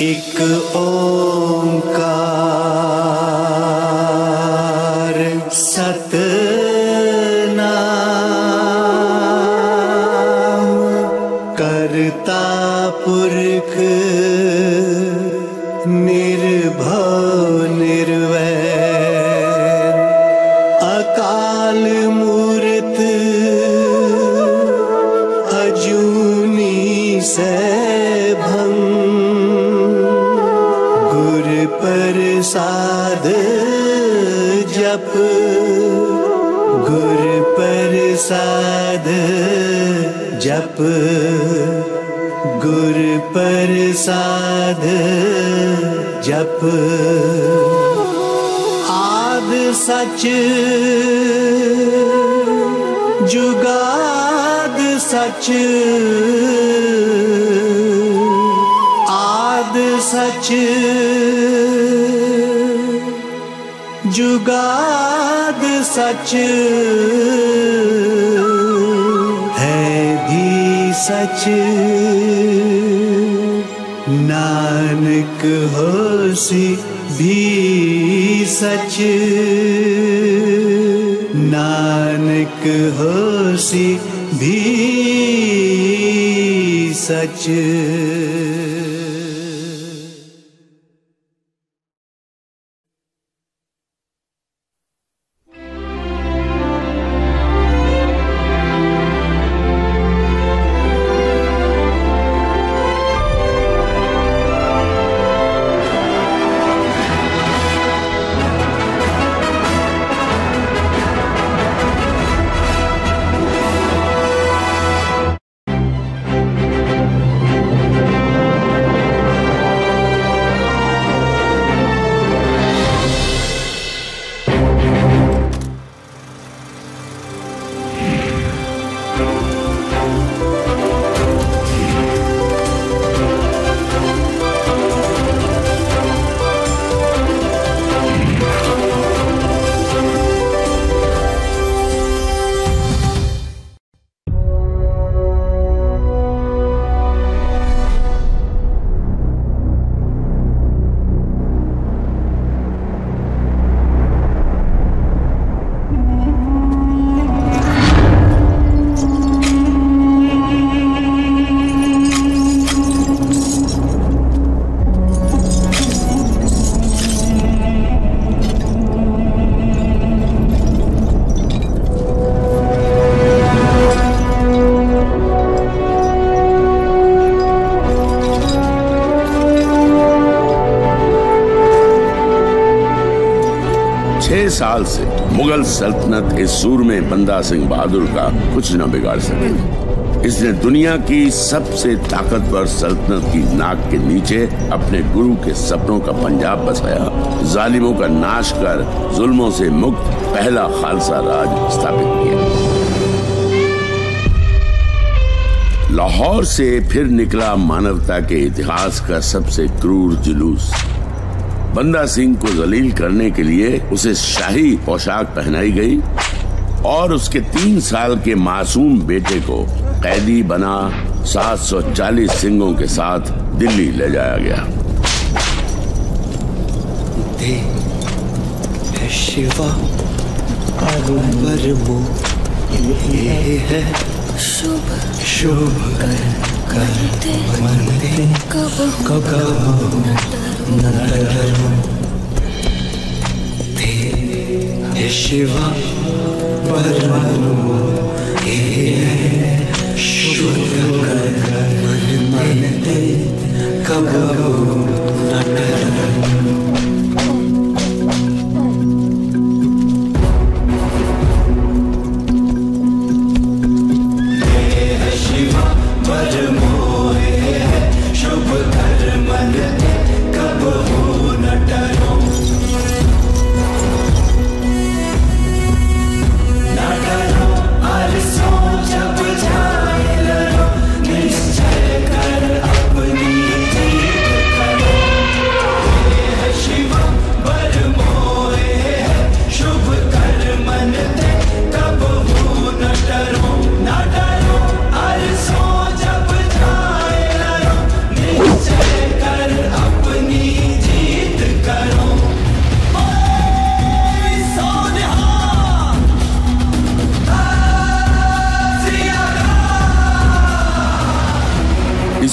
एक ओंकार सतनाम करता पुरख निर्भव निर्वैर अकाल मूर्त अजूनी सैभं गुर प्रसाद जप गुर प्रसाद जप गुर प्रसाद जप आद सच जुगाद सच आद सच जुगाद सच है भी सच नानक होसी भी सच नानक होसी भी सच। साल से मुगल सल्तनत इस सूरमे बंदा सिंह बहादुर का कुछ न बिगाड़ सके। इसने दुनिया की सबसे ताकतवर सल्तनत की नाक के नीचे अपने गुरु के सपनों का पंजाब बसाया, जालिमों का नाश कर जुल्मों से मुक्त पहला खालसा राज स्थापित किया। लाहौर से फिर निकला मानवता के इतिहास का सबसे क्रूर जुलूस। बंदा सिंह को जलील करने के लिए उसे शाही पोशाक पहनाई गई और उसके 3 साल के मासूम बेटे को कैदी बना 740 सिंगों के साथ दिल्ली ले जाया गया। शिवा परमो ये है शुभ शुभ करते कब न डरो हे शिवा परमो ये है शुभ करते कब न डरो। निश्चय कर अपनी जीत कर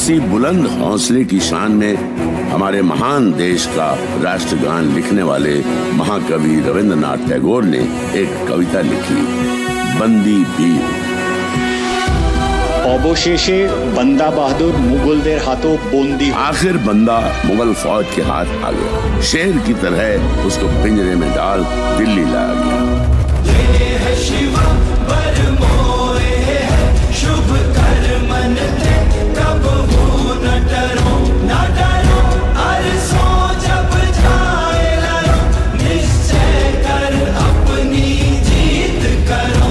इसी बुलंद हौसले की शान में हमारे महान देश का राष्ट्रगान लिखने वाले महाकवि रविंद्रनाथ टैगोर ने एक कविता लिखी, बंदी वीर। অবশেষে बंदा बहादुर मुगलদের हाथों बंदी। आखिर बंदा मुगल फौज के हाथ आ गया। शेर की तरह उसको पिंजरे में डाल दिल्ली लाया गया। शुभ कर मन थे, कब हो न डरो, न डरो, अरसो जब जाए लड़ो, निश्चय कर अपनी जीत करो।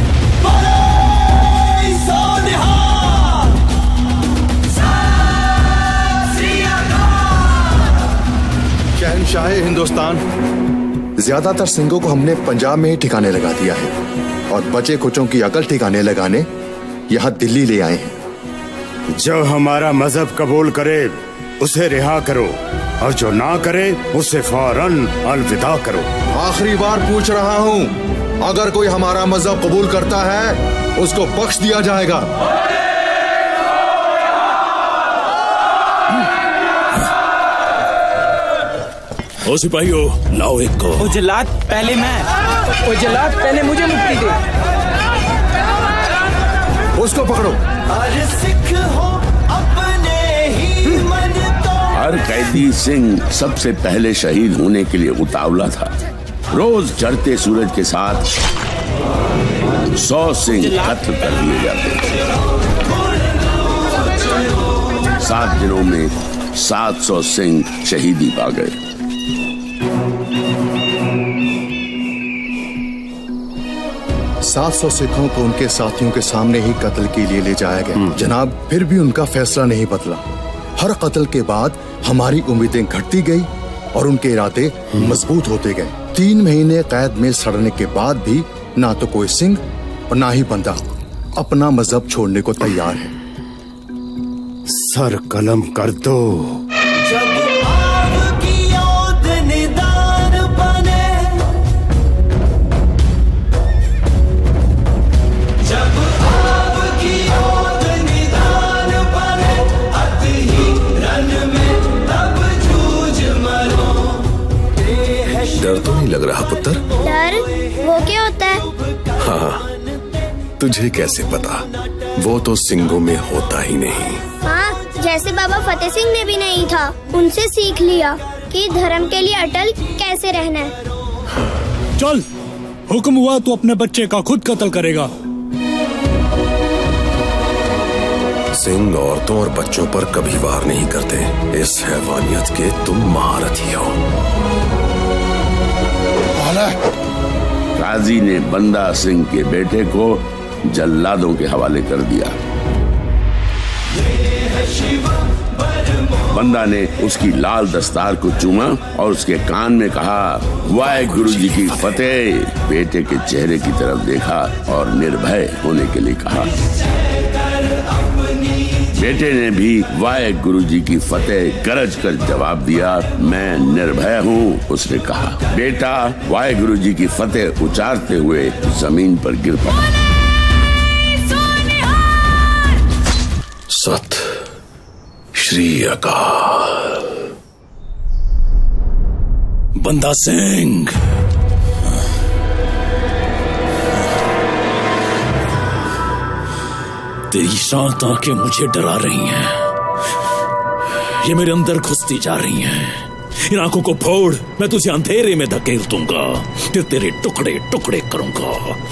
शहंशाह हिंदुस्तान, ज्यादातर सिंगों को हमने पंजाब में ही ठिकाने लगा दिया है और बचे कुचों की अकल ठिकाने लगाने यहाँ दिल्ली ले आए हैं। जो हमारा मजहब कबूल करे उसे रिहा करो और जो ना करे उसे फौरन अलविदा करो। आखिरी बार पूछ रहा हूँ, अगर कोई हमारा मजहब कबूल करता है उसको बख्श दिया जाएगा। ओ सिपाहियों, लाओ एक को। ओ जल्लाद, पहले मैं। ओ जल्लाद, पहले मुझे मुक्ति दे। उसको पकड़ो। सिख हो अपने ही मन तो। हर कैदी सिंह सबसे पहले शहीद होने के लिए उतावला था। रोज चढ़ते सूरज के साथ 100 सिंह कत्ल कर दिए जाते थे। 7 दिनों में 700 सिंह शहीदी पा गए। सात 700 सिखों को उनके साथियों के सामने ही कत्ल के लिए ले जाया गया। जनाब, फिर भी उनका फैसला नहीं बदला। हर कत्ल के बाद हमारी उम्मीदें घटती गई और उनके इरादे मजबूत होते गए। 3 महीने कैद में सड़ने के बाद भी ना तो कोई सिंह और ना ही बंदा अपना मजहब छोड़ने को तैयार है। सर कलम कर दो। डर तो नहीं लग रहा पुत्र? डर? वो क्या होता है? हाँ, तुझे कैसे पता? वो तो सिंगों में होता ही नहीं। हाँ, जैसे बाबा फतेह सिंह में भी नहीं था। उनसे सीख लिया कि धर्म के लिए अटल कैसे रहना है। चल, हुक्म हुआ तो अपने बच्चे का खुद कत्ल करेगा। सिंह औरतों और बच्चों पर कभी वार नहीं करते। इस हैवानियत के तुम महारथी हो। काजी ने बंदा सिंह के बेटे को जल्लादों के हवाले कर दिया। बंदा ने उसकी लाल दस्तार को चूमा और उसके कान में कहा, वाहिगुरु जी की फतेह। बेटे के चेहरे की तरफ देखा और निर्भय होने के लिए कहा। बेटे ने भी वाहिगुरु जी की फतेह गरज कर जवाब दिया, मैं निर्भय हूँ। उसने कहा। बेटा वाहिगुरु जी की फतेह उचारते हुए जमीन पर गिर पड़ा। सत श्री अकाल। बंदा सिंह, तेरी शांत आंखें मुझे डरा रही हैं। ये मेरे अंदर घुसती जा रही हैं। इन आंखों को फोड़, मैं तुझे अंधेरे में धकेल दूंगा, फिर तेरे टुकड़े टुकड़े करूंगा।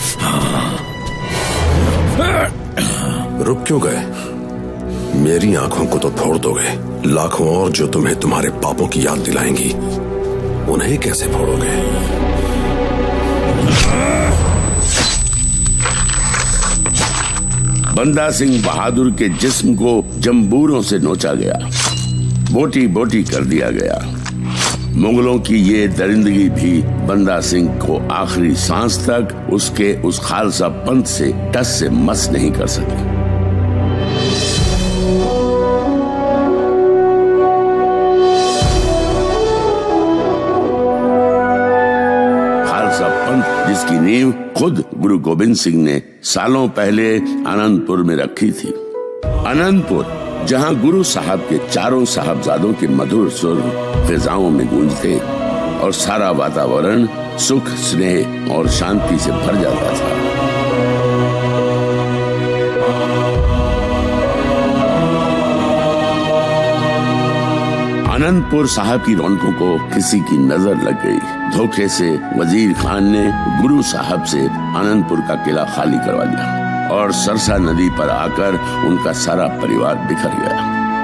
रुक क्यों गए? मेरी आंखों को तो फोड़ दोगे, लाखों और जो तुम्हें तुम्हारे पापों की याद दिलाएंगी, उन्हें कैसे फोड़ोगे? बंदा सिंह बहादुर के जिस्म को जंबूरों से नोचा गया, बोटी बोटी कर दिया गया। मुगलों की ये दरिंदगी भी बंदा सिंह को आखिरी सांस तक उसके उस खालसा पंथ से टस से मस नहीं कर सकी। खालसा पंथ जिसकी नींव खुद गुरु गोविंद सिंह ने सालों पहले आनंदपुर में रखी थी। आनंदपुर जहां गुरु साहब के चारों साहबजादों के मधुर सुर फिजाओं में गूंजते और सारा वातावरण सुख, स्नेह और शांति से भर जाता था। आनंदपुर साहब की रौनकों को किसी की नजर लग गई। धोखे से वजीर खान ने गुरु साहब से आनंदपुर का किला खाली करवा लिया और सरसा नदी पर आकर उनका सारा परिवार बिखर गया।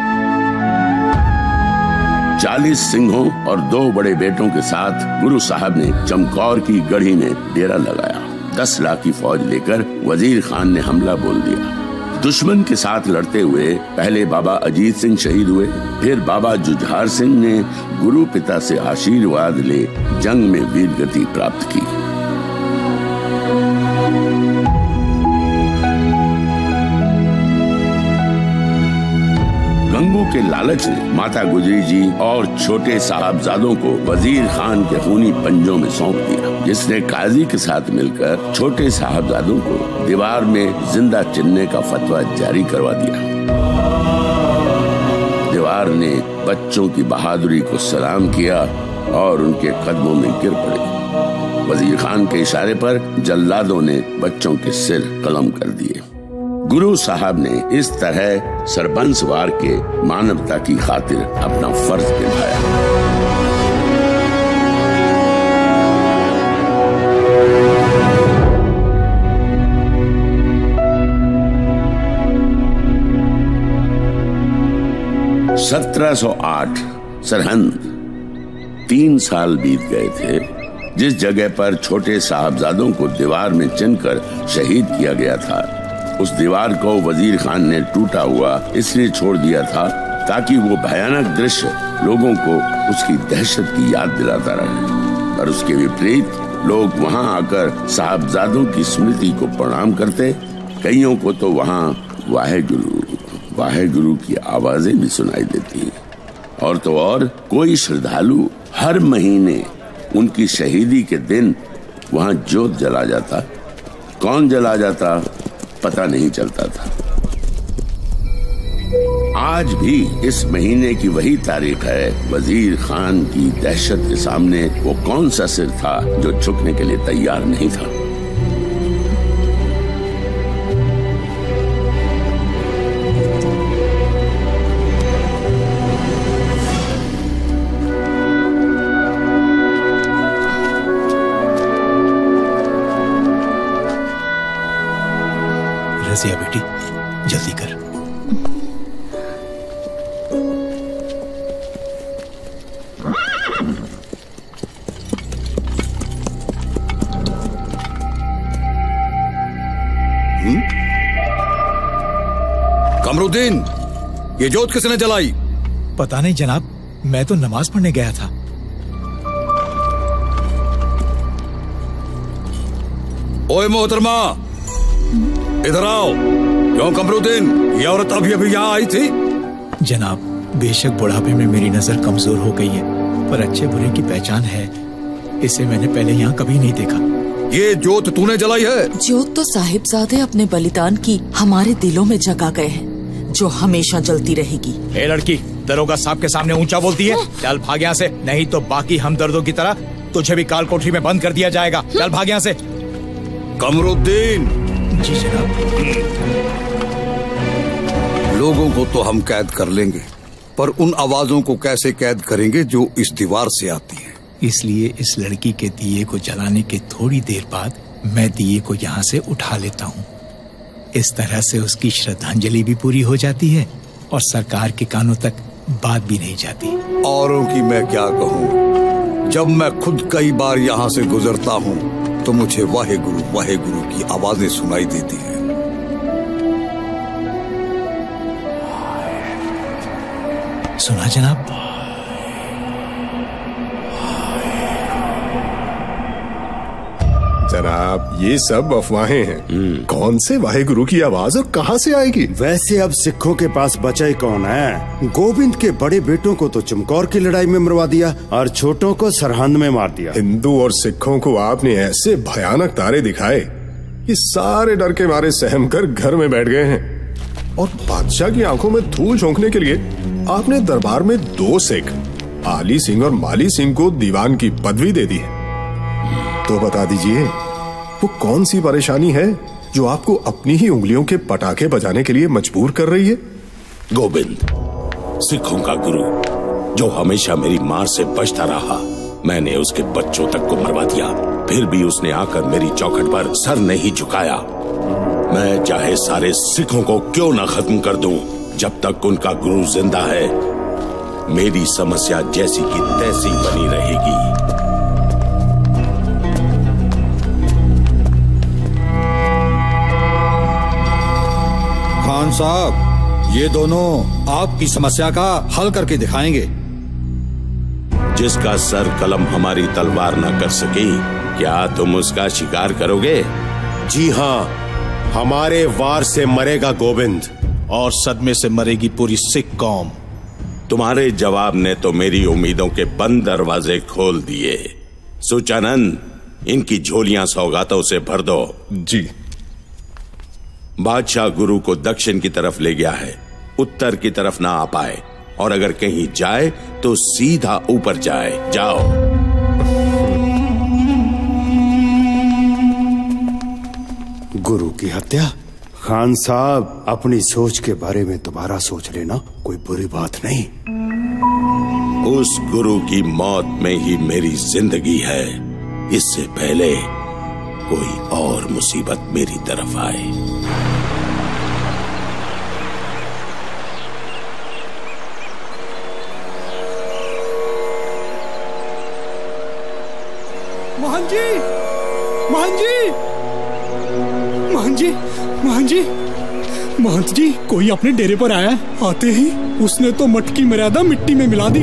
40 सिंहों और 2 बड़े बेटों के साथ गुरु साहब ने चमकौर की गढ़ी में डेरा लगाया। 10 लाख की फौज लेकर वजीर खान ने हमला बोल दिया। दुश्मन के साथ लड़ते हुए पहले बाबा अजीत सिंह शहीद हुए, फिर बाबा जुझार सिंह ने गुरु पिता से आशीर्वाद ले जंग में वीरगति प्राप्त की। गंगू के लालच ने माता गुजरी जी और छोटे साहबजादों को वजीर खान के खूनी पंजों में सौंप दिया, जिसने काजी के साथ मिलकर छोटे साहबजादों को दीवार में जिंदा चिनने का फतवा जारी करवा दिया। दीवार ने बच्चों की बहादुरी को सलाम किया और उनके कदमों में गिर पड़े। वजीर खान के इशारे पर जल्लादों ने बच्चों के सिर कलम कर दिए। गुरु साहब ने इस तरह सरबंसवार के मानवता की खातिर अपना फर्ज निभाया। (1708) सरहंद 3 साल बीत गए थे। जिस जगह पर छोटे साहबजादों को दीवार में चिनकर शहीद किया गया था, उस दीवार को वजीर खान ने टूटा हुआ इसलिए छोड़ दिया था ताकि वो भयानक दृश्य लोगों को उसकी दहशत की याद दिलाता रहे। और उसके विपरीत लोग वहां आकर साहबजादों की स्मृति को प्रणाम करते। कईयों को तो वहां वाहे गुरु की आवाजें भी सुनाई देती। और तो और कोई श्रद्धालु हर महीने उनकी शहीदी के दिन वहां जोत जला जाता। कौन जला जाता पता नहीं चलता था। आज भी इस महीने की वही तारीख है। वजीर खान की दहशत के सामने वो कौन सा सिर था जो झुकने के लिए तैयार नहीं था। रज़िया बेटी, जल्दी कर। कमरुद्दीन, ये जोत किसने जलाई? पता नहीं जनाब, मैं तो नमाज पढ़ने गया था। ओए मोहतरमा, इधर आओ। क्यों कमरुद्दीन, ये औरत अभी अभी यहाँ आई थी? जनाब, बेशक बुढ़ापे में मेरी नजर कमजोर हो गई है, पर अच्छे बुरे की पहचान है। इसे मैंने पहले यहाँ कभी नहीं देखा। ये जोत तूने जलाई है? जोत तो साहिबजादे अपने बलिदान की हमारे दिलों में जगा गए हैं, जो हमेशा जलती रहेगी। ए लड़की, दरोगा साहब के सामने ऊंचा बोलती है। चल भाग यहाँ से, नहीं तो बाकी हमदर्दों की तरह तुझे भी काल कोठरी में बंद कर दिया जाएगा। चल भाग यहाँ से। कमरुद्दीन। जी जनाब। लोगों को तो हम कैद कर लेंगे, पर उन आवाजों को कैसे कैद करेंगे जो इस दीवार से आती है? इसलिए इस लड़की के दिए को जलाने के थोड़ी देर बाद मैं दिए को यहाँ से उठा लेता हूँ। इस तरह से उसकी श्रद्धांजलि भी पूरी हो जाती है और सरकार के कानों तक बात भी नहीं जाती। औरों की मैं क्या कहूँ, जब मैं खुद कई बार यहाँ से गुजरता हूँ तो मुझे वाहे गुरु की आवाजें सुनाई देती हैं। सुना जनाब? जनाब, ये सब अफवाहें हैं। कौन से वाहेगुरु की आवाज और कहां से आएगी? वैसे अब सिखों के पास बचा ही कौन है? गोविंद के बड़े बेटों को तो चमकौर की लड़ाई में मरवा दिया और छोटों को सरहंद में मार दिया। हिंदू और सिखों को आपने ऐसे भयानक तारे दिखाए कि सारे डर के मारे सहम कर घर में बैठ गए हैं। और बादशाह की आंखों में धूल झोंकने के लिए आपने दरबार में 2 सिख आली सिंह और माली सिंह को दीवान की पदवी दे दी है। तो बता दीजिए वो कौन सी परेशानी है जो आपको अपनी ही उंगलियों के पटाखे बजाने के लिए मजबूर कर रही है? गोविंद, सिखों का गुरु जो हमेशा मेरी मार से बचता रहा, मैंने उसके बच्चों तक को मरवा दिया, फिर भी उसने आकर मेरी चौखट पर सर नहीं झुकाया। मैं चाहे सारे सिखों को क्यों ना खत्म कर दूं, जब तक उनका गुरु जिंदा है मेरी समस्या जैसी की तैसी बनी रहेगी। खान साहब, ये दोनों आपकी समस्या का हल करके दिखाएंगे। जिसका सर कलम हमारी तलवार न कर सकी, क्या तुम उसका शिकार करोगे? जी हाँ, हमारे वार से मरेगा गोविंद और सदमे से मरेगी पूरी सिख कौम। तुम्हारे जवाब ने तो मेरी उम्मीदों के बंद दरवाजे खोल दिए। सुचानंद, इनकी झोलियां सौगातों से भर दो। जी। बादशाह गुरु को दक्षिण की तरफ ले गया है, उत्तर की तरफ ना आ पाए, और अगर कहीं जाए तो सीधा ऊपर जाए। जाओ। गुरु की हत्या? खान साहब, अपनी सोच के बारे में दोबारा सोच लेना, कोई बुरी बात नहीं। उस गुरु की मौत में ही मेरी जिंदगी है, इससे पहले कोई और मुसीबत मेरी तरफ आए। मोहन जी, मोहन जी, मोहन जी, मोहन जी, महंत जी, कोई अपने डेरे पर आया है। आते ही उसने तो मटकी मर्यादा मिट्टी में मिला दी,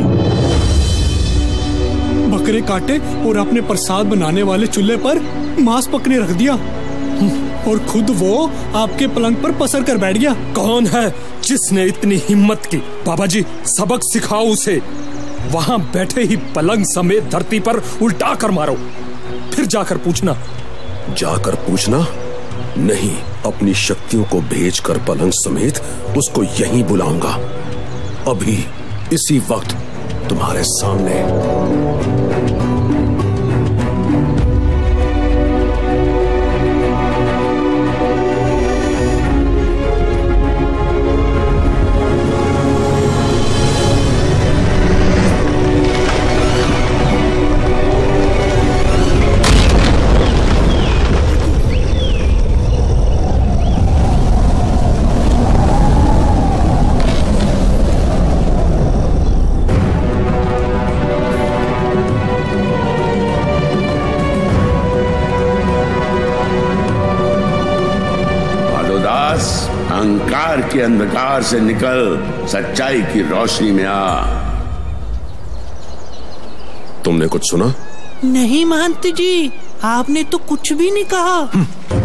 बकरे काटे और अपने प्रसाद बनाने वाले चूल्हे पर मांस पकने रख दिया, और खुद वो आपके पलंग पर पसर कर बैठ गया। कौन है जिसने इतनी हिम्मत की? बाबा जी, सबक सिखाओ उसे। वहां बैठे ही पलंग समेत धरती पर उल्टा कर मारो, फिर जाकर पूछना। जाकर पूछना नहीं, अपनी शक्तियों को भेजकर पलंग समेत उसको यहीं बुलाऊंगा, अभी इसी वक्त तुम्हारे सामने। अहंकार के अंधकार से निकल सच्चाई की रोशनी में आ। तुमने कुछ सुना? नहीं महंत जी, आपने तो कुछ भी नहीं कहा।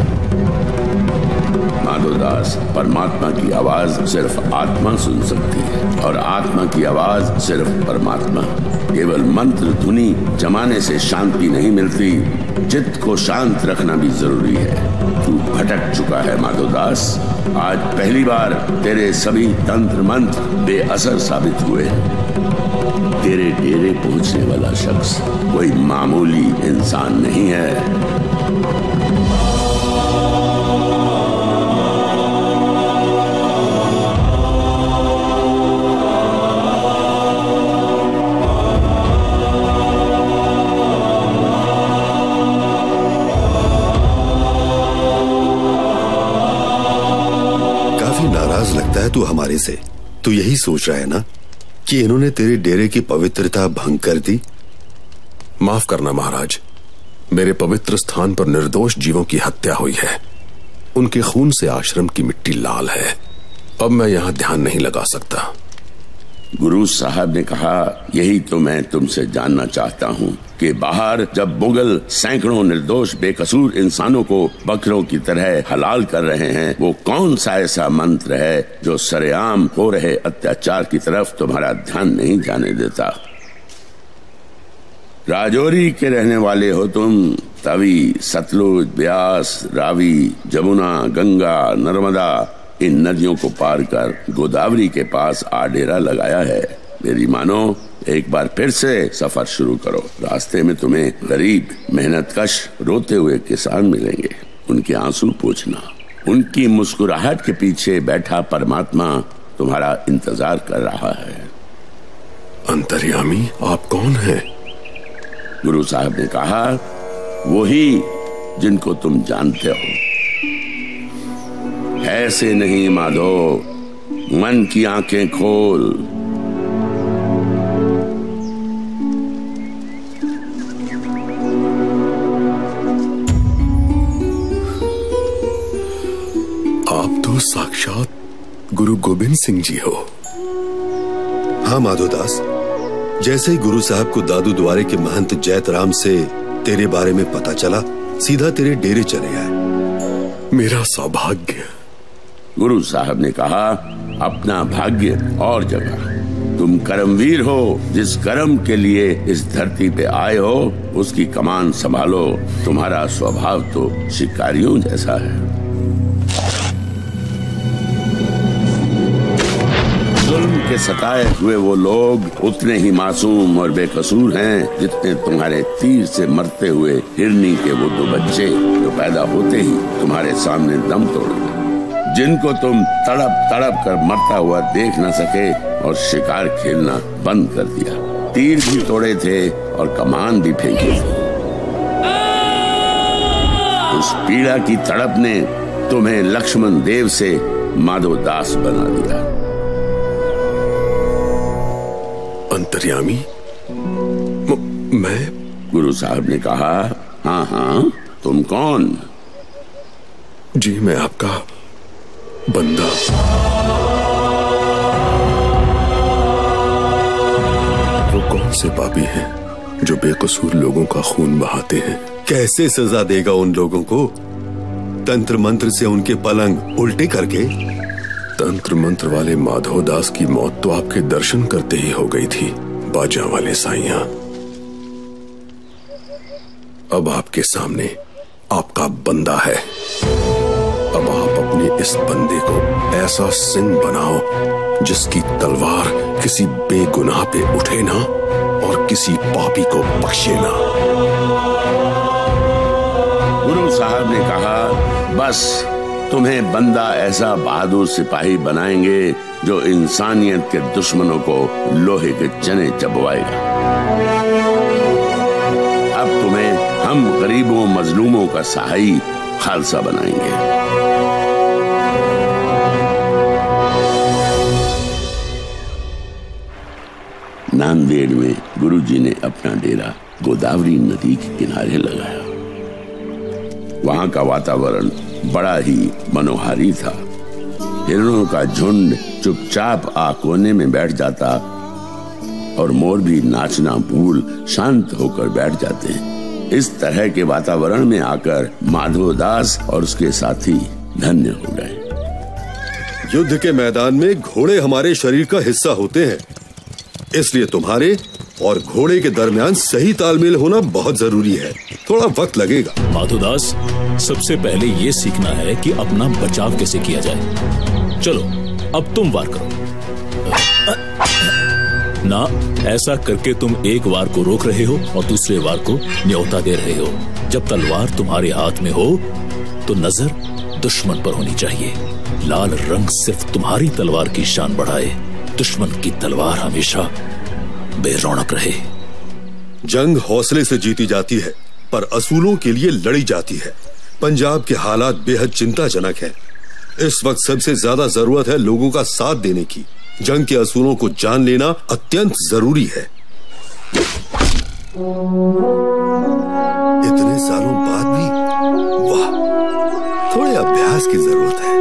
माधोदास, परमात्मा की आवाज सिर्फ आत्मा सुन सकती है, और आत्मा की आवाज सिर्फ परमात्मा। केवल मंत्र धुनी जमाने से शांति नहीं मिलती, चित्त को शांत रखना भी जरूरी है। तू भटक चुका है माधोदास। आज पहली बार तेरे सभी तंत्र मंत्र बेअसर साबित हुए। तेरे डेरे पहुंचने वाला शख्स कोई मामूली इंसान नहीं है। लगता है तू हमारे से। तू यही सोच रहा है ना कि इन्होंने तेरे डेरे की पवित्रता भंग कर दी? माफ करना महाराज, मेरे पवित्र स्थान पर निर्दोष जीवों की हत्या हुई है। उनके खून से आश्रम की मिट्टी लाल है। अब मैं यहाँ ध्यान नहीं लगा सकता। गुरु साहब ने कहा, यही तो मैं तुमसे जानना चाहता हूँ कि बाहर जब मुगल सैकड़ों निर्दोष बेकसूर इंसानों को बकरों की तरह हलाल कर रहे हैं, वो कौन सा ऐसा मंत्र है जो सरेआम हो रहे अत्याचार की तरफ तुम्हारा ध्यान नहीं जाने देता? राजौरी के रहने वाले हो तुम। तवी, सतलुज, ब्यास, रावी, जमुना, गंगा, नर्मदा इन नदियों को पार कर गोदावरी के पास आ डेरा लगाया है। मेरी मानो, एक बार फिर से सफर शुरू करो। रास्ते में तुम्हें गरीब, मेहनतकश, रोते हुए किसान मिलेंगे। उनके आंसू पोंछना। उनकी मुस्कुराहट के पीछे बैठा परमात्मा तुम्हारा इंतजार कर रहा है। अंतर्यामी, आप कौन हैं? गुरु साहब ने कहा, वही जिनको तुम जानते हो। ऐसे नहीं माधो, मन की आंखें खोल। आप तो साक्षात गुरु गोबिंद सिंह जी हो। हाँ माधोदास, जैसे ही गुरु साहब को दादू द्वारे के महंत जैतराम से तेरे बारे में पता चला, सीधा तेरे डेरे चले आए। मेरा सौभाग्य। गुरु साहब ने कहा, अपना भाग्य और जगह। तुम कर्मवीर हो। जिस कर्म के लिए इस धरती पे आए हो, उसकी कमान संभालो। तुम्हारा स्वभाव तो शिकारियों जैसा है। जुल्म के सताए हुए वो लोग उतने ही मासूम और बेकसूर हैं जितने तुम्हारे तीर से मरते हुए हिरनी के वो दो बच्चे जो पैदा होते ही तुम्हारे सामने दम तोड़ गए, जिनको तुम तड़प तड़प कर मरता हुआ देख न सके और शिकार खेलना बंद कर दिया। तीर भी तोड़े थे और कमान भी फेंकी थी। उस पीड़ा की तड़प ने तुम्हें लक्ष्मण देव से माधोदास बना दिया। अंतर्यामी, मैं? गुरु साहब ने कहा, हाँ हाँ, तुम कौन? जी, मैं आपका बंदा। वो कौन से पापी हैं जो बेकसूर लोगों का खून बहाते हैं? कैसे सजा देगा उन लोगों को? तंत्र मंत्र से उनके पलंग उल्टे करके? तंत्र मंत्र वाले माधवदास की मौत तो आपके दर्शन करते ही हो गई थी, बाजा वाले साईं। अब आपके सामने आपका बंदा है। अब आप अपने इस बंदे को ऐसा सिंह बनाओ जिसकी तलवार किसी बेगुनाह पे उठे ना और किसी पापी को बख्शे ना। गुरु साहब ने कहा, बस तुम्हें बंदा ऐसा बहादुर सिपाही बनाएंगे जो इंसानियत के दुश्मनों को लोहे के चने चबवाएगा। अब तुम्हें हम गरीबों मजलूमों का सहाई खालसा बनाएंगे। नांदेड़ में गुरुजी ने अपना डेरा गोदावरी नदी के किनारे लगाया। वहां का वातावरण बड़ा ही मनोहारी था। हिरणों का झुंड चुपचाप कोने में बैठ जाता और मोर भी नाचना भूल शांत होकर बैठ जाते हैं। इस तरह के वातावरण में आकर माधवदास और उसके साथी धन्य हो गए। युद्ध के मैदान में घोड़े हमारे शरीर का हिस्सा होते हैं, इसलिए तुम्हारे और घोड़े के दरमियान सही तालमेल होना बहुत जरूरी है। थोड़ा वक्त लगेगा। माधवदास, सबसे पहले ये सीखना है कि अपना बचाव कैसे किया जाए। चलो, अब तुम वार करो। ना, ऐसा करके तुम एक वार को रोक रहे हो और दूसरे वार को न्योता दे रहे हो। जब तलवार तुम्हारे हाथ में हो तो नजर दुश्मन पर होनी चाहिए। लाल रंग सिर्फ तुम्हारी तलवार की शान बढ़ाए। दुश्मन की तलवार हमेशा बेरौनक रहे। जंग हौसले से जीती जाती है, पर असूलों के लिए लड़ी जाती है। पंजाब के हालात बेहद चिंताजनक हैं। इस वक्त सबसे ज्यादा जरूरत है लोगों का साथ देने की। जंग के असूलों को जान लेना अत्यंत जरूरी है। इतने सालों बाद भी, वाह, थोड़े अभ्यास की जरूरत है।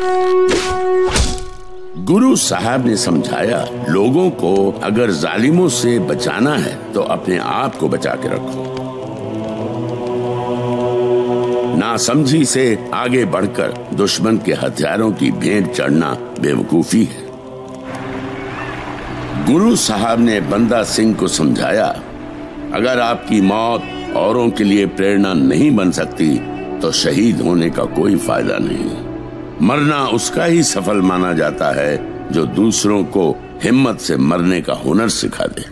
गुरु साहब ने समझाया, लोगों को अगर जालिमों से बचाना है तो अपने आप को बचा के रखो। नासमझी से आगे बढ़कर दुश्मन के हथियारों की भेंट चढ़ना बेवकूफी है। गुरु साहब ने बंदा सिंह को समझाया, अगर आपकी मौत औरों के लिए प्रेरणा नहीं बन सकती तो शहीद होने का कोई फायदा नहीं। मरना उसका ही सफल माना जाता है जो दूसरों को हिम्मत से मरने का हुनर सिखा दे।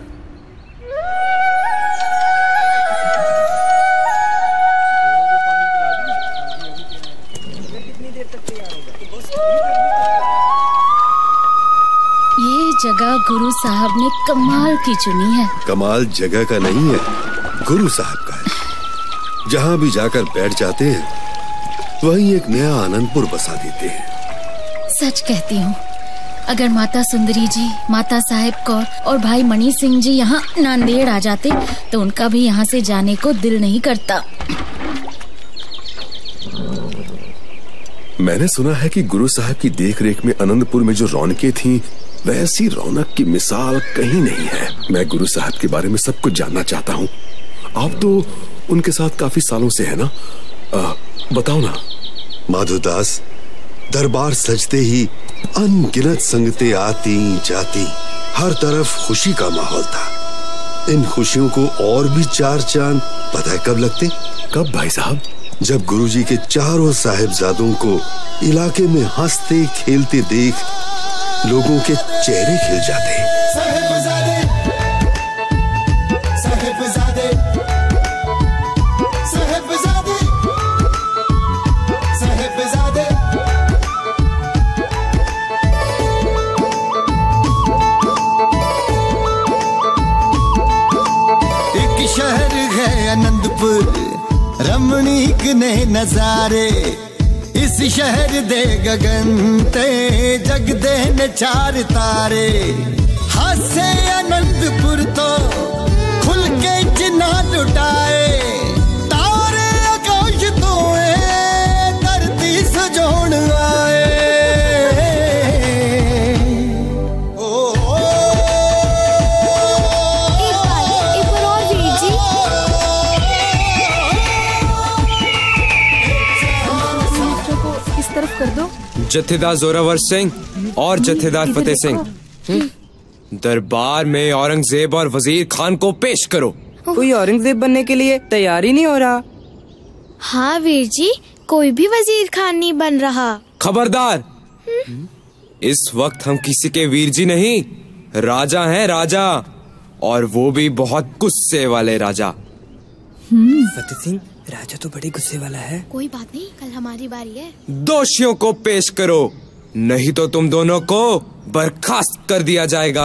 ये जगह गुरु साहब ने कमाल की चुनी है। कमाल जगह का नहीं है, गुरु साहब का है। जहाँ भी जाकर बैठ जाते हैं वहीं एक नया आनंदपुर बसा देते हैं। सच कहती हूँ, अगर माता सुंदरी जी, माता साहेब कौर और भाई मणि सिंह जी यहाँ नांदेड़ आ जाते तो उनका भी यहाँ से जाने को दिल नहीं करता। मैंने सुना है कि गुरु साहब की देखरेख में आनंदपुर में जो रौनकें थीं, वैसी रौनक की मिसाल कहीं नहीं है। मैं गुरु साहब के बारे में सब कुछ जानना चाहता हूँ। आप तो उनके साथ काफी सालों से है ना, बताओ ना। माधुदास, दरबार सजते ही अनगिनत संगतें आती जाती, हर तरफ खुशी का माहौल था। इन खुशियों को और भी चार चांद पता है कब लगते? कब भाई साहब? जब गुरुजी के चारों साहिबजादों को इलाके में हंसते खेलते देख लोगों के चेहरे खिल जाते। साहिबजादे, साहिबजादे, साहिबजादे, साहिबजादे। एक शहर है आनंदपुर, रमणीक ने नजारे। इस शहर दे गगन ते जगदे ने चार तारे। हासे आनंदपुर तो खुल के जिन्ना लुटाए, तारे आकाश तो धरती सजोण आए। एक बार और वीर जी। इस तरफ कर दो। जत्थेदार जोरावर सिंह और जत्थेदार फतेह सिंह, दरबार में औरंगजेब और वजीर खान को पेश करो। कोई औरंगजेब बनने के लिए तैयार ही नहीं हो रहा। हाँ वीर जी, कोई भी वजीर खान नहीं बन रहा। खबरदार, इस वक्त हम किसी के वीर जी नहीं, राजा हैं राजा, और वो भी बहुत गुस्से वाले राजा। फतेह सिंह, राजा तो बड़े गुस्से वाला है। कोई बात नहीं, कल हमारी बारी है। दोषियों को पेश करो, नहीं तो तुम दोनों को बर्खास्त कर दिया जाएगा।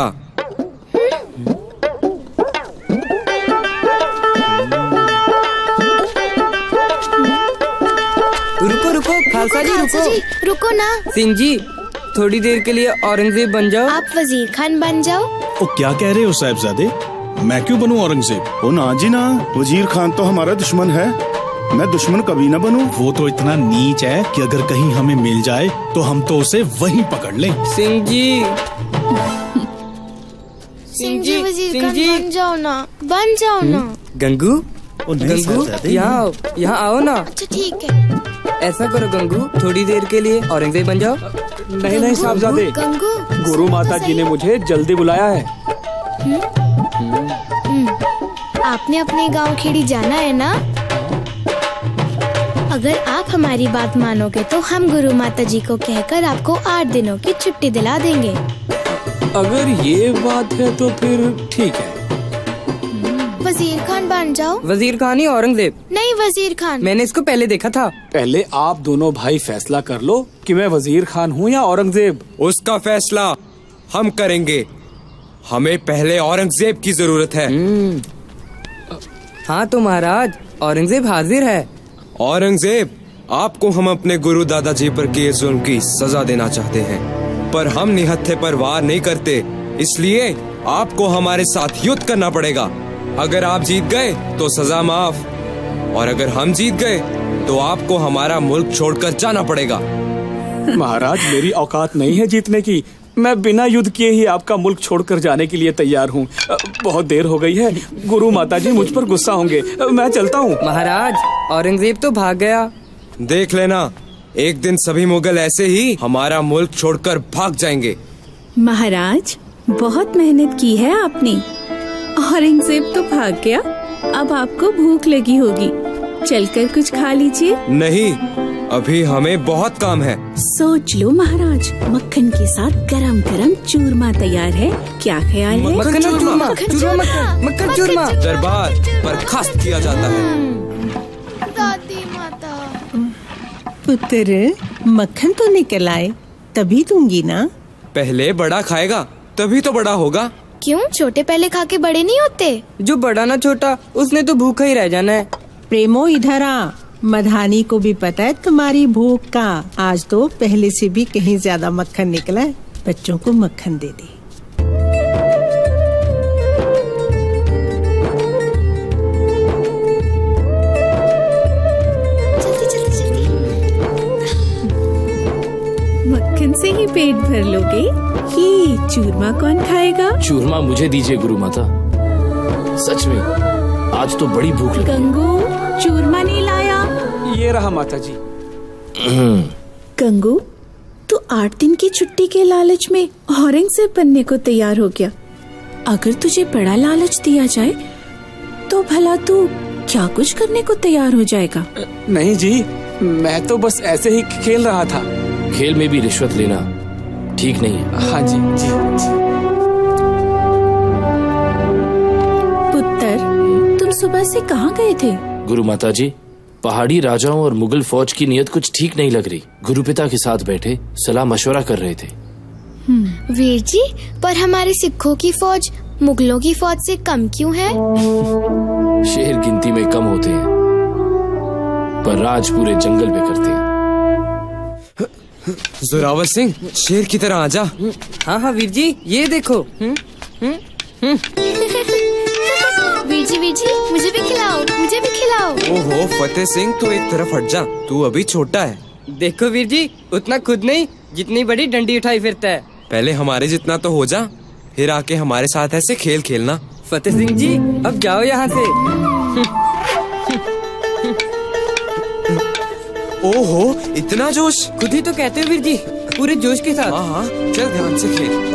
रुको रुको खालसा जी, रुको। रुको ना। सिंह जी, थोड़ी देर के लिए औरंगजेब बन जाओ। आप वजीर खान बन जाओ। ओ क्या कह रहे हो साहिबजादे? मैं क्यों बनूं औरंगजेब? ओ ना जी ना, वजीर खान तो हमारा दुश्मन है, मैं दुश्मन कभी ना बनूं। वो तो इतना नीच है कि अगर कहीं हमें मिल जाए तो हम तो उसे वहीं पकड़ लें। सिंह जी, सिंह जी वजीर खान बन जाओ ना, बन जाओ ना। गंगू, गंगू यहाँ आओ ना। अच्छा ठीक है। ऐसा करो गंगू, थोड़ी देर के लिए औरंगजेब बन जाओ। नहीं नहीं साहबजादे, गुरु माता जी ने मुझे जल्दी बुलाया है। आपने अपने गांव खेड़ी जाना है ना? अगर आप हमारी बात मानोगे तो हम गुरु माता जी को कहकर आपको 8 दिनों की छुट्टी दिला देंगे। अगर ये बात है तो फिर ठीक है। वजीर खान बन जाओ। वजीर खान ही औरंगजेब? नहीं, वजीर खान। मैंने इसको पहले देखा था। पहले आप दोनों भाई फैसला कर लो कि मैं वजीर खान हूँ या औरंगजेब। उसका फैसला हम करेंगे, हमें पहले औरंगजेब की जरूरत है। हाँ तो महाराज, औरंगजेब हाजिर है। औरंगजेब, आपको हम अपने गुरु दादाजी पर किए जुल्म की सजा देना चाहते हैं, पर हम निहत्थे पर वार नहीं करते, इसलिए आपको हमारे साथ युद्ध करना पड़ेगा। अगर आप जीत गए तो सजा माफ, और अगर हम जीत गए तो आपको हमारा मुल्क छोड़कर जाना पड़ेगा। महाराज, मेरी औकात नहीं है जीतने की। मैं बिना युद्ध किए ही आपका मुल्क छोड़कर जाने के लिए तैयार हूँ। बहुत देर हो गई है, गुरु माता जी मुझ पर गुस्सा होंगे। मैं चलता हूँ। महाराज, औरंगजेब तो भाग गया। देख लेना, एक दिन सभी मुगल ऐसे ही हमारा मुल्क छोड़कर भाग जाएंगे। महाराज, बहुत मेहनत की है आपने। औरंगजेब तो भाग गया, अब आपको भूख लगी होगी, चलकर कुछ खा लीजिए। नहीं, अभी हमें बहुत काम है। सोच लो महाराज, मक्खन के साथ गरम गरम चूरमा तैयार है। क्या ख्याल है? मक्खन चूरमा, मक्खन चूरमा दरबार बर्खास्त किया जाता है। दादी माता। पुत्र, मक्खन तो निकल आए तभी दूंगी ना। पहले बड़ा खाएगा तभी तो बड़ा होगा। क्यों? छोटे पहले खा के बड़े नहीं होते? जो बड़ा ना छोटा, उसने तो भूखा ही रह जाना है। प्रेमो इधर आ, मधानी को भी पता है तुम्हारी भूख का। आज तो पहले से भी कहीं ज्यादा मक्खन निकला है। बच्चों को मक्खन दे दे। मक्खन से ही पेट भर लोगे। ये चूरमा कौन खाएगा? चूरमा मुझे दीजिए गुरु माता, सच में आज तो बड़ी भूख लगी। गंगू, चूरमा नहीं लाया? ये रहा माता जी। गंगू, तू 8 दिन की छुट्टी के लालच में औरंगजेब बनने को तैयार हो गया। अगर तुझे बड़ा लालच दिया जाए तो भला तू क्या कुछ करने को तैयार हो जाएगा? नहीं जी, मैं तो बस ऐसे ही खेल रहा था। खेल में भी रिश्वत लेना ठीक नहीं है। हाँ जी जी, जी। पुत्र, तुम सुबह से कहाँ गए थे? गुरु माता जी, पहाड़ी राजाओं और मुगल फौज की नीयत कुछ ठीक नहीं लग रही। गुरुपिता के साथ बैठे सलाह मशवरा कर रहे थे। वीर जी, पर हमारे सिखों की फौज मुगलों की फौज से कम क्यों है? शेर गिनती में कम होते हैं पर राज पूरे जंगल में करते हैं। जोरावर सिंह, शेर की तरह आजा। हाँ हाँ वीर जी, ये देखो। वीर जी, मुझे भी खिलाओ, मुझे भी खिलाओ। ओहो फतेह सिंह, तू एक तरफ हट जा, तू अभी छोटा है। देखो वीर जी, उतना खुद नहीं जितनी बड़ी डंडी उठाई फिरता है। पहले हमारे जितना तो हो जा, फिर आके हमारे साथ ऐसे खेल खेलना। फतेह सिंह जी, अब जाओ यहाँ से। ओहो, इतना जोश! खुद ही तो कहते हो वीर जी, पूरे जोश के साथ। हाँ हाँ, चल ध्यान से खेल।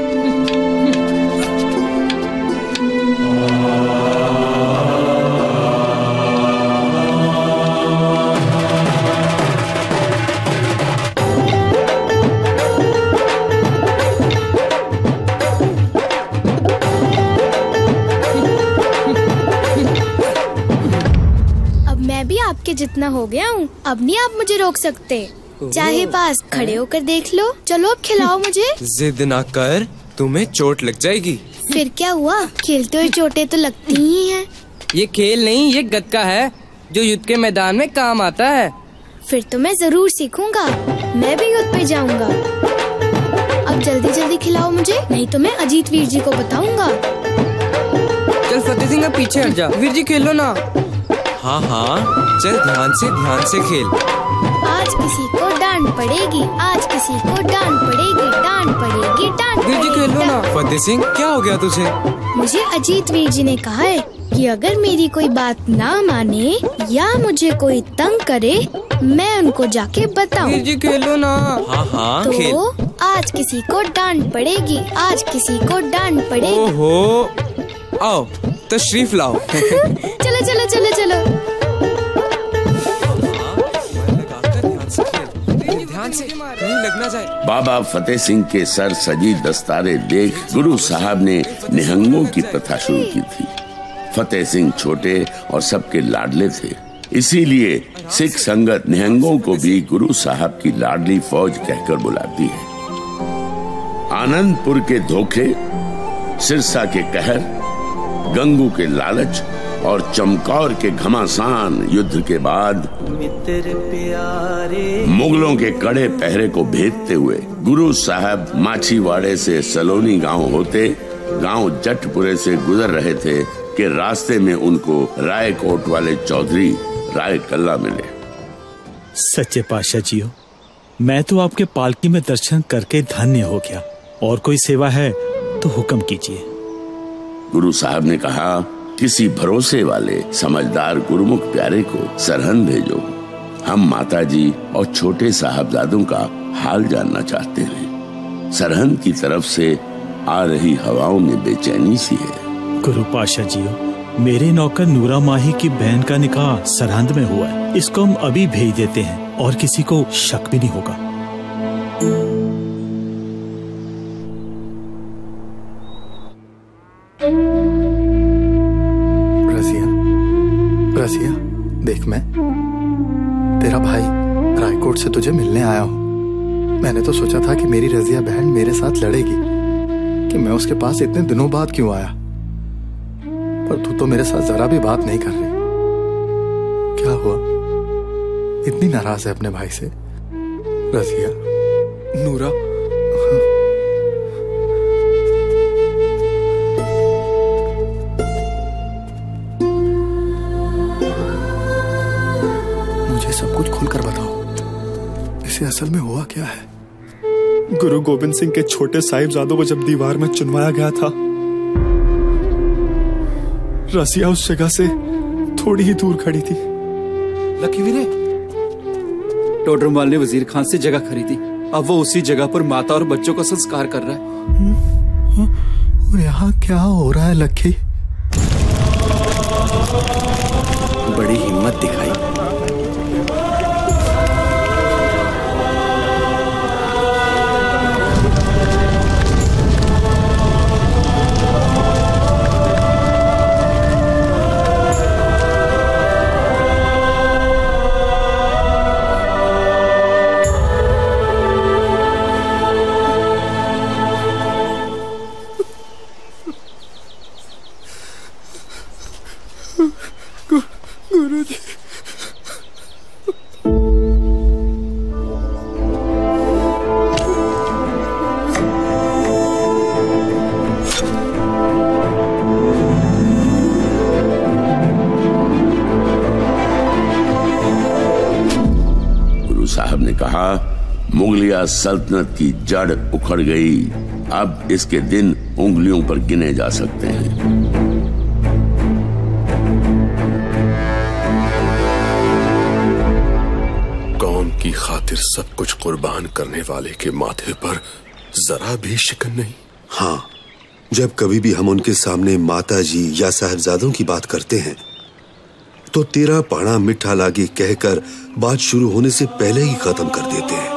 आपके जितना हो गया हूँ, अब नहीं आप मुझे रोक सकते। चाहे पास खड़े होकर देख लो। चलो अब खिलाओ मुझे। जिद ना कर, तुम्हें चोट लग जाएगी। फिर क्या हुआ, खेलते हुए चोटें तो लगती ही हैं। ये खेल नहीं, ये गतका है जो युद्ध के मैदान में काम आता है। फिर तो मैं जरूर सीखूंगा, मैं भी युद्ध पे जाऊंगा। अब जल्दी जल्दी खिलाओ मुझे, नहीं तो मैं अजीत वीर जी को बताऊंगा। चल फतेह सिंह, पीछे हट जा। वीर जी खेलो ना। हाँ हाँ, चल ध्यान से खेल। आज किसी को डांट पड़ेगी, आज किसी को डांट पड़ेगी, डांट पड़ेगी, डांट वीर जी खेलो ना। फतेह सिंह, क्या हो गया तुझे? मुझे अजीत वीर जी ने कहा है कि अगर मेरी कोई बात ना माने या मुझे कोई तंग करे, मैं उनको जाके बताऊं। वीर जी खेलो ना। हाँ हाँ, तो खेल। आज किसी को डांट पड़ेगी, आज किसी को डांट पड़ेगी। ओहो, आओ तशरीफ लाओ। चलो चलो चलो चलो। ध्यान से, कहीं लग ना जाए। बाबा फतेह सिंह के सर सजी दस्तारे देख गुरु साहब ने निहंगों की प्रथा शुरू की थी। फतेह सिंह छोटे और सबके लाडले थे, इसीलिए सिख संगत निहंगों को भी गुरु साहब की लाडली फौज कहकर बुलाती है। आनंदपुर के धोखे, सिरसा के कहर, गंगू के लालच और चमकौर के घमासान युद्ध के बाद मुगलों के कड़े पहरे को भेदते हुए गुरु साहब माछीवाड़े से सलोनी गांव होते गांव जटपुरे से गुजर रहे थे कि रास्ते में उनको रायकोट वाले चौधरी राय कल्ला मिले। सच्चे पातशाह जियो, मैं तो आपके पालकी में दर्शन करके धन्य हो गया। और कोई सेवा है तो हुक्म कीजिए। गुरु साहब ने कहा, किसी भरोसे वाले समझदार गुरुमुख प्यारे को सरहंद भेजो। हम माताजी और छोटे साहबजादों का हाल जानना चाहते हैं। सरहंद की तरफ से आ रही हवाओं में बेचैनी सी है। गुरु पातशाह जियो, मेरे नौकर नूरा माही की बहन का निकाह सरहंद में हुआ है। इसको हम अभी भेज देते हैं। और किसी को शक भी नहीं होगा। रसिया, देख, मैं तेरा भाई रायकोट से तुझे मिलने आया हूँ। मैंने तो सोचा था कि मेरी रजिया बहन मेरे साथ लड़ेगी कि मैं उसके पास इतने दिनों बाद क्यों आया, पर तू तो मेरे साथ जरा भी बात नहीं कर रही। क्या हुआ, इतनी नाराज है अपने भाई से? रजिया, नूरा, मुझे सब कुछ खुलकर बताओ, इसे असल में हुआ क्या है? गुरु गोविंद सिंह के छोटे साहिबजादों को जब दीवार में चुनवाया गया था, रसिया उस जगह से थोड़ी ही दूर खड़ी थी। लकीवीरे, टोडरमल ने वजीर खान से जगह खरीदी, अब वो उसी जगह पर माता और बच्चों का संस्कार कर रहा है। यहाँ क्या हो रहा है लक्की? बड़ी हिम्मत दिखाई। मुगलिया सल्तनत की जड़ उखड़ गई, अब इसके दिन उंगलियों पर गिने जा सकते हैं। कौम की खातिर सब कुछ कुर्बान करने वाले के माथे पर जरा भी शिकन नहीं। हाँ, जब कभी भी हम उनके सामने माता जी या साहबजादों की बात करते हैं तो तेरा पाना मिठा लागे कहकर बात शुरू होने से पहले ही खत्म कर देते हैं।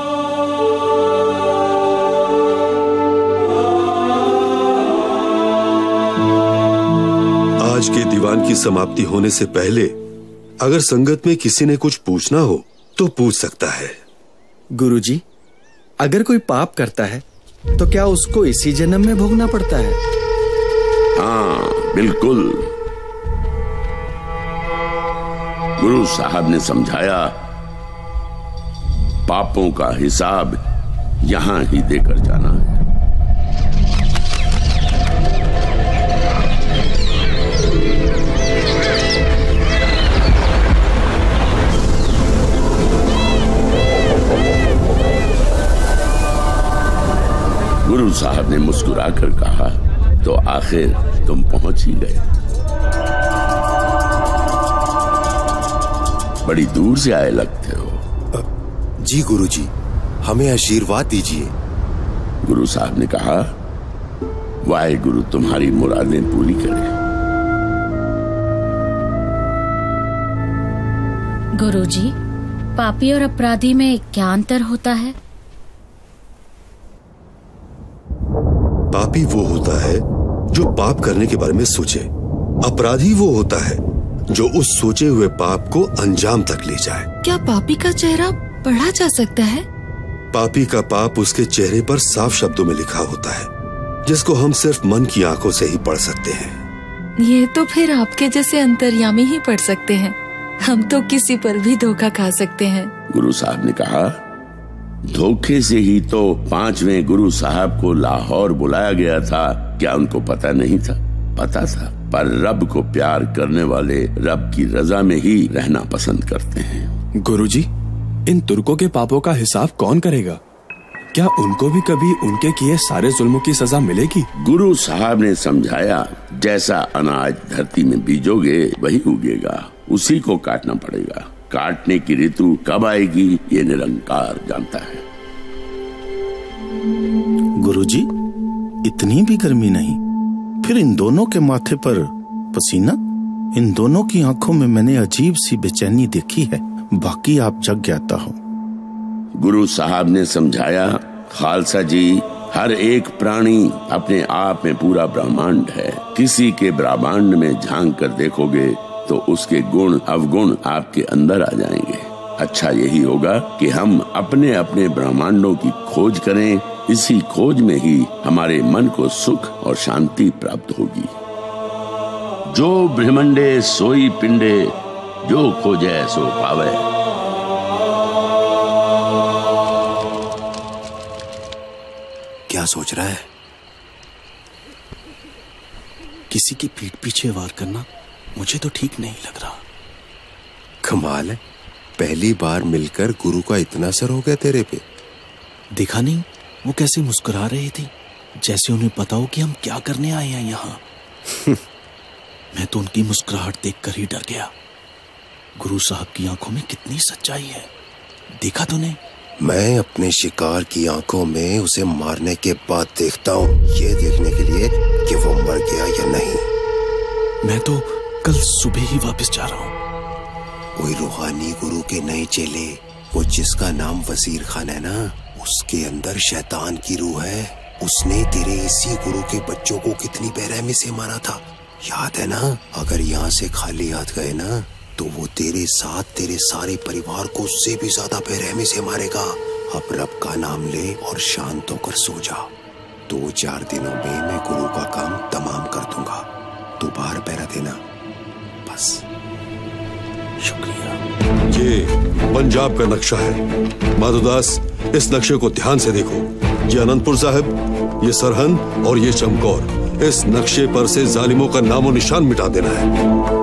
आज के दीवान की समाप्ति होने से पहले अगर संगत में किसी ने कुछ पूछना हो तो पूछ सकता है। गुरुजी, अगर कोई पाप करता है तो क्या उसको इसी जन्म में भोगना पड़ता है? हाँ, बिल्कुल। गुरु साहब ने समझाया, पापों का हिसाब यहां ही देकर जाना है। गुरु साहब ने मुस्कुराकर कहा, तो आखिर तुम पहुंच ही गए। बड़ी दूर से आए लगते हो। जी गुरुजी, हमें आशीर्वाद दीजिए। गुरु साहब ने कहा, वाहेगुरु तुम्हारी मुरादें पूरी करे। गुरुजी, पापी और अपराधी में क्या अंतर होता है? पापी वो होता है जो पाप करने के बारे में सोचे, अपराधी वो होता है जो उस सोचे हुए पाप को अंजाम तक ले जाए। क्या पापी का चेहरा पढ़ा जा सकता है? पापी का पाप उसके चेहरे पर साफ शब्दों में लिखा होता है, जिसको हम सिर्फ मन की आंखों से ही पढ़ सकते हैं। ये तो फिर आपके जैसे अंतर्यामी ही पढ़ सकते हैं, हम तो किसी पर भी धोखा खा सकते हैं। गुरु साहब ने कहा, धोखे से ही तो 5वें गुरु साहब को लाहौर बुलाया गया था। क्या उनको पता नहीं था? पता था, पर रब को प्यार करने वाले रब की रजा में ही रहना पसंद करते हैं। गुरुजी, इन तुर्कों के पापों का हिसाब कौन करेगा? क्या उनको भी कभी उनके किए सारे जुल्मों की सजा मिलेगी? गुरु साहब ने समझाया, जैसा अनाज धरती में बीजोगे वही उगेगा, उसी को काटना पड़ेगा। काटने की ऋतु कब आएगी ये निरंकार जानता है। गुरुजी, इतनी भी गर्मी नहीं, फिर इन दोनों के माथे पर पसीना, इन दोनों की आंखों में मैंने अजीब सी बेचैनी देखी है। बाकी आप जग ज्ञाता हो। गुरु साहब ने समझाया, खालसा जी, हर एक प्राणी अपने आप में पूरा ब्रह्मांड है। किसी के ब्रह्मांड में झांक कर देखोगे तो उसके गुण अवगुण आपके अंदर आ जाएंगे। अच्छा यही होगा कि हम अपने अपने ब्रह्मांडों की खोज करें। इसी खोज में ही हमारे मन को सुख और शांति प्राप्त होगी। जो ब्रह्मंडे सोई पिंडे, जो खोजे सो पावे। क्या सोच रहा है? किसी की पीठ पीछे वार करना मुझे तो ठीक नहीं लग रहा। कमाल है, पहली बार मिलकर गुरु का इतना असर हो गया तेरे पे। देखा नहीं वो कैसे मुस्कुरा रही थी, जैसे उन्हें पता हो कि हम क्या करने आए हैं यहाँ। मैं तो उनकी मुस्कुराहट देखकर ही डर गया। गुरु साहब की आंखों में कितनी सच्चाई है, देखा तूने? मैं अपने शिकार की आंखों में उसे मारने के बाद देखता हूँ, ये देखने के लिए कि वो मर गया या नहीं। मैं तो कल सुबह ही वापस जा रहा हूँ। कोई रूहानी गुरु के नए चेले, वो जिसका नाम वजीर खान है ना, उसके अंदर शैतान की रूह है। उसने तेरे इसी गुरु के बच्चों को कितनी बेरहमी से मारा था, याद है ना? अगर यहाँ से खाली हाथ गए ना तो वो तेरे साथ तेरे सारे परिवार को उससे भी ज्यादा बेरहमी से मारेगा। अब रब का नाम ले और शांत होकर सो जा। 2-4 दिनों में मैं गुरु का काम तमाम कर दूंगा। तू बाहर पहरा देना बस। शुक्रिया। ये पंजाब का नक्शा है माधोदास, इस नक्शे को ध्यान से देखो। ये अनंतपुर साहिब, ये सरहंद और ये चमकौर। इस नक्शे पर से जालिमों का नामो निशान मिटा देना है।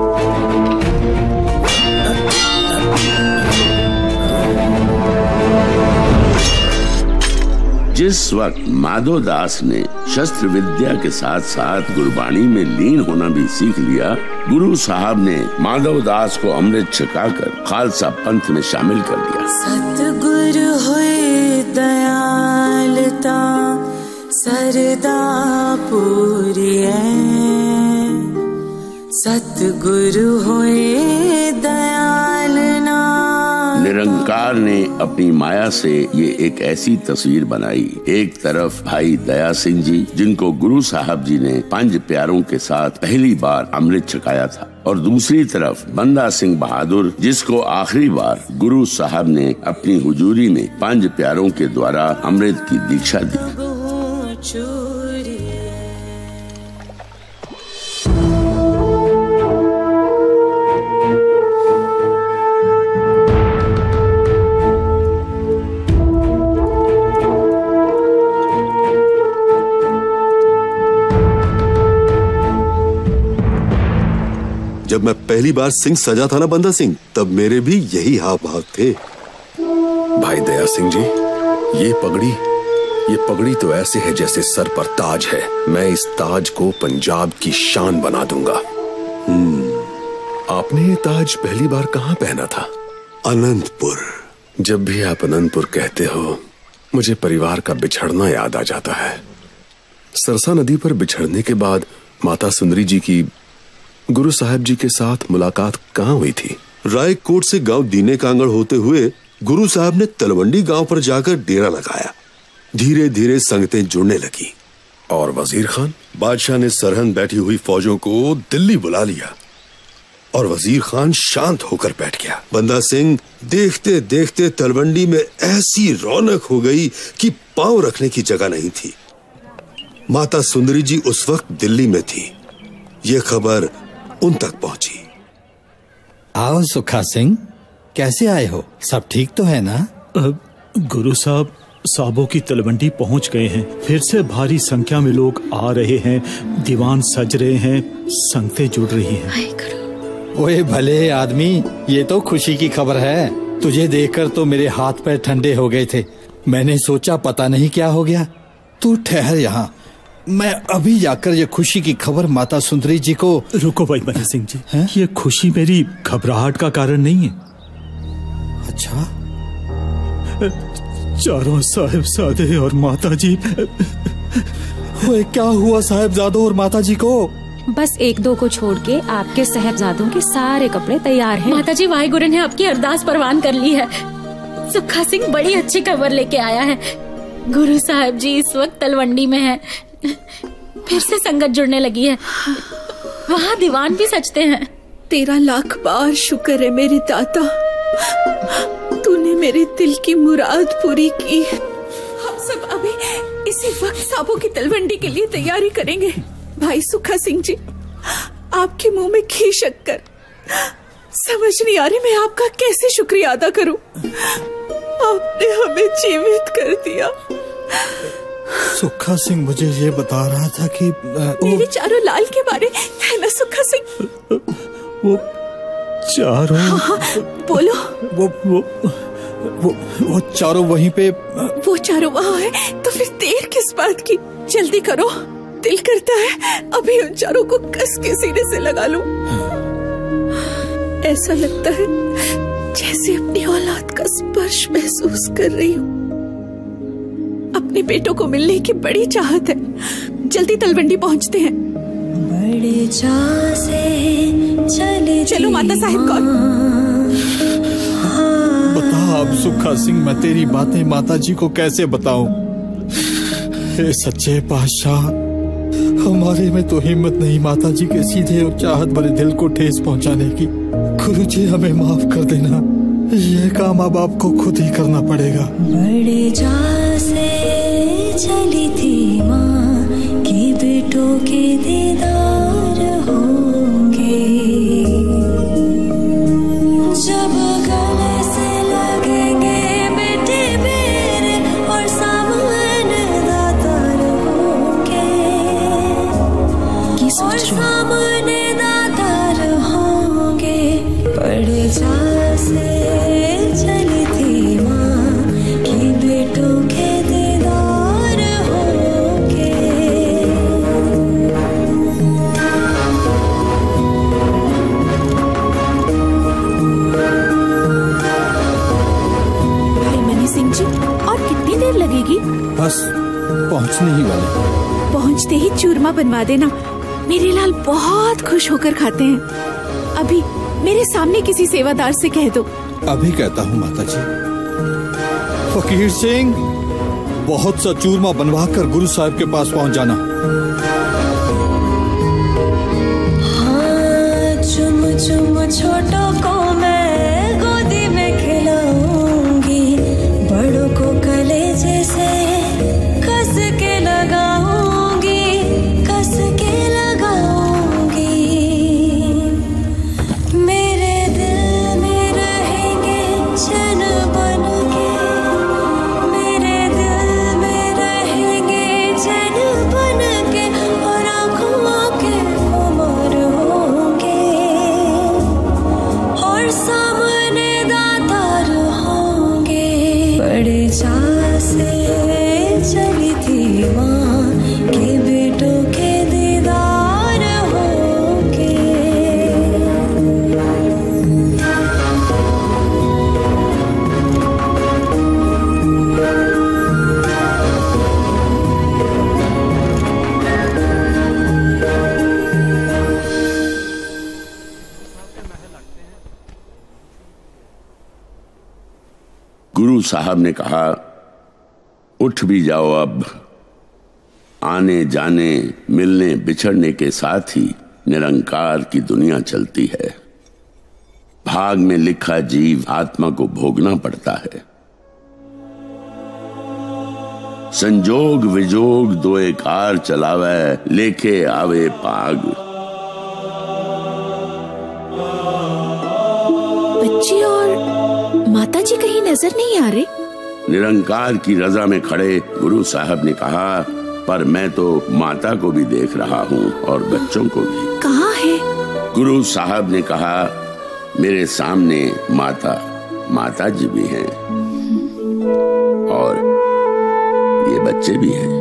जिस वक्त माधोदास ने शस्त्र विद्या के साथ साथ गुरबाणी में लीन होना भी सीख लिया, गुरु साहब ने माधवदास को अमृत छकाकर खालसा पंथ में शामिल कर दिया। सतगुरु होए दयालता सरदा पूरी है, सतगुरु होए दयालना। निरंकार ने अपनी माया से ये एक ऐसी तस्वीर बनाई। एक तरफ भाई दया सिंह जी, जिनको गुरु साहब जी ने 5 प्यारों के साथ पहली बार अमृत छकाया था, और दूसरी तरफ बंदा सिंह बहादुर, जिसको आखिरी बार गुरु साहब ने अपनी हुजूरी में 5 प्यारों के द्वारा अमृत की दीक्षा दी। जब मैं पहली बार सिंह सजा था ना बंदा सिंह, तब मेरे भी यही हाव भाव थे। भाई दया सिंह जी, ये पगड़ी तो ऐसे है जैसे सर पर ताज है। मैं इस ताज को पंजाब की शान बना दूंगा। आपने ये ताज पहली बार कहाँ पहना था? अनंतपुर। जब भी आप अनंतपुर कहते हो, मुझे परिवार का बिछड़ना याद आ जाता है। सरसा नदी पर बिछड़ने के बाद माता सुंदरी जी की गुरु साहब जी के साथ मुलाकात कहाँ हुई थी? रायकोट से गांव दीने कांगड़ होते हुए गुरु साहब ने तलवंडी गांव पर जाकर डेरा लगाया। धीरे धीरे संगतें जुड़ने लगी। और वजीर खान? बादशाह ने सरहंद बैठी हुई फौजों को दिल्ली बुला लिया और वजीर खान शांत होकर बैठ गया। बंदा सिंह देखते देखते तलवंडी में ऐसी रौनक हो गई कि पांव रखने की जगह नहीं थी। माता सुंदरी जी उस वक्त दिल्ली में थी। ये खबर उन तक पहुंची। आओ सुखा सिंह, कैसे आए हो? सब ठीक तो है ना? गुरु साहब, साहबों की तलवंडी पहुंच गए हैं। फिर से भारी संख्या में लोग आ रहे हैं, दीवान सज रहे हैं, संगतें जुड़ रही हैं। ओए भले आदमी, ये तो खुशी की खबर है। तुझे देखकर तो मेरे हाथ पैर ठंडे हो गए थे। मैंने सोचा पता नहीं क्या हो गया। तू ठहर यहाँ, मैं अभी जाकर ये खुशी की खबर माता सुंदरी जी को। रुको भाई बंदा सिंह जी, ये खुशी मेरी घबराहट का कारण नहीं है। अच्छा? चारों साहिबजादे और माता जी। क्या हुआ साहिबजादों और माता जी को? बस 1-2 को छोड़ के आपके साहबजादों के सारे कपड़े तैयार हैं। माताजी, वाहिगुरु ने आपकी अरदास परवान कर ली है। सुखा सिंह बड़ी अच्छी खबर लेके आया है। गुरु साहब जी इस वक्त तलवंडी में हैं। फिर से संगत जुड़ने लगी है। वहाँ दीवान भी सजते हैं। तेरा लाख बार शुक्र है मेरे दाता, तूने मेरे दिल की मुराद पूरी की। हम सब अभी इसी वक्त साबो की तलवंडी के लिए तैयारी करेंगे। भाई सुखा सिंह जी, आपके मुंह में घी शक्कर, समझ नहीं आ रही मैं आपका कैसे शुक्रिया अदा करूं। आपने हमें जीवित कर दिया। सुखा सिंह मुझे ये बता रहा था कि मेरे चारों लाल के बारे है ना सुखा सिंह? वो चारों हाँ, बोलो। वो चारों वहीं पे। वो चारों वहाँ है तो फिर देर किस बात की? जल्दी करो, दिल करता है अभी उन चारों को कस के सीने से लगा लूं। ऐसा लगता है जैसे अपनी औलाद का स्पर्श महसूस कर रही हूँ। अपने बेटों को मिलने की बड़ी चाहत है। जल्दी तलवंडी पहुँचते हैं। बड़े चाह से चले चलो माता साहिब कौन? बता अब सुखा सिंह, मैं तेरी बातें माताजी को कैसे बताऊं? हे सच्चे पातशाह, हमारे में तो हिम्मत नहीं माताजी के सीधे और चाहत भरे दिल को ठेस पहुंचाने की। गुरुजी हमें माफ कर देना, ये काम अब आपको खुद ही करना पड़ेगा। बड़े चाह से चली थी माँ कि बेटों के दीदार होंगे। जब गले से लगेंगे बेटे मेरे और सामने दातार होंगे, और सामने दातार होंगे। बड़े चाह से चली थी माँ कि बेटों के दीदार होंगे। भाई मनी सिंह जी, और कितनी देर लगेगी? बस पहुंचने ही वाले। पहुंचते ही चूरमा बनवा देना, मेरे लाल बहुत खुश होकर खाते हैं। अभी मेरे सामने किसी सेवादार से कह दो। अभी कहता हूँ माताजी। फकीर सिंह, बहुत सा चूरमा बनवा कर गुरु साहब के पास पहुंच जाना। हाँ, चुम चुम छोटों को मैं गोदी में खिलाऊंगी, बड़ों को कलेजे से कस के लगाऊंगी, कस के लगाऊंगी। मेरे दिल में रहेंगे चैन बन के, मेरे दिल में रहेंगे चैन बन के, और आंखों के खुमार होंगे, और सामने दातार होंगे। बड़े चाह से चली थी माँ के बेटों के दीदार होंगे। गुरु साहब ने कहा, उठ भी जाओ अब। आने जाने, मिलने बिछड़ने के साथ ही निरंकार की दुनिया चलती है। भाग में लिखा जीव आत्मा को भोगना पड़ता है। संजोग विजोग दो कार चलावे, लेके आवे पाग। बच्ची और माताजी कहीं नजर नहीं आ रहे। निरंकार की रजा में खड़े गुरु साहब ने कहा, पर मैं तो माता को भी देख रहा हूँ और बच्चों को भी। कहाँ है? गुरु साहब ने कहा, मेरे सामने माता जी भी हैं और ये बच्चे भी हैं।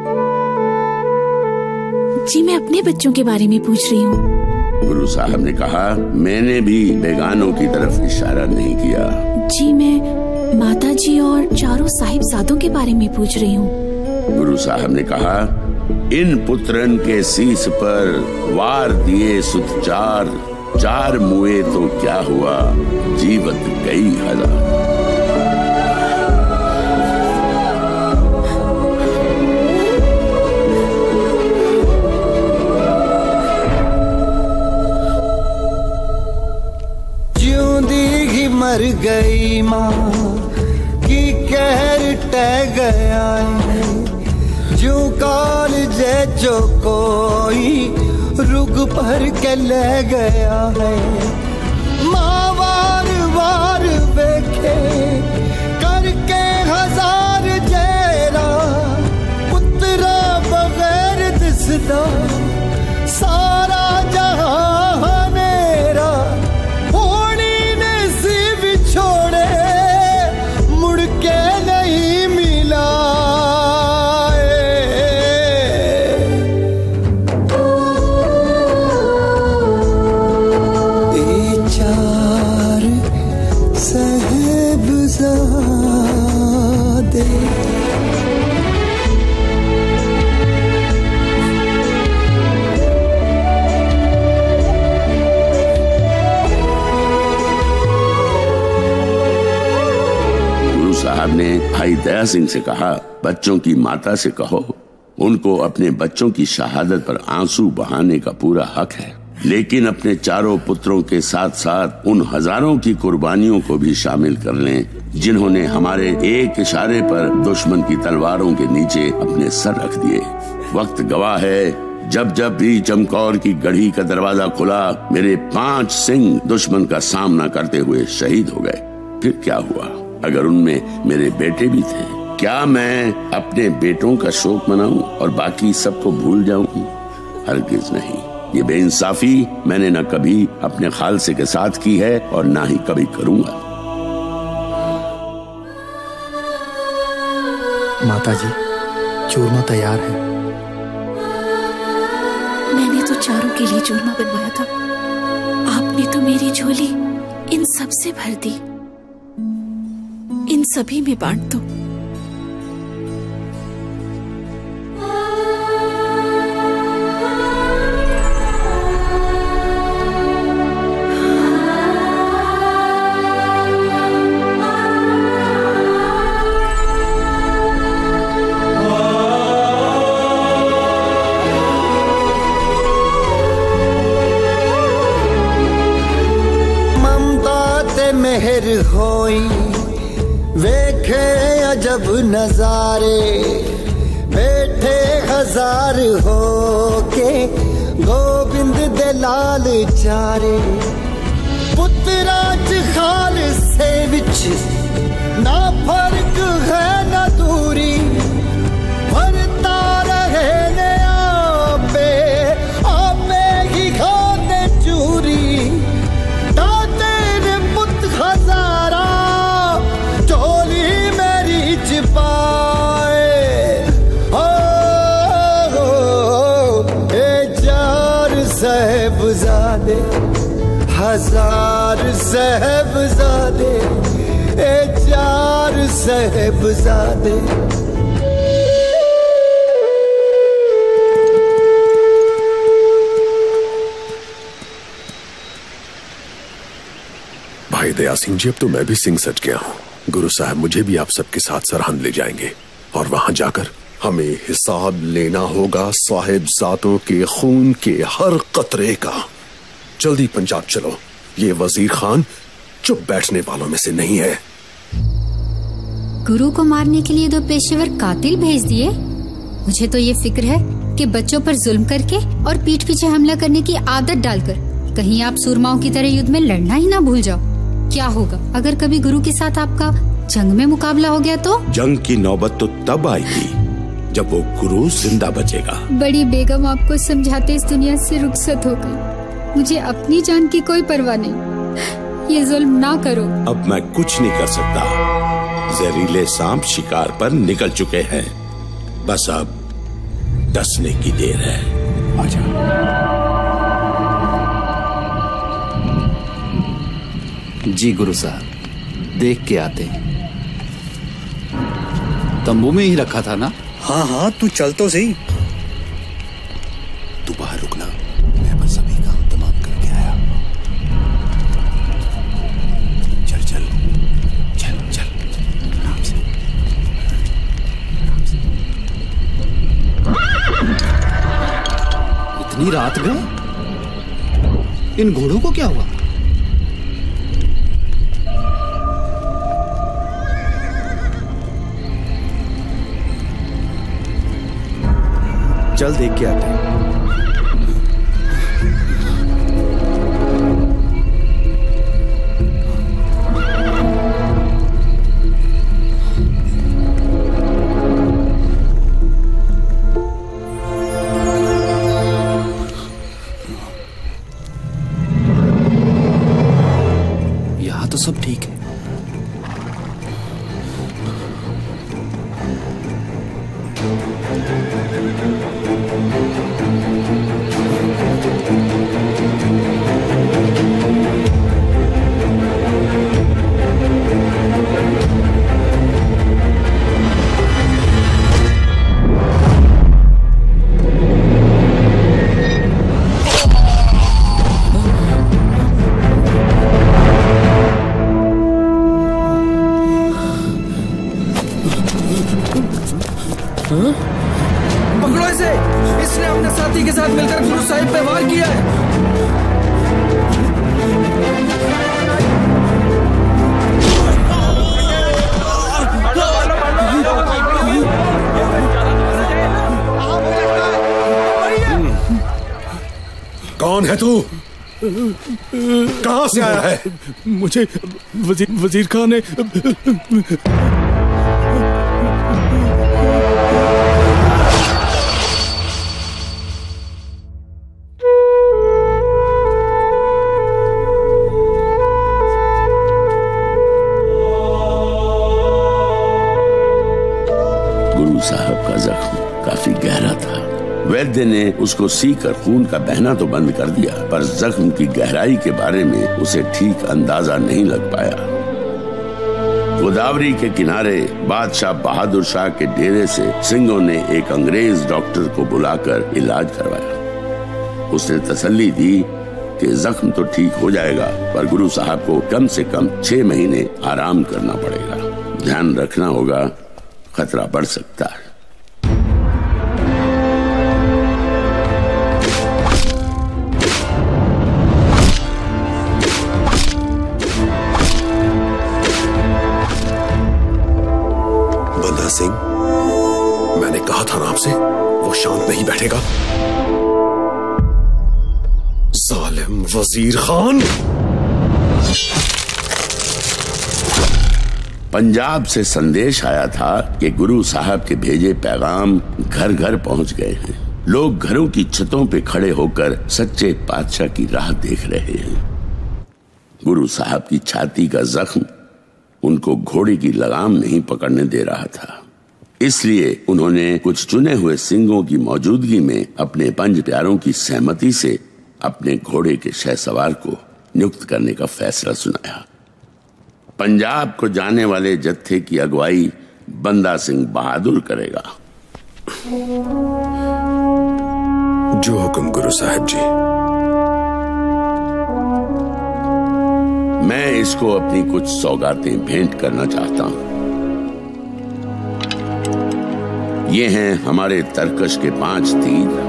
जी मैं अपने बच्चों के बारे में पूछ रही हूँ। गुरु साहब ने कहा, मैंने भी बेगानों की तरफ इशारा नहीं किया। जी मैं माता जी और चारों साहिबजादों के बारे में पूछ रही हूँ। गुरु साहब ने कहा, इन पुत्रन के शीस पर वार दिए सुत चार, चार मुए तो क्या हुआ, जीवत कई हजार। मर गई माँ की कहर टह गया है, जो काल जो कोई रुग भर के ले गया है। माँ वार वार देखे करके हजार जेरा, पुत्रा बगैर दिसदा सारा जहां मेरा। छोड़े मुड़ के नहीं मिला, ये चार साहिबजादे। साहब ने भाई दया सिंह से कहा, बच्चों की माता से कहो, उनको अपने बच्चों की शहादत पर आंसू बहाने का पूरा हक है, लेकिन अपने चारों पुत्रों के साथ साथ उन हजारों की कुर्बानियों को भी शामिल कर लें जिन्होंने हमारे एक इशारे पर दुश्मन की तलवारों के नीचे अपने सर रख दिए। वक्त गवाह है, जब जब भी चमकौर की गढ़ी का दरवाजा खुला, मेरे 5 सिंह दुश्मन का सामना करते हुए शहीद हो गए। फिर क्या हुआ? अगर उनमें मेरे बेटे भी थे, क्या मैं अपने बेटों का शोक मनाऊं और बाकी सबको भूल जाऊं? हरगिज नहीं। ये बेइंसाफी मैंने न कभी अपने खालसे के साथ की है और ना ही कभी करूंगा। माताजी, चूरमा तैयार है। मैंने तो चारों के लिए चूरमा बनवाया था, आपने तो मेरी झोली इन सब से भर दी। इन सभी में बांट दो। ममता ते मेहर होई, वेखे अजब नजारे, बैठे हजार हो के गोविंद दे लाल चारे। पुत्रा च खाल से विच ना फर्क है ना दूरी, भरता रहे ने आपे आपे ही खाते चूरी। दाते ने पुत हजारा चोली मेरी छिपाए। चार साहिबजादे, हजार साहिबजादे, 4 साहिबजादे। भाई दया सिंह जी, अब तो मैं भी सिंह सज गया हूँ। गुरु साहब मुझे भी आप सबके साथ सरहंद ले जाएंगे और वहां जाकर हमें हिसाब लेना होगा साहिबजादों के खून के हर कतरे का। जल्दी पंजाब चलो, ये वजीर खान चुप बैठने वालों में से नहीं है। गुरु को मारने के लिए 2 पेशेवर कातिल भेज दिए। मुझे तो ये फिक्र है कि बच्चों पर जुल्म करके और पीठ पीछे हमला करने की आदत डालकर कहीं आप सूरमाओं की तरह युद्ध में लड़ना ही ना भूल जाओ। क्या होगा अगर कभी गुरु के साथ आपका जंग में मुकाबला हो गया तो? जंग की नौबत तो तब आएगी जब वो गुरु जिंदा बचेगा। बड़ी बेगम आपको समझाते इस दुनिया से रुखसत हो गई। मुझे अपनी जान की कोई परवाह नहीं। ये जुल्म ना करो। अब मैं कुछ नहीं कर सकता। जहरीले सांप शिकार पर निकल चुके हैं, बस अब डसने की देर है। आजा। जी गुरु साहब, देख के आते हैं। तंबू में ही रखा था ना? हाँ हाँ, तू चल तो सही। तू बाहर रुकना, मैं बस अभी काम तमाम करके आया। चल चल चल चल आराम से। इतनी रात में इन घोड़ों को क्या हुआ? चल देख के आते हैं। यहाँ तो सब ठीक है। पकड़ो इसे, इसने अपने साथी के साथ मिलकर गुरु साहिब पे वार किया है। कौन है तू? कहां से आया है? मुझे वजीर खान ने गुरु साहब का जख्म काफी गहरा था। वैद्य ने उसको सीकर खून का बहना तो बंद कर दिया, पर जख्म की गहराई के बारे में उसे ठीक अंदाजा नहीं लग पाया। गोदावरी के किनारे बादशाह बहादुर शाह के डेरे से सिंघों ने एक अंग्रेज डॉक्टर को बुलाकर इलाज करवाया। उसने तसल्ली दी कि जख्म तो ठीक हो जाएगा, पर गुरु साहब को कम से कम 6 महीने आराम करना पड़ेगा। ध्यान रखना होगा, खतरा बढ़ सकता है। बंदा सिंह, मैंने कहा था ना आपसे, वो शांत नहीं बैठेगा। जालिम वजीर खान। पंजाब से संदेश आया था कि गुरु साहब के भेजे पैगाम घर घर पहुंच गए हैं। लोग घरों की छतों पे खड़े होकर सच्चे बादशाह की राह देख रहे हैं। गुरु साहब की छाती का जख्म उनको घोड़े की लगाम नहीं पकड़ने दे रहा था, इसलिए उन्होंने कुछ चुने हुए सिंघों की मौजूदगी में अपने 5 प्यारों की सहमति से अपने घोड़े के शहसवार को नियुक्त करने का फैसला सुनाया। पंजाब को जाने वाले जत्थे की अगुवाई बंदा सिंह बहादुर करेगा। जो हुक्म गुरु साहब जी। मैं इसको अपनी कुछ सौगातें भेंट करना चाहता हूं। ये हैं हमारे तरकश के 5 तीर।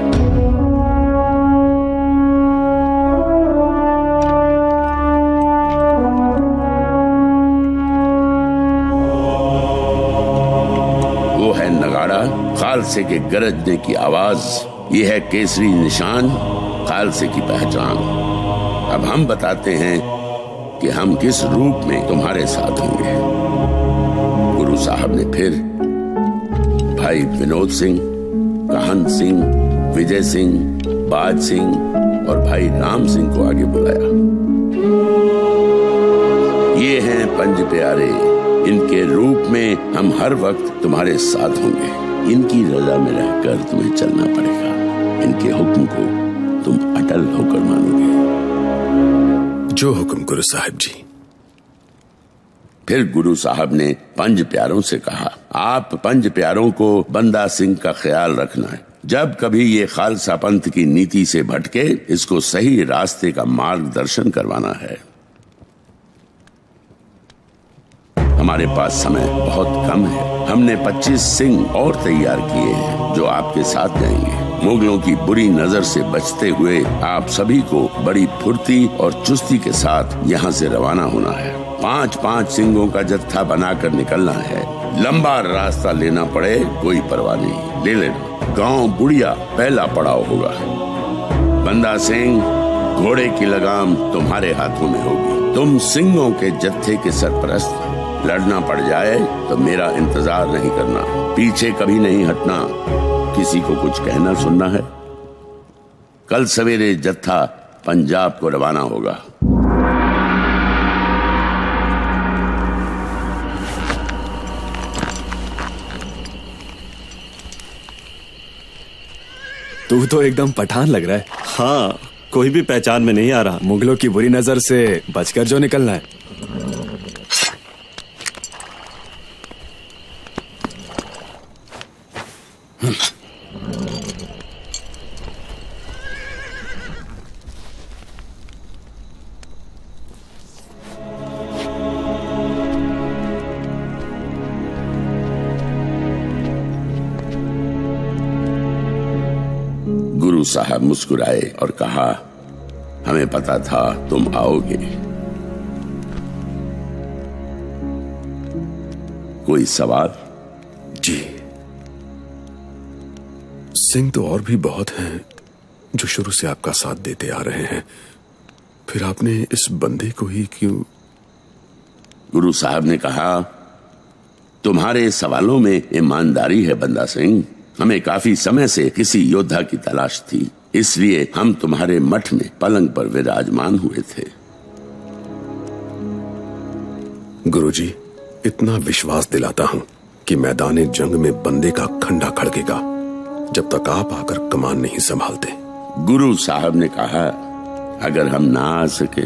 वो है नगाड़ा, खालसे के गरजने की आवाज। ये है केसरी निशान, खालसे की पहचान। अब हम बताते हैं कि हम किस रूप में तुम्हारे साथ होंगे। गुरु साहब ने फिर भाई विनोद सिंह, कहन सिंह, विजय सिंह, बाज सिंह और भाई राम सिंह को आगे बुलाया। ये हैं 5 प्यारे। इनके रूप में हम हर वक्त तुम्हारे साथ होंगे। इनकी रजा में रहकर तुम्हें चलना पड़ेगा। इनके हुक्म को तुम अटल होकर मानोगे। जो हुक्म गुरु साहब जी। फिर गुरु साहब ने 5 प्यारों से कहा, आप 5 प्यारों को बंदा सिंह का ख्याल रखना है। जब कभी ये खालसा पंथ की नीति से भटके, इसको सही रास्ते का मार्गदर्शन करवाना है। हमारे पास समय बहुत कम है। हमने 25 सिंह और तैयार किए हैं जो आपके साथ जाएंगे। मुगलों की बुरी नजर से बचते हुए आप सभी को बड़ी फुर्ती और चुस्ती के साथ यहाँ से रवाना होना है। 5-5 सिंगों का जत्था बनाकर निकलना है। लंबा रास्ता लेना पड़े कोई परवाह नहीं, ले लेना। गांव बुढ़िया पहला पड़ाव होगा। बंदा सिंह, घोड़े की लगाम तुम्हारे हाथों में होगी। तुम सिंगों के जत्थे के सरपरस्त। लड़ना पड़ जाए तो मेरा इंतजार नहीं करना, पीछे कभी नहीं हटना। किसी को कुछ कहना सुनना है। कल सवेरे जत्था पंजाब को रवाना होगा। तू तो एकदम पठान लग रहा है। हाँ, कोई भी पहचान में नहीं आ रहा। मुगलों की बुरी नजर से बचकर जो निकलना है। गुरु साहब मुस्कुराए और कहा, हमें पता था तुम आओगे। कोई सवाल? जी, सिंह तो और भी बहुत हैं जो शुरू से आपका साथ देते आ रहे हैं, फिर आपने इस बंदे को ही क्यों? गुरु साहब ने कहा, तुम्हारे सवालों में ईमानदारी है बंदा सिंह। हमें काफी समय से किसी योद्धा की तलाश थी, इसलिए हम तुम्हारे मठ में पलंग पर विराजमान हुए थे। गुरुजी, इतना विश्वास दिलाता हूं कि मैदाने जंग में बंदे का खंडा खड़केगा जब तक आप आकर कमान नहीं संभालते। गुरु साहब ने कहा, अगर हम ना आ सके?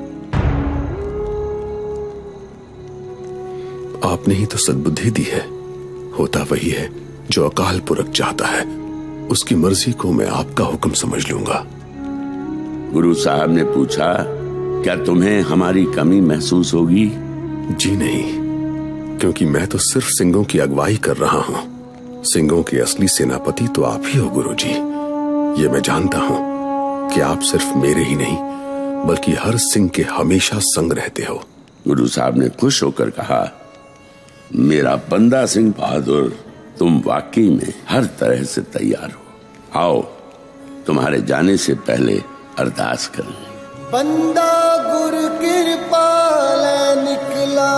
आपने ही तो सद्बुद्धि दी है। होता वही है जो अकाल पुरख चाहता है। उसकी मर्जी को मैं आपका हुक्म समझ लूंगा। गुरु साहब ने पूछा, क्या तुम्हें हमारी कमी महसूस होगी? जी नहीं, क्योंकि मैं तो सिर्फ सिंगों की अगुवाई कर रहा हूं। सिंगों के असली सेनापति तो आप ही हो गुरुजी। ये मैं जानता हूं कि आप सिर्फ मेरे ही नहीं बल्कि हर सिंह के हमेशा संग रहते हो। गुरु साहब ने खुश होकर कहा, मेरा बंदा सिंह बहादुर, तुम वाकई में हर तरह से तैयार हो। आओ, तुम्हारे जाने से पहले अरदास करें। बंदा गुरु कृपाल निकला,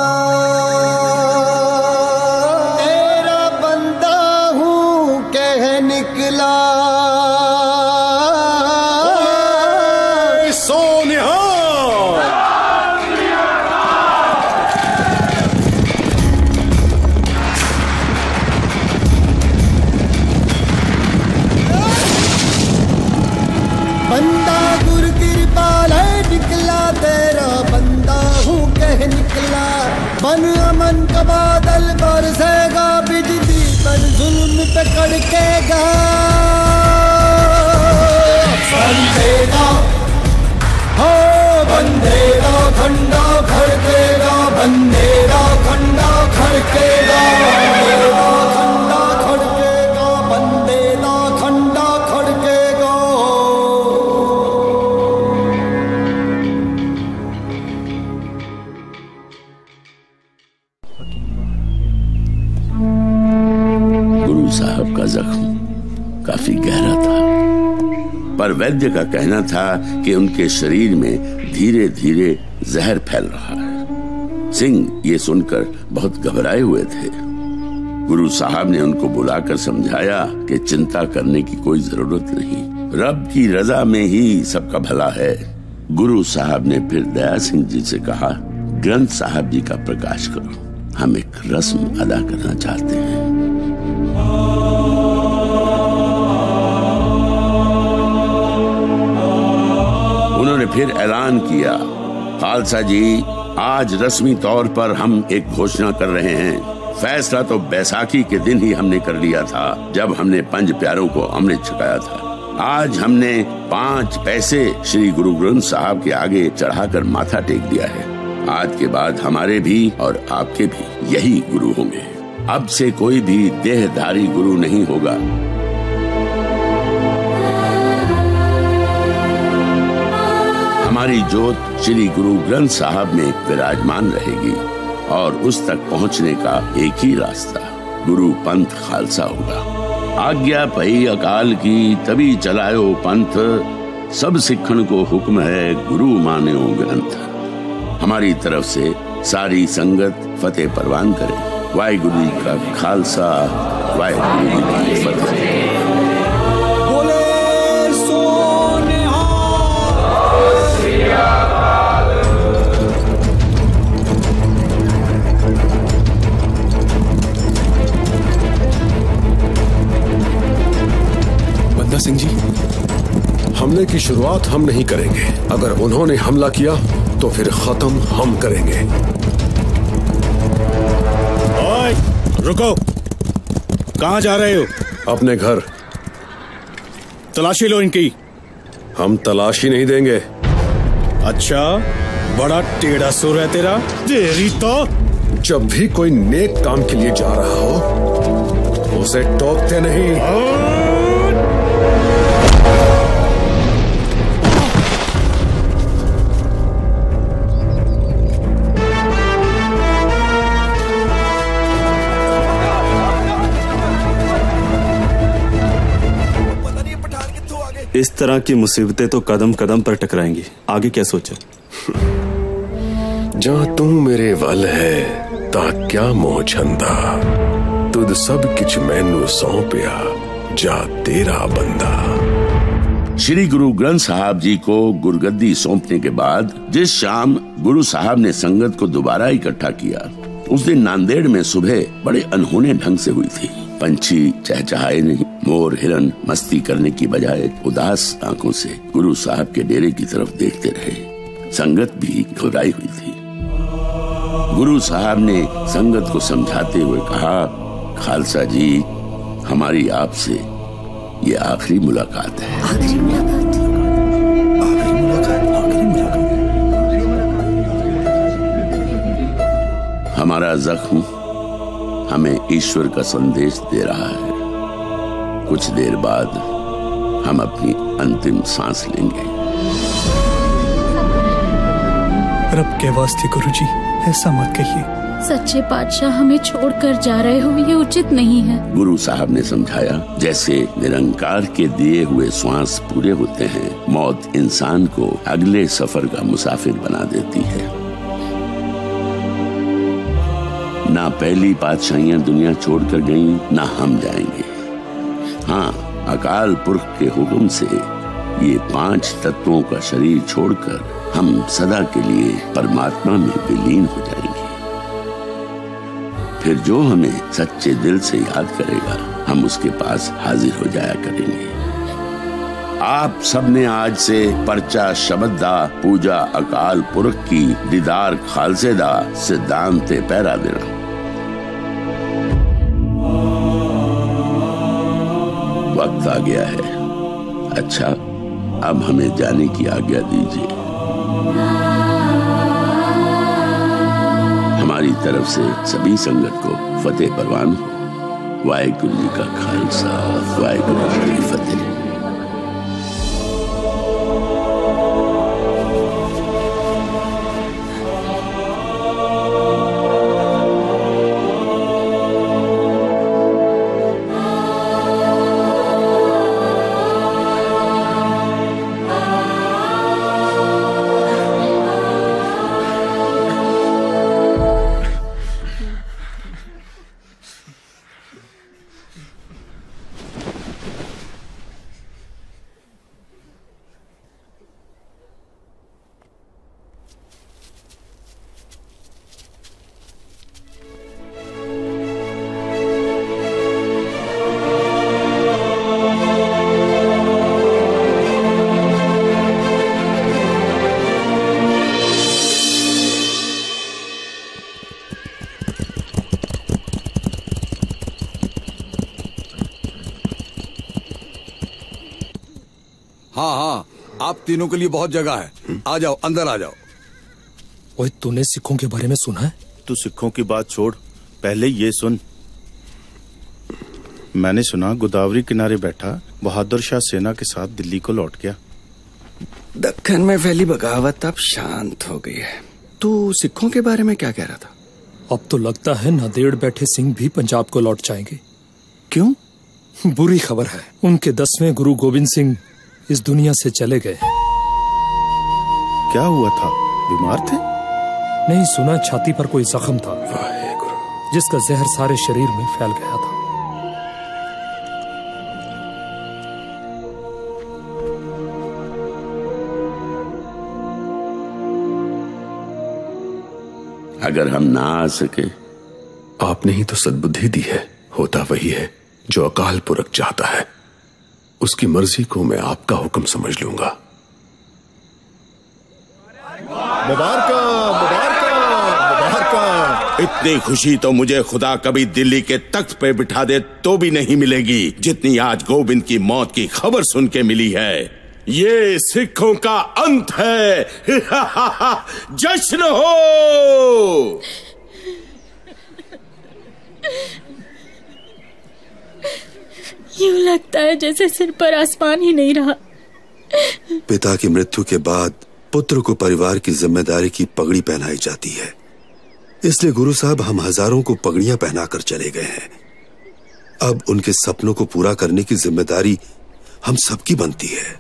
तेरा बंदा हूँ कह निकला। बंदा गुरु कृपाल निकला, तेरा बंदा हूँ कह निकला। बन अमन का बादल बरसेगा, बिजली पर जुल्म पे कड़केगा। बंदेगा हो बंदेगा, खंडा खड़केगा। बंदेगा खंडा खड़केगा। खंडा खड़केगा, बंदेगा खंडा खड़केगा। गुरु साहब का जख्म काफी गहरा था, पर वैद्य का कहना था कि उनके शरीर में धीरे धीरे जहर फैल रहा है। सिंह ये सुनकर बहुत घबराए हुए थे। गुरु साहब ने उनको बुलाकर समझाया कि चिंता करने की कोई जरूरत नहीं, रब की रजा में ही सबका भला है। गुरु साहब ने फिर दया सिंह जी से कहा, ग्रंथ साहब जी का प्रकाश करो, हम एक रस्म अदा करना चाहते हैं। उन्होंने फिर ऐलान किया, खालसा जी, आज रस्मी तौर पर हम एक घोषणा कर रहे हैं फैसला तो बैसाखी के दिन ही हमने कर लिया था, जब हमने 5 प्यारों को अमृत छकाया था। आज हमने 5 पैसे श्री गुरु ग्रंथ साहब के आगे चढ़ाकर माथा टेक दिया है। आज के बाद हमारे भी और आपके भी यही गुरु होंगे। अब से कोई भी देहधारी गुरु नहीं होगा। हमारी जोत श्री गुरु ग्रंथ साहब में विराजमान रहेगी और उस तक पहुंचने का एक ही रास्ता गुरु पंथ खालसा होगा। आज्ञा पई अकाल की तभी चलायो पंथ, सब सिखण को हुक्म है गुरु मान्यो ग्रंथ। हमारी तरफ से सारी संगत फतेह परवान करे। वाहिगुरु जी का खालसा, वाहिगुरु जी की फतेह। बंदा सिंह जी, हमले की शुरुआत हम नहीं करेंगे। अगर उन्होंने हमला किया तो फिर खत्म हम करेंगे। ओए, रुको, कहाँ जा रहे हो? अपने घर। तलाशी लो इनकी। हम तलाशी नहीं देंगे। अच्छा, बड़ा टेढ़ा सुर है तेरा। तेरी तो जब भी कोई नेक काम के लिए जा रहा हो उसे टोकते नहीं। इस तरह की मुसीबतें तो कदम कदम पर टकराएंगी। आगे क्या सोचा? जहां तू मेरे वल है ता क्या मोह छंदा, तुद सब किछ मैनू सौंपया जा तेरा बंदा। श्री गुरु ग्रंथ साहब जी को गुरगद्दी सौंपने के बाद जिस शाम गुरु साहब ने संगत को दोबारा इकट्ठा किया, उस दिन नांदेड़ में सुबह बड़े अनहोने ढंग से हुई थी। पंछी चहचहाए नहीं, मोर हिरन मस्ती करने की बजाय उदास आंखों से गुरु साहब के डेरे की तरफ देखते रहे। संगत भी घबराई हुई थी। गुरु साहब ने संगत को समझाते हुए कहा, खालसा जी, हमारी आपसे ये आखिरी मुलाकात है। आखिरी मुलाकात? हमारा जख्म हमें ईश्वर का संदेश दे रहा है। कुछ देर बाद हम अपनी अंतिम सांस लेंगे। रब के वास्ते गुरुजी, ऐसा मत कहिए। सच्चे पातशाह, हमें छोड़कर जा रहे हो, ये उचित नहीं है। गुरु साहब ने समझाया, जैसे निरंकार के दिए हुए श्वास पूरे होते हैं, मौत इंसान को अगले सफर का मुसाफिर बना देती है। ना पहली पातशाहियां दुनिया छोड़कर गईं, ना हम जाएंगे। हाँ, अकाल पुरख के हुक्म से ये 5 तत्वों का शरीर छोड़कर हम सदा के लिए परमात्मा में विलीन हो जाएंगे। फिर जो हमें सच्चे दिल से याद करेगा, हम उसके पास हाजिर हो जाया करेंगे। आप सबने आज से पर्चा शबद्दा पूजा अकाल पुरख की दीदार खालसेदा सिद्धांत पैरा देना। वक्त आ गया है। अच्छा, अब हमें जाने की आज्ञा दीजिए। हमारी तरफ से सभी संगत को फतेह परवान हो। वाहिगुरु जी का खालसा, वाहिगुरु जी की फतेह। हाँ हाँ, आप तीनों के लिए बहुत जगह है। आ जाओ, अंदर आ जाओ। ओए, तूने सिखों के बारे में सुना है? तू सिखों की बात छोड़, पहले ये सुन। मैंने सुना गोदावरी किनारे बैठा बहादुर शाह सेना के साथ दिल्ली को लौट गया। दक्कन में फैली बगावत अब शांत हो गई है। तू सिखों के बारे में क्या कह रहा था? अब तो लगता है नांदेड़ बैठे सिंह भी पंजाब को लौट जाएंगे। क्यों? बुरी खबर है, उनके 10वें गुरु गोविंद सिंह इस दुनिया से चले गए। क्या हुआ था? बीमार थे? नहीं, सुना छाती पर कोई जख्म था जिसका जहर सारे शरीर में फैल गया था। अगर हम ना आ सके, आपने ही तो सद्बुद्धि दी है। होता वही है जो अकाल पुरख चाहता है। उसकी मर्जी को मैं आपका हुक्म समझ लूंगा। इतनी खुशी तो मुझे खुदा कभी दिल्ली के तख्त पे बिठा दे तो भी नहीं मिलेगी जितनी आज गोविंद की मौत की खबर सुन के मिली है। ये सिखों का अंत है। जश्न हो। यूं लगता है जैसे सिर पर आसमान ही नहीं रहा। पिता की मृत्यु के बाद पुत्र को परिवार की जिम्मेदारी की पगड़ी पहनाई जाती है, इसलिए गुरु साहब हम हजारों को पगड़ियां पहनाकर चले गए हैं। अब उनके सपनों को पूरा करने की जिम्मेदारी हम सबकी बनती है।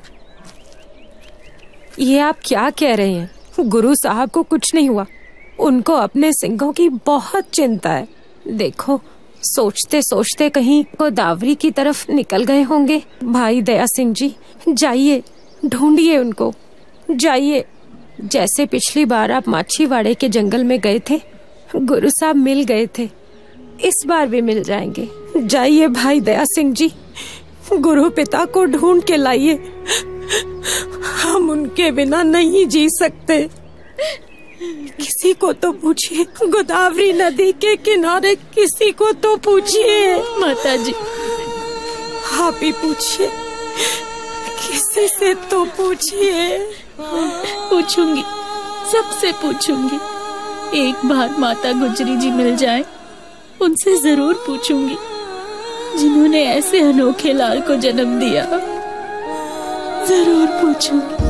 ये आप क्या कह रहे हैं? गुरु साहब को कुछ नहीं हुआ। उनको अपने सिंहों की बहुत चिंता है। देखो, सोचते सोचते कहीं गोदावरी की तरफ निकल गए होंगे। भाई दया सिंह जी, जाइए, ढूंढिए उनको, जाइए। जैसे पिछली बार आप माछीवाड़े के जंगल में गए थे, गुरु साहब मिल गए थे, इस बार भी मिल जाएंगे। जाइए भाई दया सिंह जी, गुरु पिता को ढूंढ के लाइए। हम उनके बिना नहीं जी सकते। किसी को तो पूछिए, गोदावरी नदी के किनारे किसी को तो पूछिए। माता जी, आप ही पूछिए, किसी से तो पूछिए। पूछूंगी, सबसे पूछूंगी। एक बार माता गुजरी जी मिल जाए, उनसे जरूर पूछूंगी, जिन्होंने ऐसे अनोखे लाल को जन्म दिया। जरूर पूछूंगी।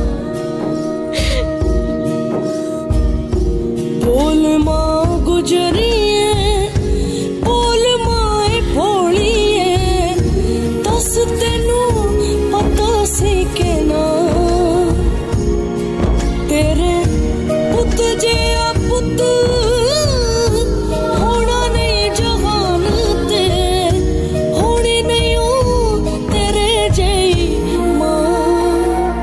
बोल माँ गुजरिए, बोल माए भोलिए, दस तेनू पता सी के ना तेरे पुत जे पुत होना नहीं जहान ते, होनी नहीं हूँ तेरे जई माँ।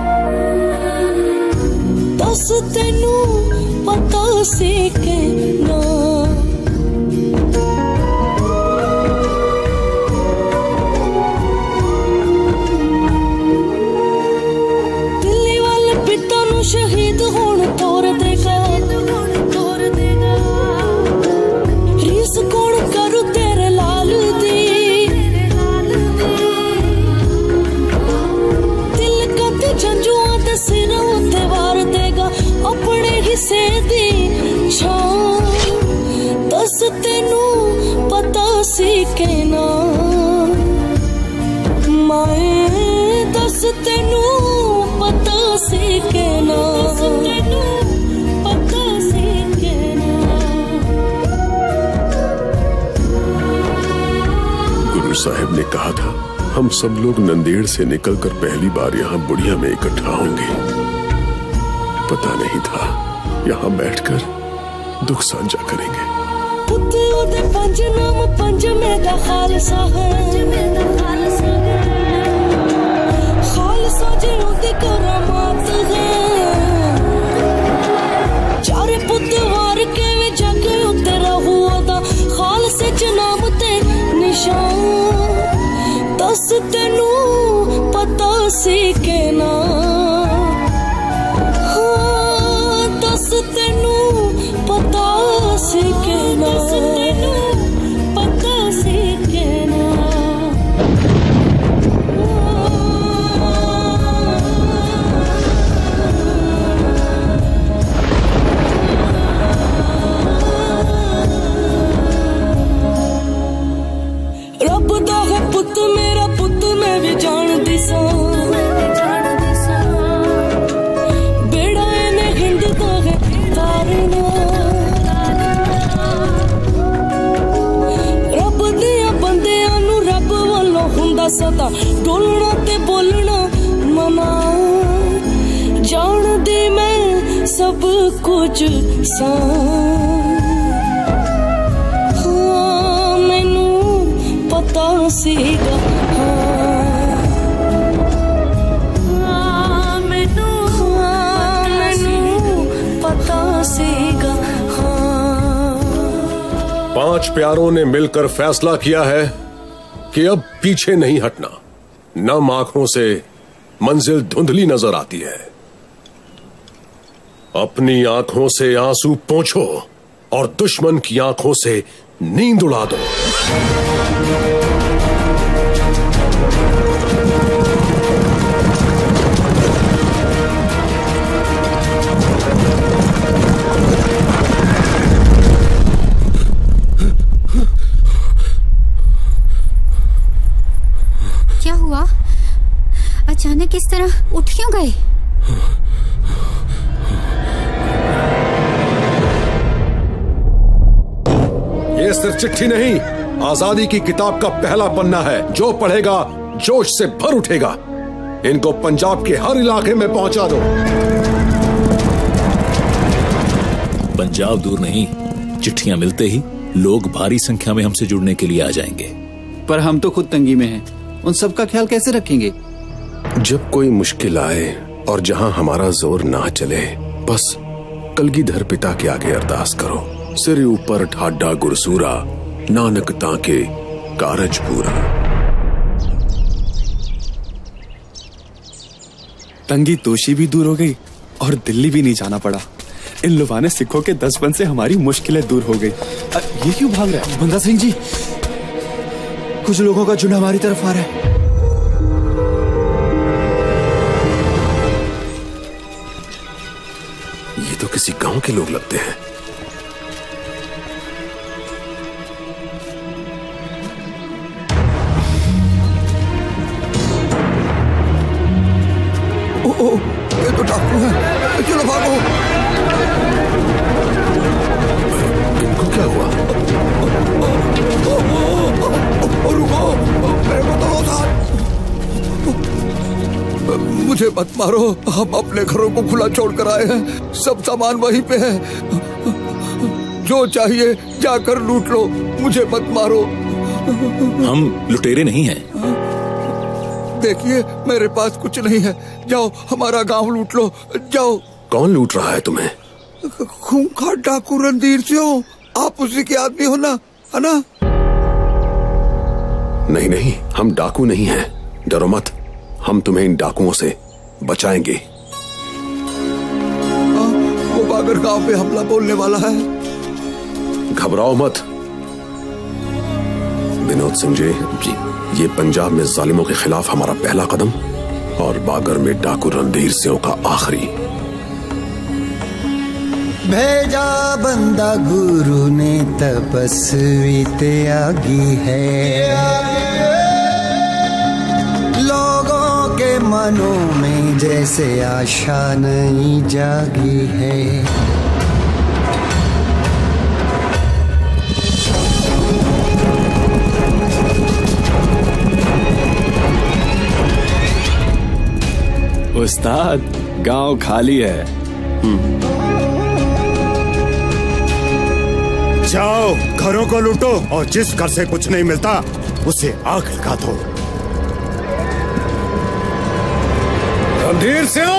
दस तेनू पता सी के ना दिल्ली वाले पिता नू शहीद होण तोर देगा, रीस कौन करू तेरे लाल दी, दिल कद झंझुआ दे सिर उत्ते वार देगा अपने हिस्से दी छां। दस तेनू पता सी के ना माए, दस तेनू पता सी के ना, पता सी के ना। गुरु साहब ने कहा था हम सब लोग नंदेड़ से निकलकर पहली बार यहाँ बुढ़िया में इकट्ठा होंगे। पता नहीं था यहाँ बैठकर दुख साझा करेंगे। पुत उदे पंज नाम पंज में दा खालसा है, खालसा जे उदे करामात है। चारे पुत वार के वे जग उतरा हुआ दा खालसे च नाम ते निशान। दस तेनू पता सी के ना, दस तेनू पता सी के ना, पता सी के ना। सदा डोलना ते बोलना मना जान दे मैं सब कुछ सा हाँ मैनू पता सीगा मैनू पता सीगा 5 प्यारों ने मिलकर फैसला किया है कि अब पीछे नहीं हटना। नम आंखों से मंजिल धुंधली नजर आती है। अपनी आंखों से आंसू पोंछो और दुश्मन की आंखों से नींद उड़ा दो। क्या हुआ? अचानक इस तरह उठ क्यों गए? ये सिर्फ चिट्ठी नहीं, आजादी की किताब का पहला पन्ना है। जो पढ़ेगा जोश से भर उठेगा। इनको पंजाब के हर इलाके में पहुंचा दो। पंजाब दूर नहीं, चिट्ठियां मिलते ही लोग भारी संख्या में हमसे जुड़ने के लिए आ जाएंगे। पर हम तो खुद तंगी में हैं। उन सब का ख्याल कैसे रखेंगे? जब कोई मुश्किल आए और जहां हमारा जोर ना चले, बस कलगीधर पिता के आगे अरदास करो। सिर ऊपर ठाडा गुरसूरा, नानक ताके कारज पूरा। तंगी तोशी भी दूर हो गई और दिल्ली भी नहीं जाना पड़ा। इन लुभाने सिखों के 10 बन से हमारी मुश्किलें दूर हो गई। ये क्यों भाग रहा है? बंदा सिंह जी, कुछ लोगों का झुंड हमारी तरफ आ रहा है। ये तो किसी गांव के लोग लगते हैं। ओ, ये तो डाकू है। चलो भागो। इनको क्या हुआ? रुको, मेरे को तो साथ। मुझे मत मारो, हम अपने घरों को खुला छोड़ कर आए हैं। सब सामान वहीं पे है। जो चाहिए जाकर लूट लो, मुझे मत मारो। हम लुटेरे नहीं हैं। देखिए, मेरे पास कुछ नहीं है। जाओ, हमारा गांव लूट लो। जाओ। कौन लूट रहा है तुम्हें? खूंखार डाकू रणधीर सिंह। आप उसी के आदमी हो ना, है ना? नहीं नहीं, हम डाकू नहीं हैं। डरो मत, हम तुम्हें इन डाकुओं से बचाएंगे। वो बागर गांव पे हमला बोलने वाला है। घबराओ मत विनोद सिंह जी। ये पंजाब में जालिमों के खिलाफ हमारा पहला कदम और बागर में डाकू रणधीर सिंह का आखिरी। भेजा बंदा गुरु ने तपस्वी त्यागी है। लोगों के मनों में जैसे आशा नहीं जागी है। उस्ताद, गांव खाली है। जाओ, घरों को लूटो और जिस घर से कुछ नहीं मिलता उसे आग लगा दो। रणधीर सिंह!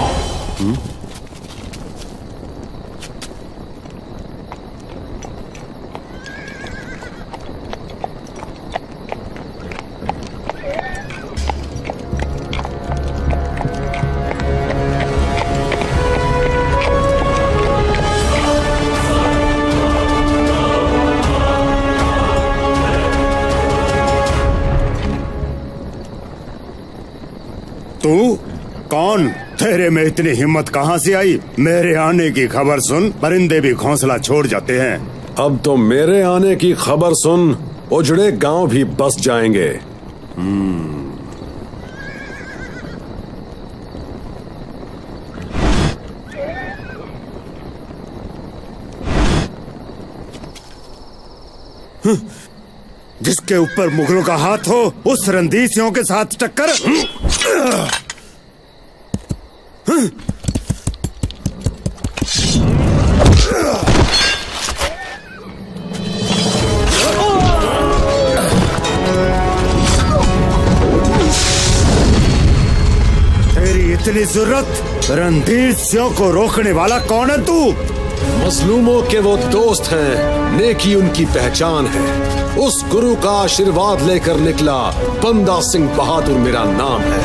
तू कौन? तेरे में इतनी हिम्मत कहाँ से आई? मेरे आने की खबर सुन परिंदे भी घोंसला छोड़ जाते हैं। अब तो मेरे आने की खबर सुन उजड़े गांव भी बस जाएंगे। जिसके ऊपर मुगलों का हाथ हो उस रणधीर सिंह के साथ टक्कर। तेरी इतनी जरूरत, रणधीर सिंह को रोकने वाला कौन है तू? मजलूमों के वो दोस्त हैं, नेकी उनकी पहचान है। उस गुरु का आशीर्वाद लेकर निकला, बंदा सिंह बहादुर मेरा नाम है।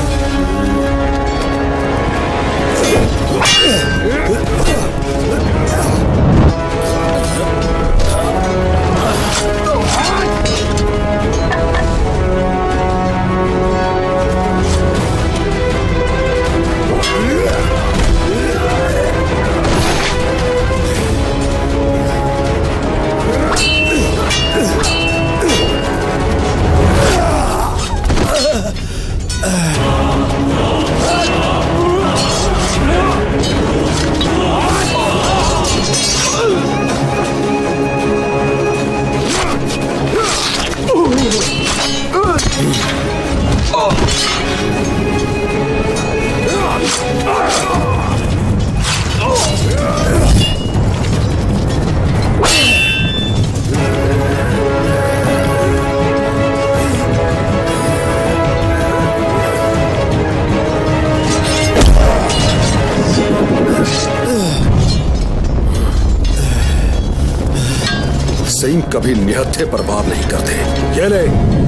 सिंह कभी निहत्थे पर वार नहीं करते। ये ले।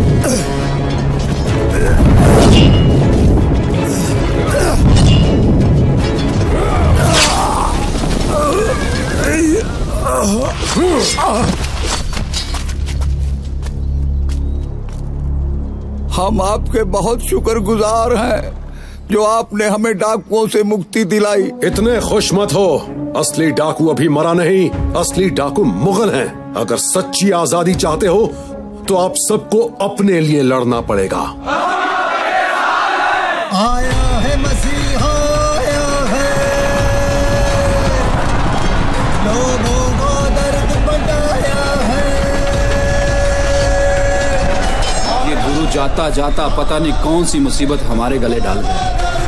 हम आपके बहुत शुक्रगुजार हैं जो आपने हमें डाकुओं से मुक्ति दिलाई। इतने खुश मत हो, असली डाकू अभी मरा नहीं, असली डाकू मुगल हैं। अगर सच्ची आजादी चाहते हो तो आप सबको अपने लिए लड़ना पड़ेगा। आया है मसीहा, आया है, लोगों को दर्द बढ़ाया है। ये गुरु जाता जाता पता नहीं कौन सी मुसीबत हमारे गले डाल गया।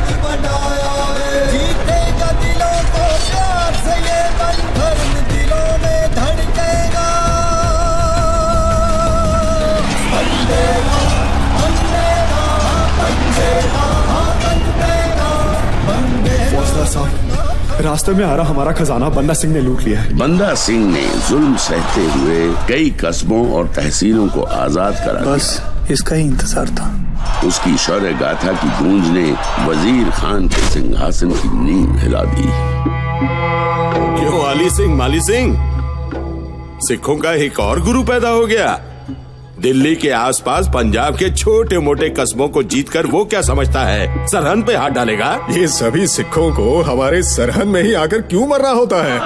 जीतेगा दिलों को प्यार से ये बंधन, दिलों में धड़केगा। बंदेगा, बंदेगा, बंदेगा, बंदेगा, बंदेगा। फौजदार साहब, रास्ते में आ रहा हमारा खजाना बंदा सिंह ने लूट लिया है। बंदा सिंह ने जुल्म सहते हुए कई कस्बों और तहसीलों को आजाद करा बस इसका ही इंतजार था। उसकी शौर्य गाथा की गूंज ने वजीर खान के सिंहासन की नींव हिला दी। क्यों आली सिंह, माली सिंह, सिखों का एक और गुरु पैदा हो गया? दिल्ली के आसपास पंजाब के छोटे मोटे कस्बों को जीतकर वो क्या समझता है सरहद पे हाथ डालेगा? ये सभी सिखों को हमारे सरहद में ही आकर क्यों मरना होता है?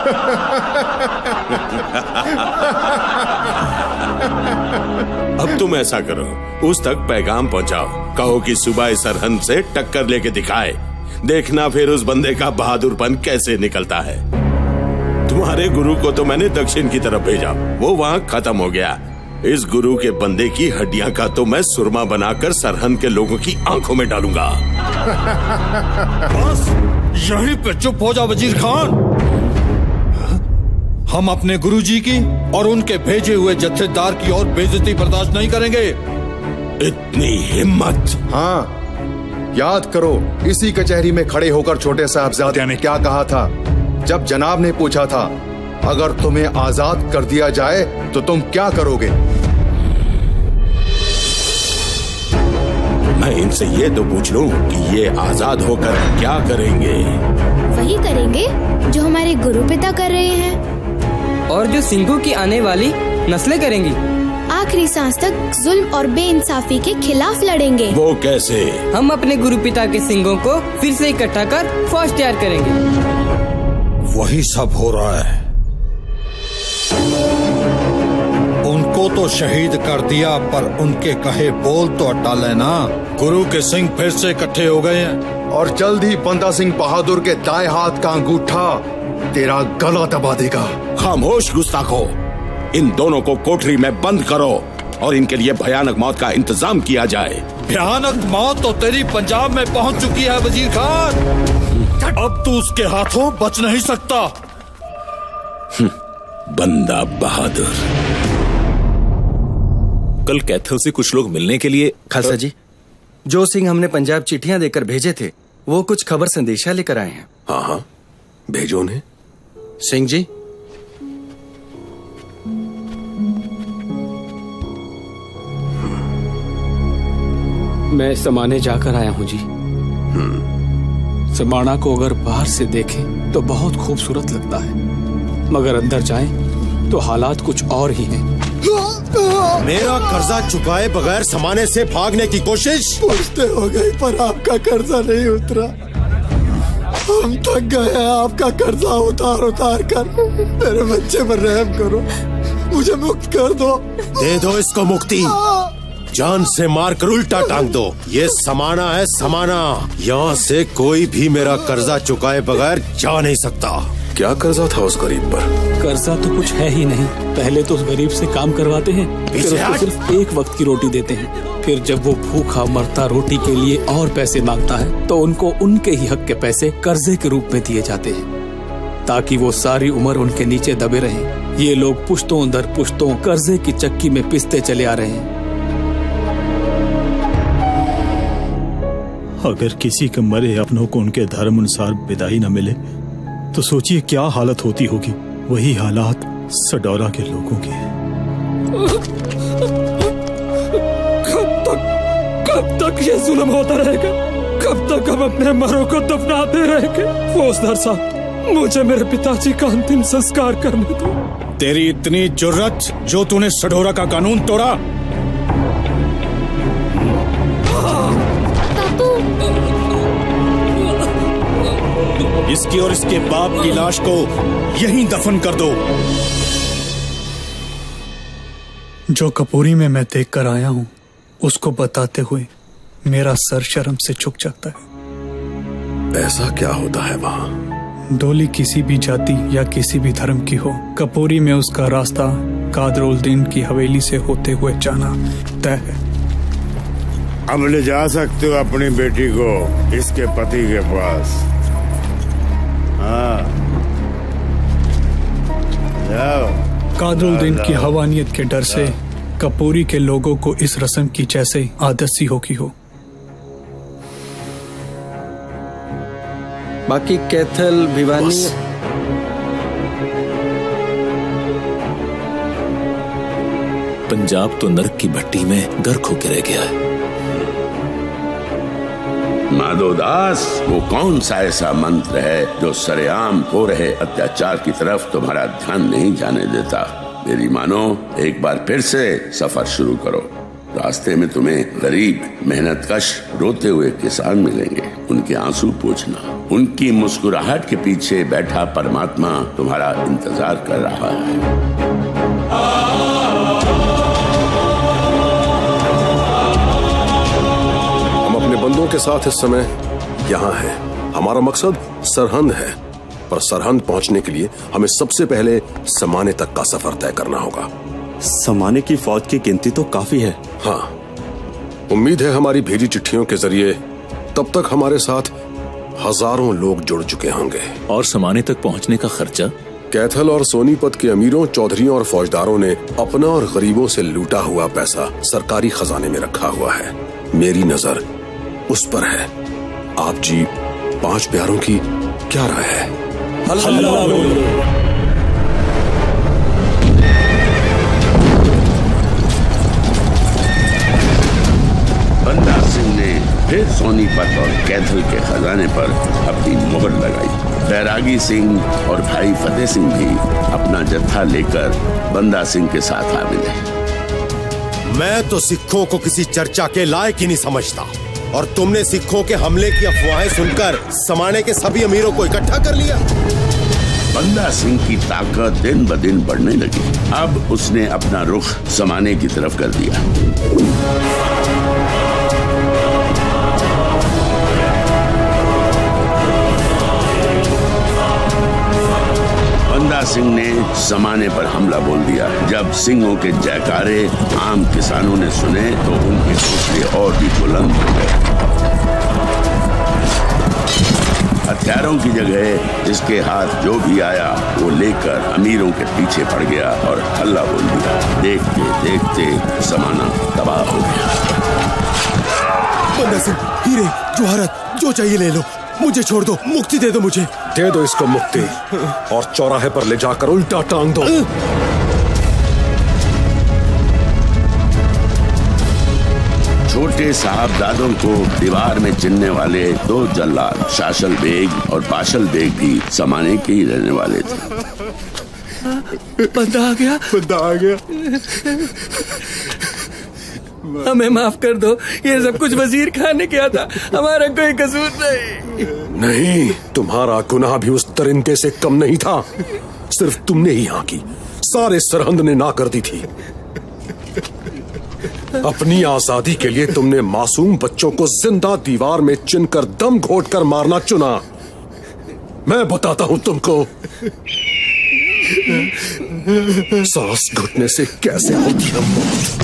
अब तुम ऐसा करो, उस तक पैगाम पहुंचाओ, कहो कि सुबह सरहद से टक्कर लेके दिखाए, देखना फिर उस बंदे का बहादुरपन कैसे निकलता है। तुम्हारे गुरु को तो मैंने दक्षिण की तरफ भेजा, वो वहाँ खत्म हो गया। इस गुरु के बंदे की हड्डियां का तो मैं सुरमा बनाकर सरहद के लोगों की आंखों में डालूंगा। बस यहीं पे चुप हो जा वजीर खान। हम अपने गुरुजी की और उनके भेजे हुए जत्थेदार की और बेइज्जती बर्दाश्त नहीं करेंगे। इतनी हिम्मत? हाँ, याद करो इसी कचहरी में खड़े होकर छोटे साहबजादे ने क्या कहा था जब जनाब ने पूछा था अगर तुम्हें आजाद कर दिया जाए तो तुम क्या करोगे? मैं इनसे ये तो पूछ लूं कि ये आजाद होकर क्या करेंगे? वही करेंगे जो हमारे गुरु पिता कर रहे हैं और जो सिंघों की आने वाली नस्लें करेंगी। आखिरी सांस तक जुल्म और बेइंसाफी के खिलाफ लड़ेंगे। वो कैसे? हम अपने गुरु पिता के सिंघों को फिर से इकट्ठा कर फौज तैयार करेंगे। वही सब हो रहा है। उनको तो शहीद कर दिया पर उनके कहे बोल तो हटा लेना। गुरु के सिंह फिर से इकट्ठे हो गए हैं और जल्द ही बंदा सिंह बहादुर के दाएं हाथ का अंगूठा तेरा गला दबा देगा। खामोश गुस्ताखो, इन दोनों को कोठरी में बंद करो और इनके लिए भयानक मौत का इंतजाम किया जाए। भयानक मौत तो तेरी पंजाब में पहुंच चुकी है वजीर खान। अब तू उसके हाथों बच नहीं सकता। बंदा बहादुर। कल कैथल से कुछ लोग मिलने के लिए। खालसा जी, जो सिंह हमने पंजाब चिट्ठियां देकर भेजे थे वो कुछ खबर संदेशा लेकर आए हैं। हाँ हाँ, भेजो उन्हें। सिंह जी, मैं समाने जाकर आया हूँ जी। समाना को अगर बाहर से देखें तो बहुत खूबसूरत लगता है, मगर अंदर जाएं तो हालात कुछ और ही हैं। मेरा कर्जा चुकाए बगैर समाने से भागने की कोशिश पुश्ते हो गई पर आपका कर्जा नहीं उतरा। हम थक गए हैं आपका कर्जा उतार उतार कर। मेरे बच्चे पर रहम करो, मुझे मुक्त कर दो। दे दो इसको मुक्ति, जान से मार कर उल्टा टांग दो। ये समाना है, समाना। यहाँ से कोई भी मेरा कर्जा चुकाए बगैर जा नहीं सकता। क्या कर्जा था उस गरीब पर? कर्जा तो कुछ है ही नहीं। पहले तो उस गरीब से काम करवाते हैं, फिर उसको सिर्फ एक वक्त की रोटी देते हैं। फिर जब वो भूखा मरता रोटी के लिए और पैसे मांगता है तो उनको उनके ही हक के पैसे कर्जे के रूप में दिए जाते हैं, ताकि वो सारी उम्र उनके नीचे दबे रहें। ये लोग पुश्तों दर पुश्तों कर्जे की चक्की में पिसते चले आ रहे हैं। अगर किसी के मरे अपनों को उनके धर्म अनुसार विदाई न मिले तो सोचिए क्या हालत होती होगी। वही हालात सडौरा के लोगों की है। कब तक ये जुल्म होता रहेगा? कब तक हम अपने मरों को दफनाते रहेंगे? फौजदार साहब, मुझे मेरे पिताजी का अंतिम संस्कार करने दो। तेरी इतनी जुर्रत जो तूने सडौरा का कानून तोड़ा। इसकी और इसके बाप की लाश को यहीं दफन कर दो। जो कपूरी में मैं देख कर आया हूँ उसको बताते हुए मेरा सर शर्म से झुक जाता है। ऐसा क्या होता है वहाँ? डोली किसी भी जाति या किसी भी धर्म की हो, कपूरी में उसका रास्ता कादरुद्दीन की हवेली से होते हुए जाना तय है। अब ले जा सकते हो अपनी बेटी को इसके पति के पास। हाँ, जाओ। कादरुद्दीन की हवानियत के डर से कपूरी के लोगों को इस रस्म की जैसे आदत सी होगी हो। बाकी कैथल भिवानी पंजाब तो नरक की भट्टी में गर्क होकर रह गया है। माधोदास, वो कौन सा ऐसा मंत्र है जो सरेआम हो रहे अत्याचार की तरफ तुम्हारा ध्यान नहीं जाने देता? मेरी मानो, एक बार फिर से सफर शुरू करो। रास्ते में तुम्हें गरीब मेहनतकश रोते हुए किसान मिलेंगे। उनके आंसू पोंछना। उनकी मुस्कुराहट के पीछे बैठा परमात्मा तुम्हारा इंतजार कर रहा है। बंदों के साथ इस समय यहाँ है। हमारा मकसद सरहंद है, पर सरहंद पहुँचने के लिए हमें सबसे पहले समाने तक का सफर तय करना होगा। समाने की फौज की गिनती तो काफी है। हाँ, उम्मीद है हमारी भेजी चिट्ठियों के जरिए तब तक हमारे साथ हजारों लोग जुड़ चुके होंगे। और समाने तक पहुँचने का खर्चा? कैथल और सोनीपत के अमीरों, चौधरियों और फौजदारों ने अपना और गरीबों से लूटा हुआ पैसा सरकारी खजाने में रखा हुआ है। मेरी नजर उस पर है। आप जी 5 प्यारों की क्या राय है? बंदा सिंह ने फिर सोनीपत और कैथल के खजाने पर अपनी मोहर लगाई। बैरागी सिंह और भाई फतेह सिंह भी अपना जत्था लेकर बंदा सिंह के साथ आ मिले। मैं तो सिखों को किसी चर्चा के लायक ही नहीं समझता, और तुमने सिखों के हमले की अफवाहें सुनकर समाने के सभी अमीरों को इकट्ठा कर लिया। बंदा सिंह की ताकत दिन ब दिन बढ़ने लगी। अब उसने अपना रुख समाने की तरफ कर दिया। बंदा सिंह ने जमाने पर हमला बोल दिया। जब सिंहों के जयकारे आम किसानों ने सुने तो उनके हौसले और भी बुलंद हो गए। हथियारों की जगह जिसके हाथ जो भी आया वो लेकर अमीरों के पीछे पड़ गया और हल्ला बोल दिया। देखते देखते जमाना तबाह हो गया। बंदा सिंह, हीरे, जवाहरात जो चाहिए ले लो, मुझे छोड़ दो, मुक्ति दे दो मुझे। दे दो इसको मुक्ति और चौराहे पर ले जाकर उल्टा टांग दो। छोटे साहबजादों को दीवार में चिनने वाले 2 जल्लाद शाशल बेग और बाशल बेग भी जमाने के ही रहने वाले थे। बंदा आ गया, बंदा आ गया। हमें माफ कर दो, ये सब कुछ वजीर खान ने किया था, हमारा कोई कसूर नहीं। तुम्हारा गुनाह भी उस दरिंदे से कम नहीं था। सिर्फ तुमने ही यहाँ की, सारे सरहंद ने ना कर दी थी। अपनी आजादी के लिए तुमने मासूम बच्चों को जिंदा दीवार में चिनकर दम घोटकर मारना चुना। मैं बताता हूं तुमको सांस घुटने से कैसे होती है मौत।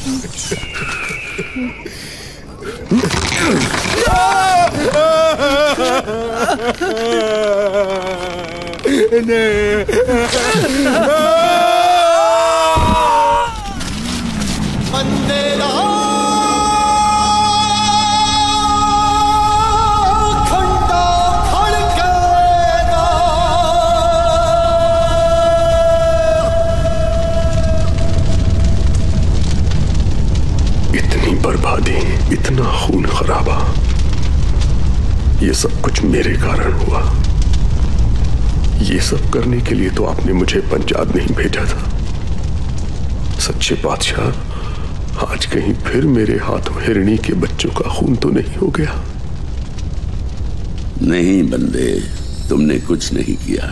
इतनी बर्बादी, इतना खून खराबा, ये सब कुछ मेरे कारण हुआ। ये सब करने के लिए तो आपने मुझे पंजाब नहीं भेजा था। सच्चे बादशाह, आज कहीं फिर मेरे हाथों हिरणी के बच्चों का खून तो नहीं हो गया? नहीं बंदे, तुमने कुछ नहीं किया,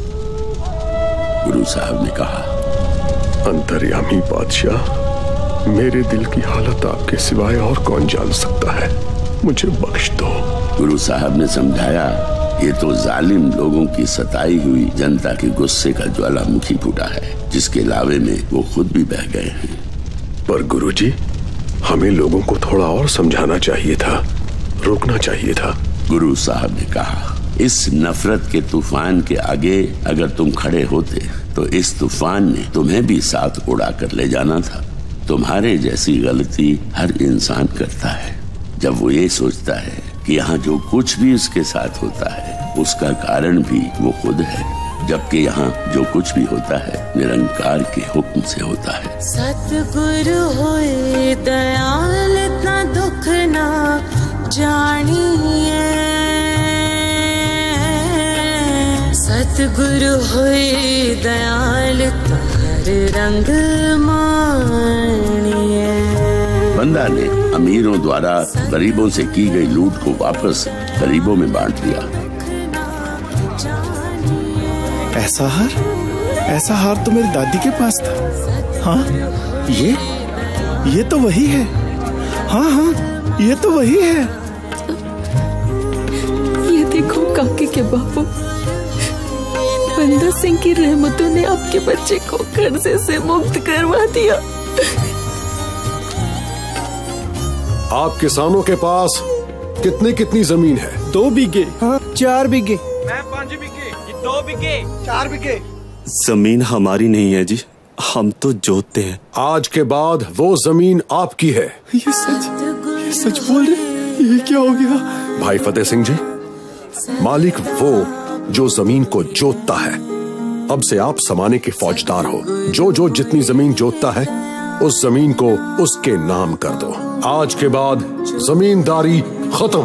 गुरु साहब ने कहा। अंतर्यामी बादशाह, मेरे दिल की हालत आपके सिवाय और कौन जान सकता है। मुझे बख्श दो। गुरु साहब ने समझाया, ये तो जालिम लोगों की सताई हुई जनता के गुस्से का ज्वालामुखी फूटा है, जिसके लावे में वो खुद भी बह गए हैं। पर गुरुजी, हमें लोगों को थोड़ा और समझाना चाहिए था, रोकना चाहिए था। गुरु साहब ने कहा, इस नफरत के तूफान के आगे अगर तुम खड़े होते तो इस तूफान ने तुम्हें भी साथ उड़ा कर ले जाना था। तुम्हारे जैसी गलती हर इंसान करता है जब वो ये सोचता है कि यहाँ जो कुछ भी उसके साथ होता है उसका कारण भी वो खुद है, जबकि यहाँ जो कुछ भी होता है निरंकार के हुक्म से होता है। सतगुरु होए दयाल, इतना दुख ना जानिए। सतगुरु होए दयाल, हर रंग मानिए। बंदा ने अमीरों द्वारा गरीबों से की गई लूट को वापस गरीबों में बांट दिया। ऐसा हार तो मेरी दादी के पास था। हाँ, ये तो वही है। हाँ, ये तो वही है। ये देखो काके के बापू, बंदा सिंह की रहमतों ने आपके बच्चे को कर्जे से मुक्त करवा दिया। आप किसानों के पास कितनी जमीन है? 2 बीघे। हाँ, 4 बीघे। मैं 5 बीघे, 2 बीघे, 4 बीघे। जमीन हमारी नहीं है जी, हम तो जोतते हैं। आज के बाद वो जमीन आपकी है। ये सच बोल रहे? ये क्या हो गया? भाई फतेह सिंह जी, मालिक वो जो जमीन को जोतता है। अब से आप समाने के फौजदार हो। जो जितनी जमीन जोतता है उस जमीन को उसके नाम कर दो। आज के बाद जमींदारी खत्म।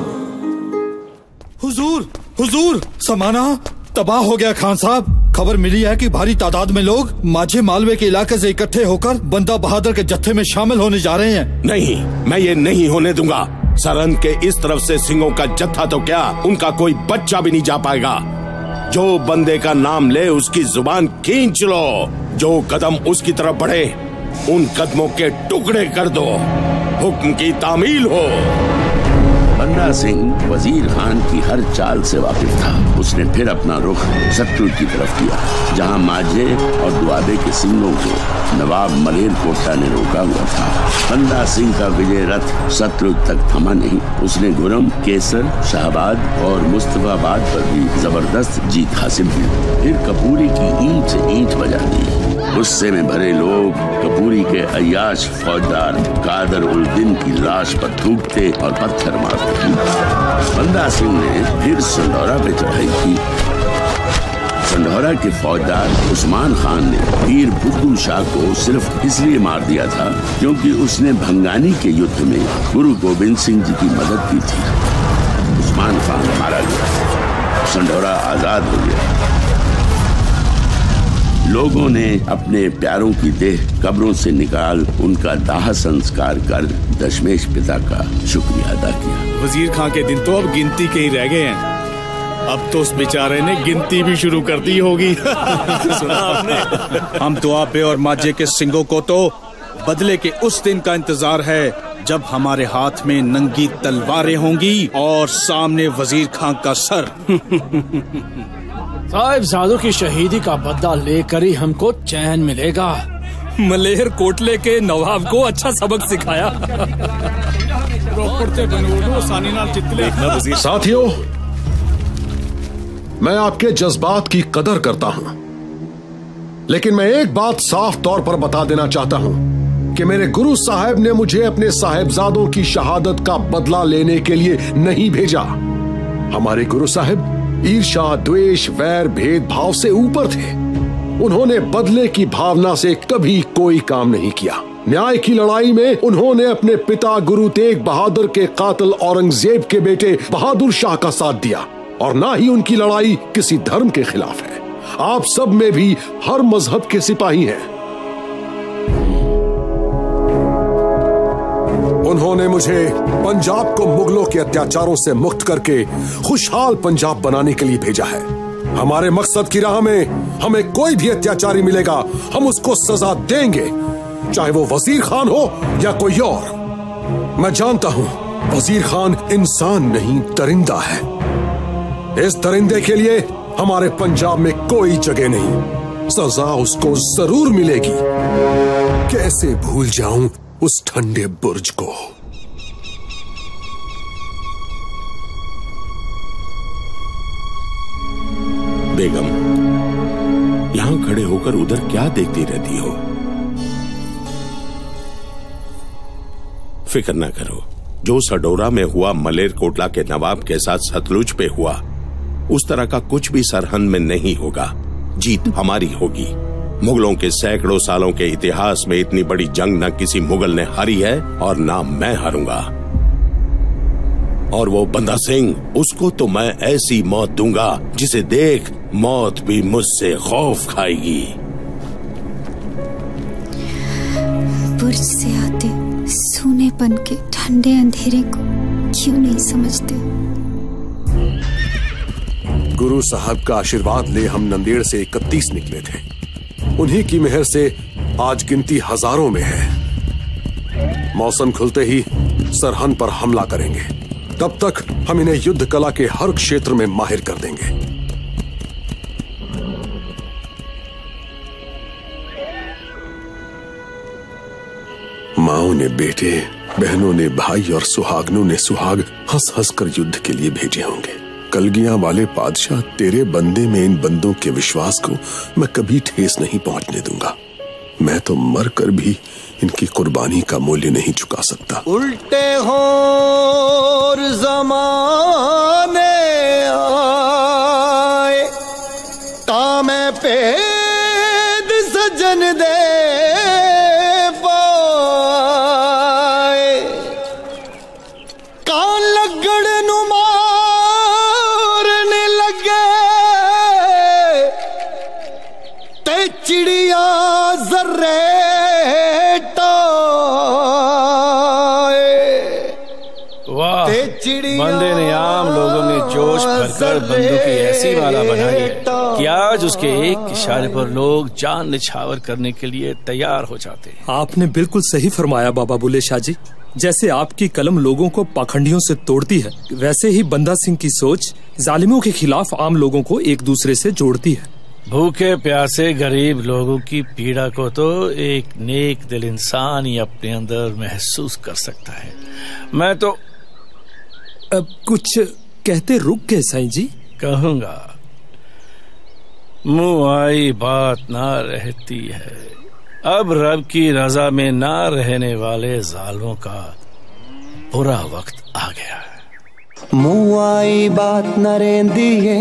हुजूर, समाना तबाह हो गया खान साहब। खबर मिली है कि भारी तादाद में लोग माझे मालवे के इलाके से इकट्ठे होकर बंदा बहादुर के जत्थे में शामिल होने जा रहे हैं। नहीं, मैं ये नहीं होने दूंगा। सरहंद के इस तरफ से सिंहों का जत्था तो क्या, उनका कोई बच्चा भी नहीं जा पाएगा। जो बंदे का नाम ले उसकी जुबान खींच लो। जो कदम उसकी तरफ बढ़े उन कदमों के टुकड़े कर दो। हुक्म की तामील हो। बंदा सिंह वजीर खान की हर चाल से वाकिफ था। उसने फिर अपना रुख सतलुज की तरफ किया, जहां माझे और दुआबे के सिंगों को नवाब मलेर कोटा ने रोका हुआ था। बंदा सिंह का विजय रथ सतलुज तक थमा नहीं। उसने गुरम, केसर, शाहबाद और मुस्तफाबाद पर भी जबरदस्त जीत हासिल की। फिर कपूरी की ईंट से ईंट बजा दी। गुस्से में भरे लोग कपूरी के अय्याश फौजदार कादर उल दिन की लाश पर थूकते और पत्थर मारते। बंदा सिंह ने फिर संडौरा पे चढ़ाई की। संडौरा के फौजदार उस्मान खान ने पीर बुद्धू शाह को सिर्फ इसलिए मार दिया था क्योंकि उसने भंगानी के युद्ध में गुरु गोविंद सिंह जी की मदद की थी। उस्मान खान मारा गया, संडौरा आजाद हो गया। लोगों ने अपने प्यारों की देह कब्रों से निकाल उनका दाह संस्कार कर दशमेश पिता का शुक्रिया अदा किया। वजीर खां के दिन तो अब गिनती के ही रह गए हैं। अब तो उस बेचारे ने गिनती भी शुरू कर दी होगी। सुना आपने? हम दुआबे और माझे के सिंगों को तो बदले के उस दिन का इंतजार है जब हमारे हाथ में नंगी तलवारें होंगी और सामने वजीर खां का सर। साहिबजादों की शहीदी का बदला लेकर ही हमको चैन मिलेगा। मलेर कोटले के नवाब को अच्छा सबक सिखाया। साथियों, मैं आपके जज्बात की कदर करता हूं, लेकिन मैं एक बात साफ तौर पर बता देना चाहता हूं कि मेरे गुरु साहब ने मुझे अपने साहिबजादों की शहादत का बदला लेने के लिए नहीं भेजा। हमारे गुरु साहब ईर्ष्या, द्वेष, वैर, भेदभाव से ऊपर थे। उन्होंने बदले की भावना से कभी कोई काम नहीं किया। न्याय की लड़ाई में उन्होंने अपने पिता गुरु तेग बहादुर के कातिल औरंगजेब के बेटे बहादुर शाह का साथ दिया, और ना ही उनकी लड़ाई किसी धर्म के खिलाफ है। आप सब में भी हर मजहब के सिपाही हैं। उन्होंने मुझे पंजाब को मुगलों के अत्याचारों से मुक्त करके खुशहाल पंजाब बनाने के लिए भेजा है। हमारे मकसद की राह में हमें कोई भी अत्याचारी मिलेगा, हम उसको सजा देंगे, चाहे वो वजीर खान हो या कोई और। मैं जानता हूं वजीर खान इंसान नहीं दरिंदा है। इस दरिंदे के लिए हमारे पंजाब में कोई जगह नहीं। सजा उसको जरूर मिलेगी। कैसे भूल जाऊं उस ठंडे बुर्ज को। बेगम, यहां खड़े होकर उधर क्या देखती रहती हो? फिक्र ना करो, जो सडोरा में हुआ मलेर कोटला के नवाब के साथ सतलुज पे हुआ, उस तरह का कुछ भी सरहद में नहीं होगा। जीत हमारी होगी। मुगलों के सैकड़ों सालों के इतिहास में इतनी बड़ी जंग न किसी मुगल ने हारी है और ना मैं हारूंगा। और वो बंदा सिंह, उसको तो मैं ऐसी मौत दूंगा जिसे देख मौत भी मुझसे खौफ खाएगी। बुर्ज से आते सूनेपन के ठंडे अंधेरे को क्यों नहीं समझते? गुरु साहब का आशीर्वाद ले हम नंदेड़ से 31 निकले थे। उन्हीं की मेहर से आज गिनती हजारों में है। मौसम खुलते ही सरहद पर हमला करेंगे। तब तक हम इन्हें युद्ध कला के हर क्षेत्र में माहिर कर देंगे। माओं ने बेटे, बहनों ने भाई और सुहागनों ने सुहाग हंस हंस कर युद्ध के लिए भेजे होंगे। कलगियां वाले बादशाह, तेरे बंदे में इन बंदों के विश्वास को मैं कभी ठेस नहीं पहुंचने दूंगा। मैं तो मर कर भी इनकी कुर्बानी का मूल्य नहीं चुका सकता। उल्टे होर ज़माने आए, तामे पेद सजन दे पाए, कान लगड़ नु मारने लगे, ते चिड़िया जर्रे बंदे ने आम लोगों ने जोश भरकर बंदूकें ऐसी वाला बनाई है कि आज उसके एक इशारे पर लोग जान निछावर करने के लिए तैयार हो जाते हैं। आपने बिल्कुल सही फरमाया बाबा बुल्ले शाह जी। जैसे आपकी कलम लोगों को पाखंडियों से तोड़ती है, वैसे ही बंदा सिंह की सोच जालिमों के खिलाफ आम लोगों को एक दूसरे से जोड़ती है। भूखे प्यासे गरीब लोगों की पीड़ा को तो एक नेक दिल इंसान ही अपने अंदर महसूस कर सकता है। मैं तो अब कुछ कहते रुक गए साईं जी। कहूंगा, मुंह आई बात ना रहती है। अब रब की रजा में ना रहने वाले जालिमों का बुरा वक्त आ गया है। मुंह आई बात न रेंदी है,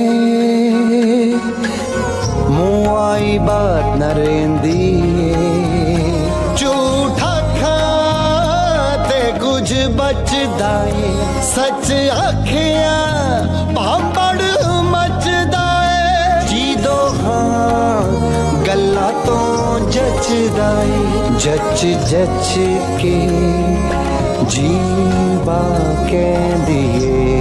मुंह आई बात न रेंदी है। झूठा खाते कुछ बचदा है, सच आखियां भांबड़ मचदा है। जी दो हाँ गल्ला तो जचदा है, जच जच के जीवा कहंदी है।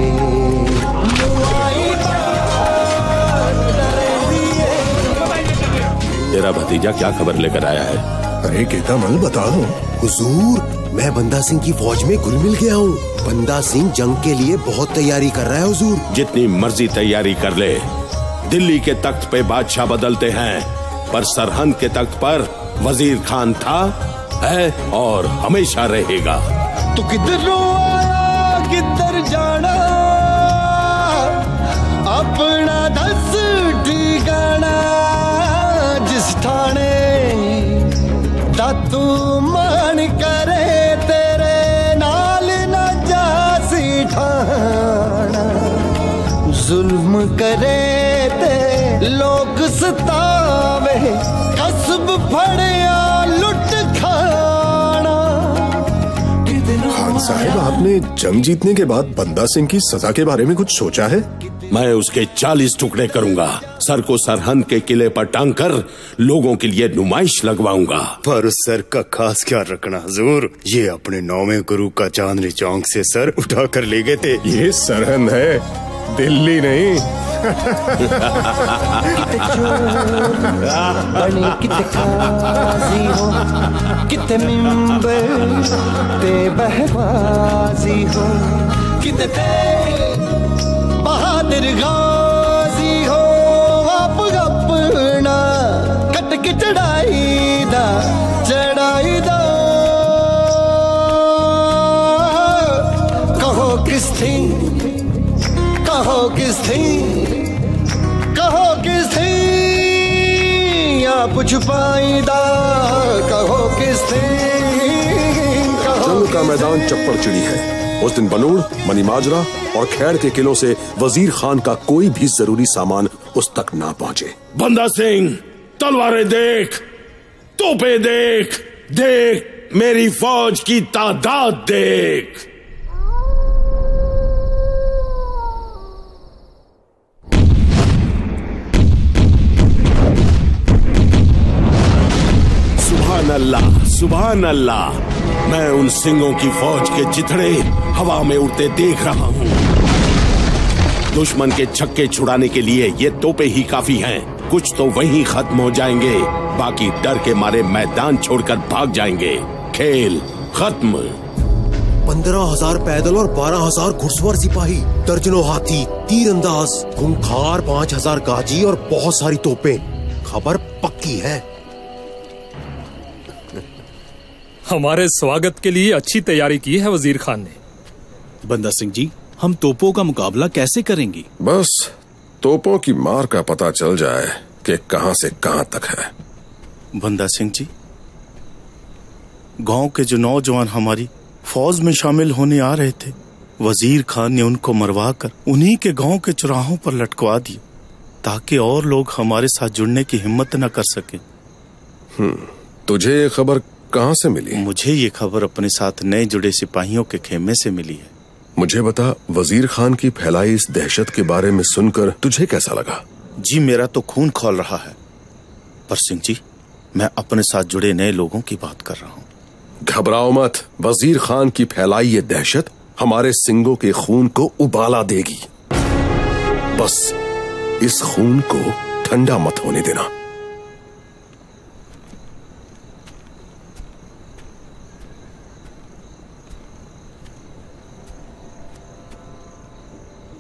तेरा भतीजा क्या खबर लेकर आया है? अरे केकामल बता दो। हुजूर, मैं बंदा सिंह की फौज में घुल मिल गया हूँ। बंदा सिंह जंग के लिए बहुत तैयारी कर रहा है हुजूर। जितनी मर्जी तैयारी कर ले, दिल्ली के तख्त पे बादशाह बदलते हैं, पर सरहंद के तख्त पर वजीर खान था, है और हमेशा रहेगा। तू किधर आया किधर जाना, अपना दस ठिकाना। जिस ठाणे दा तू मन करे, तेरे नाल न जासी ठाना। जुल्म करे ते लोग सतावे, कसब फड़िया लुट खाना। खान साहब, आपने जंग जीतने के बाद बंदा सिंह की सजा के बारे में कुछ सोचा है? मैं उसके 40 टुकड़े करूंगा, सर को सरहंद के किले पर टांग कर लोगों के लिए नुमाइश लगवाऊंगा। पर उस सर का खास ख्याल रखना हुजूर, ये अपने 9वें गुरु का चांदनी चौक से सर उठा कर ले गए थे। ये सरहंद है, दिल्ली नहीं। बने किते काजी हो, किते मिंबर ते बहबाजी हो, किते बहादुर गाजी हो। आप अपना कट के चढ़ाई दा कहो किस थी, कहो किस थी, कहो किस थी। आप छुपाईदा कहो किस थी। जंग का मैदान चप्पड़ चिड़ी है। उस दिन बनूड़, मनीमाजरा और खैर के किलों से वजीर खान का कोई भी जरूरी सामान उस तक ना पहुंचे। बंदा सिंह, तलवारें देख, तोपे देख, देख मेरी फौज की तादाद देख। सुभान अल्लाह, सुभान अल्लाह। मैं उन सिंहों की फौज के चिथड़े हवा में उड़ते देख रहा हूँ। दुश्मन के छक्के छुड़ाने के लिए ये तोपे ही काफी हैं। कुछ तो वहीं खत्म हो जाएंगे, बाकी डर के मारे मैदान छोड़कर भाग जाएंगे। खेल खत्म। 15,000 पैदल और 12,000 घुड़सवार सिपाही, दर्जनों हाथी, तीरंदाज, खूंखार 5,000 गाजी और बहुत सारी तोपें। खबर पक्की है। हमारे स्वागत के लिए अच्छी तैयारी की है वजीर खान ने। बंदा सिंह जी, हम तोपों का मुकाबला कैसे करेंगे? बस तोपों की मार का पता चल जाए कि कहां से कहां तक है। बंदा सिंह जी, गांव के जो नौजवान हमारी फौज में शामिल होने आ रहे थे, वजीर खान ने उनको मरवा कर उन्हीं के गांव के चौराहों पर लटकवा दिया, ताकि और लोग हमारे साथ जुड़ने की हिम्मत न कर सके। तुझे ये खबर कहां से मिली? मुझे ये खबर अपने साथ नए जुड़े सिपाहियों के खेमे से मिली है। मुझे बता, वजीर खान की फैलाई इस दहशत के बारे में सुनकर तुझे कैसा लगा? जी, मेरा तो खून खौल रहा है। पर सिंह जी, मैं अपने साथ जुड़े नए लोगों की बात कर रहा हूँ। घबराओ मत, वजीर खान की फैलाई ये दहशत हमारे सिंगों के खून को उबाला देगी। बस इस खून को ठंडा मत होने देना।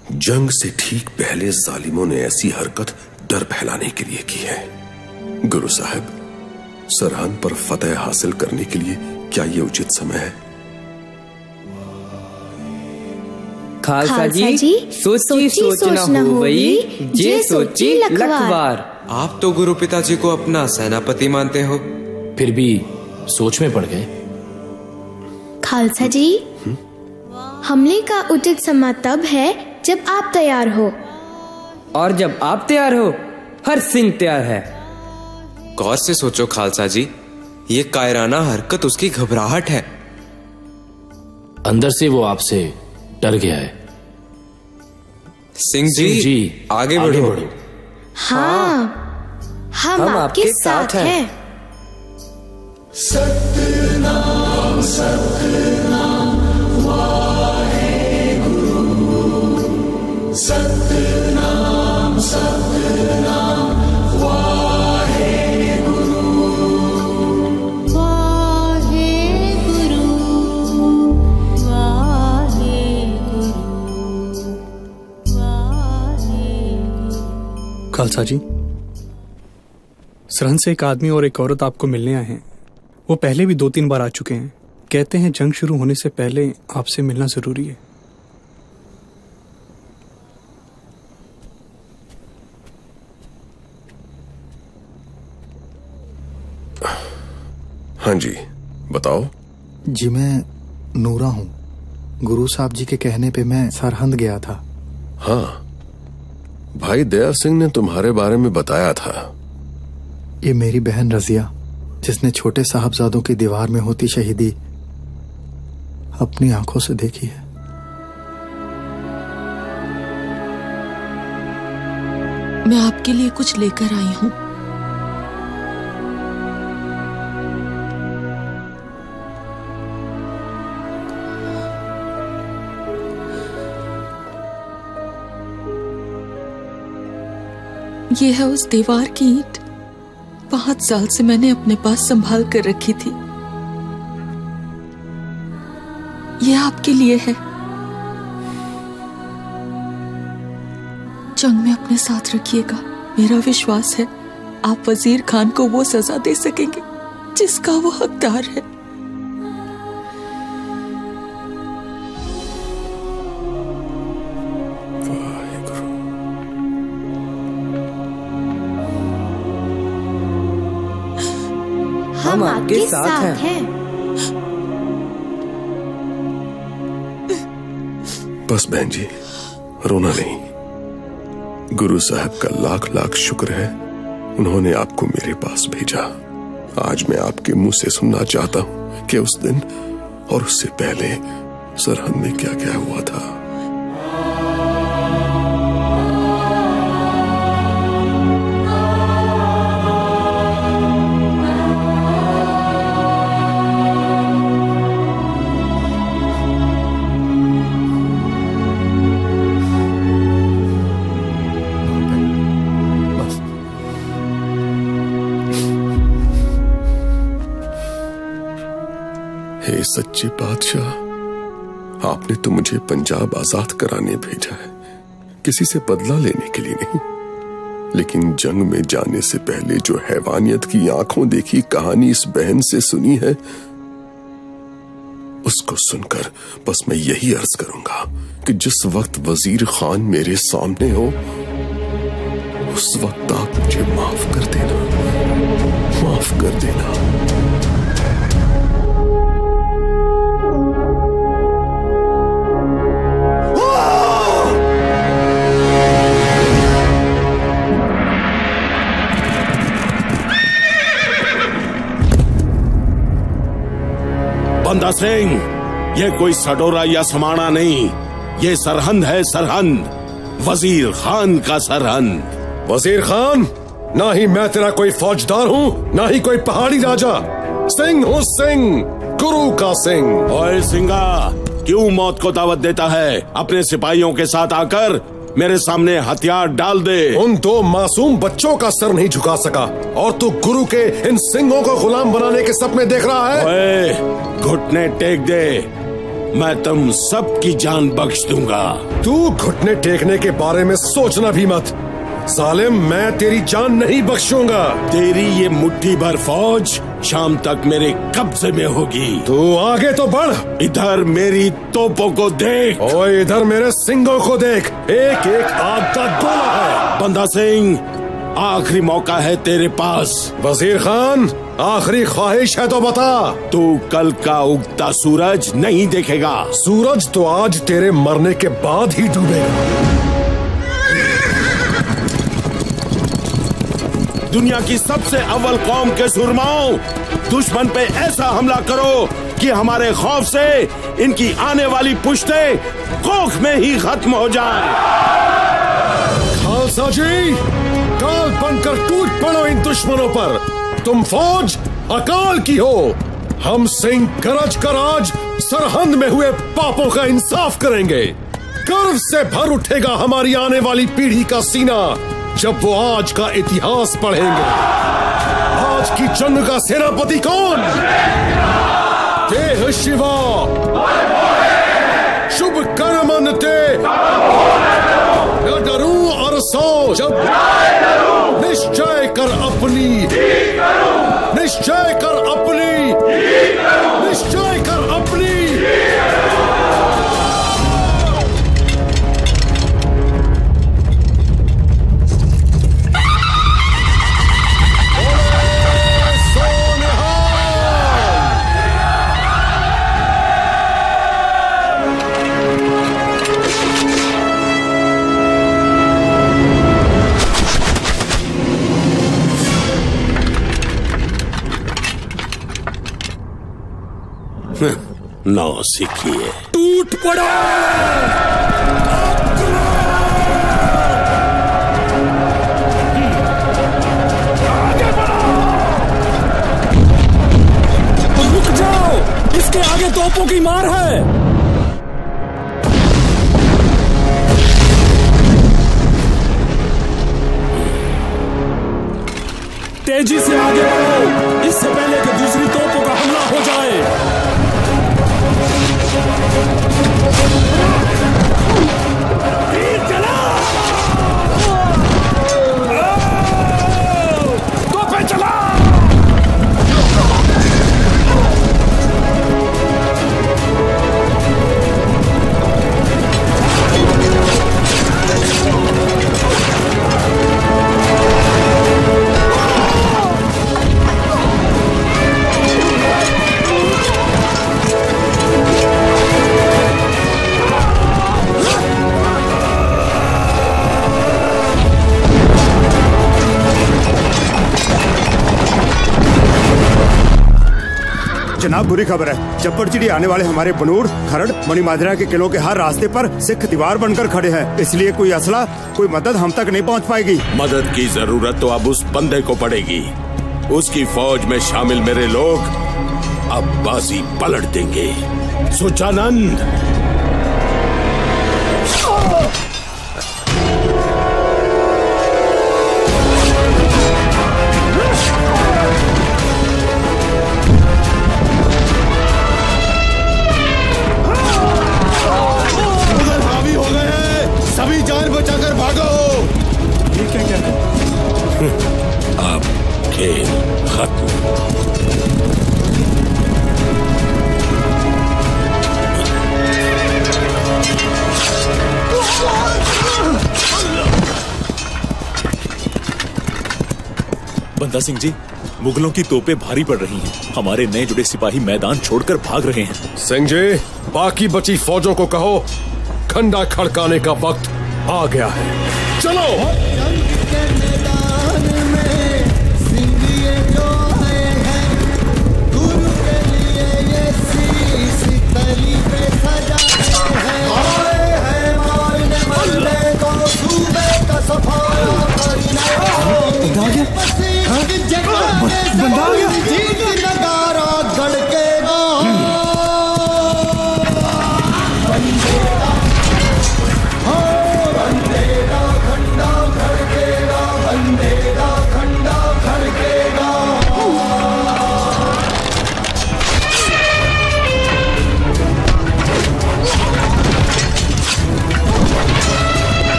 जंग से ठीक पहले जालिमों ने ऐसी हरकत डर फैलाने के लिए की है। गुरु साहब, सरहद पर फतेह हासिल करने के लिए क्या ये उचित समय है? खालसा जी सोची सोच न हुई, जे सोची लखवार। आप तो गुरु पिताजी को अपना सेनापति मानते हो, फिर भी सोच में पड़ गए। खालसा जी, हमले का उचित समय तब है जब आप तैयार हो, और जब आप तैयार हो हर सिंह तैयार है। गौर से सोचो खालसा जी, ये कायराना हरकत उसकी घबराहट है। अंदर से वो आपसे डर गया है। सिंह जी आगे बढ़ो। हाँ, हम आपके साथ हैं। सतनाम सतनाम वाहे गुरु, सतनाम सतनाम वाहे गुरु, वाहे गुरु, वाहे गुरु, वाहे गुरु। खालसा जी, सरहद से एक आदमी और एक औरत आपको मिलने आए हैं। वो पहले भी 2-3 बार आ चुके हैं। कहते हैं जंग शुरू होने से पहले आपसे मिलना जरूरी है। हाँ जी, बताओ। जी, मैं नूरा हूँ। गुरु साहब जी के कहने पे मैं सरहद गया था। हाँ, भाई दया सिंह ने तुम्हारे बारे में बताया था। ये मेरी बहन रजिया, जिसने छोटे साहबजादों की दीवार में होती शहीदी अपनी आंखों से देखी है। मैं आपके लिए कुछ लेकर आई हूँ। ये है उस दीवार की ईंट, 5 साल से मैंने अपने पास संभाल कर रखी थी। ये आपके लिए है। जंग में अपने साथ रखिएगा। मेरा विश्वास है आप वजीर खान को वो सजा दे सकेंगे जिसका वो हकदार है। हम आपके साथ हैं। बस बहन जी, रोना नहीं। गुरु साहब का लाख लाख शुक्र है, उन्होंने आपको मेरे पास भेजा। आज मैं आपके मुंह से सुनना चाहता हूं कि उस दिन और उससे पहले सरहद में क्या क्या हुआ था। हे सच्चे बादशाह, आपने तो मुझे पंजाब आजाद कराने भेजा है, किसी से बदला लेने के लिए नहीं। लेकिन जंग में जाने से पहले जो हैवानियत की आंखों देखी कहानी इस बहन से सुनी है, उसको सुनकर बस मैं यही अर्ज करूंगा कि जिस वक्त वजीर खान मेरे सामने हो, उस वक्त आप मुझे माफ कर देना, माफ कर देना। बंदा सिंह, ये कोई सडोरा या समाना नहीं, ये सरहद है, सरहद, वजीर खान का सरहद। वजीर खान, ना ही मैं तेरा कोई फौजदार हूँ, ना ही कोई पहाड़ी राजा। सिंह हूँ सिंह, गुरु का सिंह। ओए सिंगा, क्यों मौत को दावत देता है? अपने सिपाहियों के साथ आकर मेरे सामने हथियार डाल दे। उन 2 मासूम बच्चों का सर नहीं झुका सका और तू गुरु के इन सिंहों को गुलाम बनाने के सपने देख रहा है। ओए, घुटने टेक दे। मैं तुम सबकी जान बख्श दूंगा। तू घुटने टेकने के बारे में सोचना भी मत। सालिम, मैं तेरी जान नहीं बख्शूंगा। तेरी ये मुट्ठी भर फौज शाम तक मेरे कब्जे में होगी। तू आगे तो बढ़। इधर मेरी तोपों को देख। ओए इधर मेरे सिंगों को देख। एक एक आग का गोला है। बंदा सिंह, आखिरी मौका है तेरे पास। वजीर खान, आखिरी ख्वाहिश है तो बता। तू कल का उगता सूरज नहीं देखेगा। सूरज तो आज तेरे मरने के बाद ही डूबेगा। दुनिया की सबसे अव्वल कौम के सुरमाओं, दुश्मन पे ऐसा हमला करो कि हमारे खौफ से इनकी आने वाली पुश्तें कोख में ही खत्म हो जाए। खालसा जी, काल बनकर टूट पड़ो इन दुश्मनों पर। तुम फौज अकाल की हो। हम सिंह गरज कर आज सरहद में हुए पापों का इंसाफ करेंगे। गर्व से भर उठेगा हमारी आने वाली पीढ़ी का सीना जब वो आज का इतिहास पढ़ेंगे। आज की जंग का सेनापति कौन? देह शिवा, शुभ कर्मन ते, न डरूं और सो जब निश्चय कर अपनी, निश्चय कर अपनी, निश्चय कर अपनी। नौ सीखिए। टूट पड़ा। रुक जाओ, इसके आगे तोपों की मार है। तेजी से आगे बढ़ो, इससे पहले कि दूसरी तोपों का हमला हो जाए। जनाब, बुरी खबर है। चप्पड़चिड़ी आने वाले हमारे बनूर, खरड़, मणिमाजरा के किलों के हर रास्ते पर सिख दीवार बनकर खड़े हैं। इसलिए कोई असला, कोई मदद हम तक नहीं पहुंच पाएगी। मदद की जरूरत तो अब उस बंदे को पड़ेगी। उसकी फौज में शामिल मेरे लोग अब बाजी पलट देंगे। सुचानंद, सभी जान बचाकर भागो। ये क्या कहते हैं? अब खेल खत्म। बंदा सिंह जी, मुगलों की तोपें भारी पड़ रही हैं। हमारे नए जुड़े सिपाही मैदान छोड़कर भाग रहे हैं। सिंह जी, बाकी बची फौजों को कहो खंडा खड़काने का वक्त आ गया है। चलो। बंदा आ गया।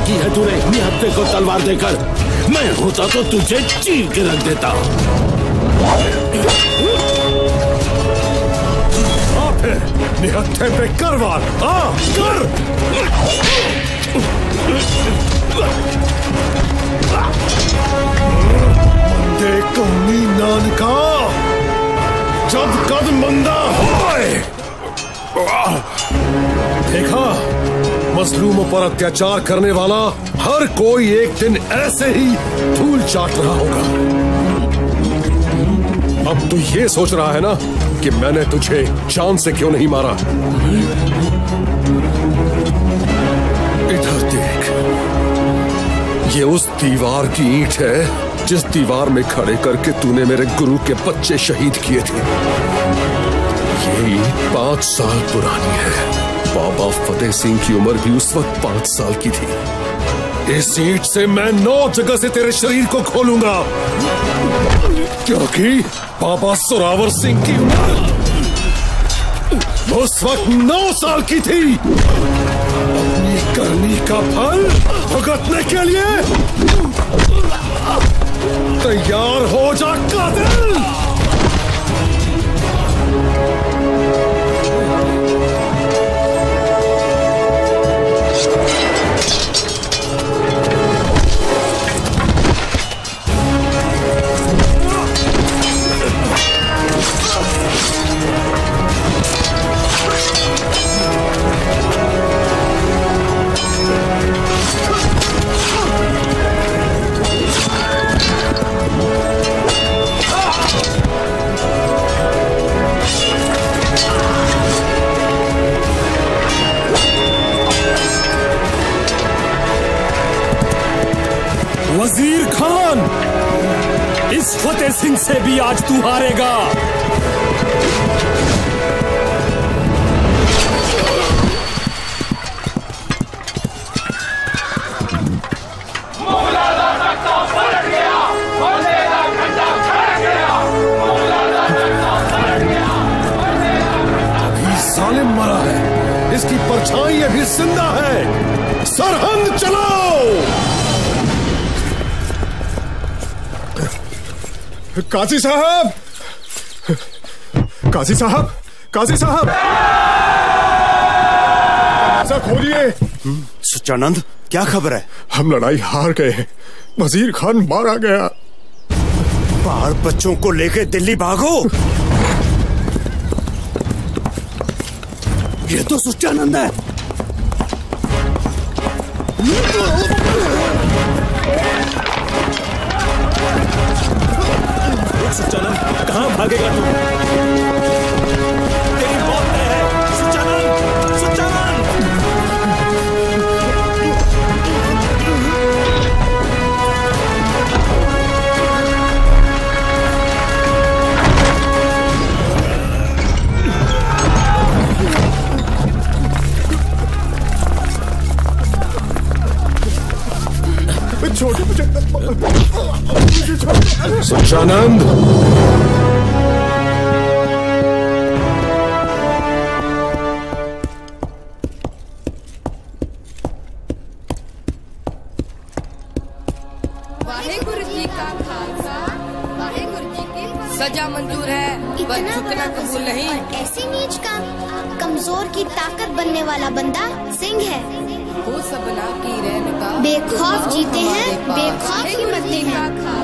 की है तूने निहत्थे को तलवार देकर? मैं होता तो तुझे चीर के रख देता। निहत्थे पे कर वार, कर। मंदे कौमी नानका जब कद मंदा होए। देखा, मजलूमों पर अत्याचार करने वाला हर कोई एक दिन ऐसे ही धूल चाट रहा होगा। अब तू ये सोच रहा है ना कि मैंने तुझे जान से क्यों नहीं मारा? इधर देख, ये उस दीवार की ईंट है जिस दीवार में खड़े करके तूने मेरे गुरु के बच्चे शहीद किए थे। ये ईंट 5 साल पुरानी है। बाबा फतेह सिंह की उम्र भी उस वक्त 5 साल की थी। इस ईंट से मैं 9 जगह से तेरे शरीर को खोलूंगा, क्योंकि बाबा जोरावर सिंह की उम्र उस वक्त 9 साल की थी। अपनी करनी का फल भुगतने के लिए तैयार हो जा कातिल। वजीर खान, इस फतेह सिंह से भी आज तू हारेगा। अभी जालिम मरा है, इसकी परछाई अभी जिंदा है। सरहंद चलो। काजी साहब, काजी साहब, काजी साहब, ऐसा खोलिए। सच्चानंद, क्या खबर है? हम लड़ाई हार गए हैं, वजीर खान मारा गया। बाहर बच्चों को लेके दिल्ली भागो। ये तो सच्चानंद है। सच्चानंद, कहाँ भागेगा तू? तेरी मौत तय है। सच्चानंद, सच्चानंद। छोटे मुझे सच्चानंद, वाहेगुरु जी का खालसा, वाहेगुरु जी की सजा मंजूर है, पर झुकना कबूल नहीं। ऐसे नीच का कमजोर की ताकत बनने वाला बंदा सिंह है। वो सबना की रहने का बेखौफ जीते हैं, बेखौफ ही मरते हैं।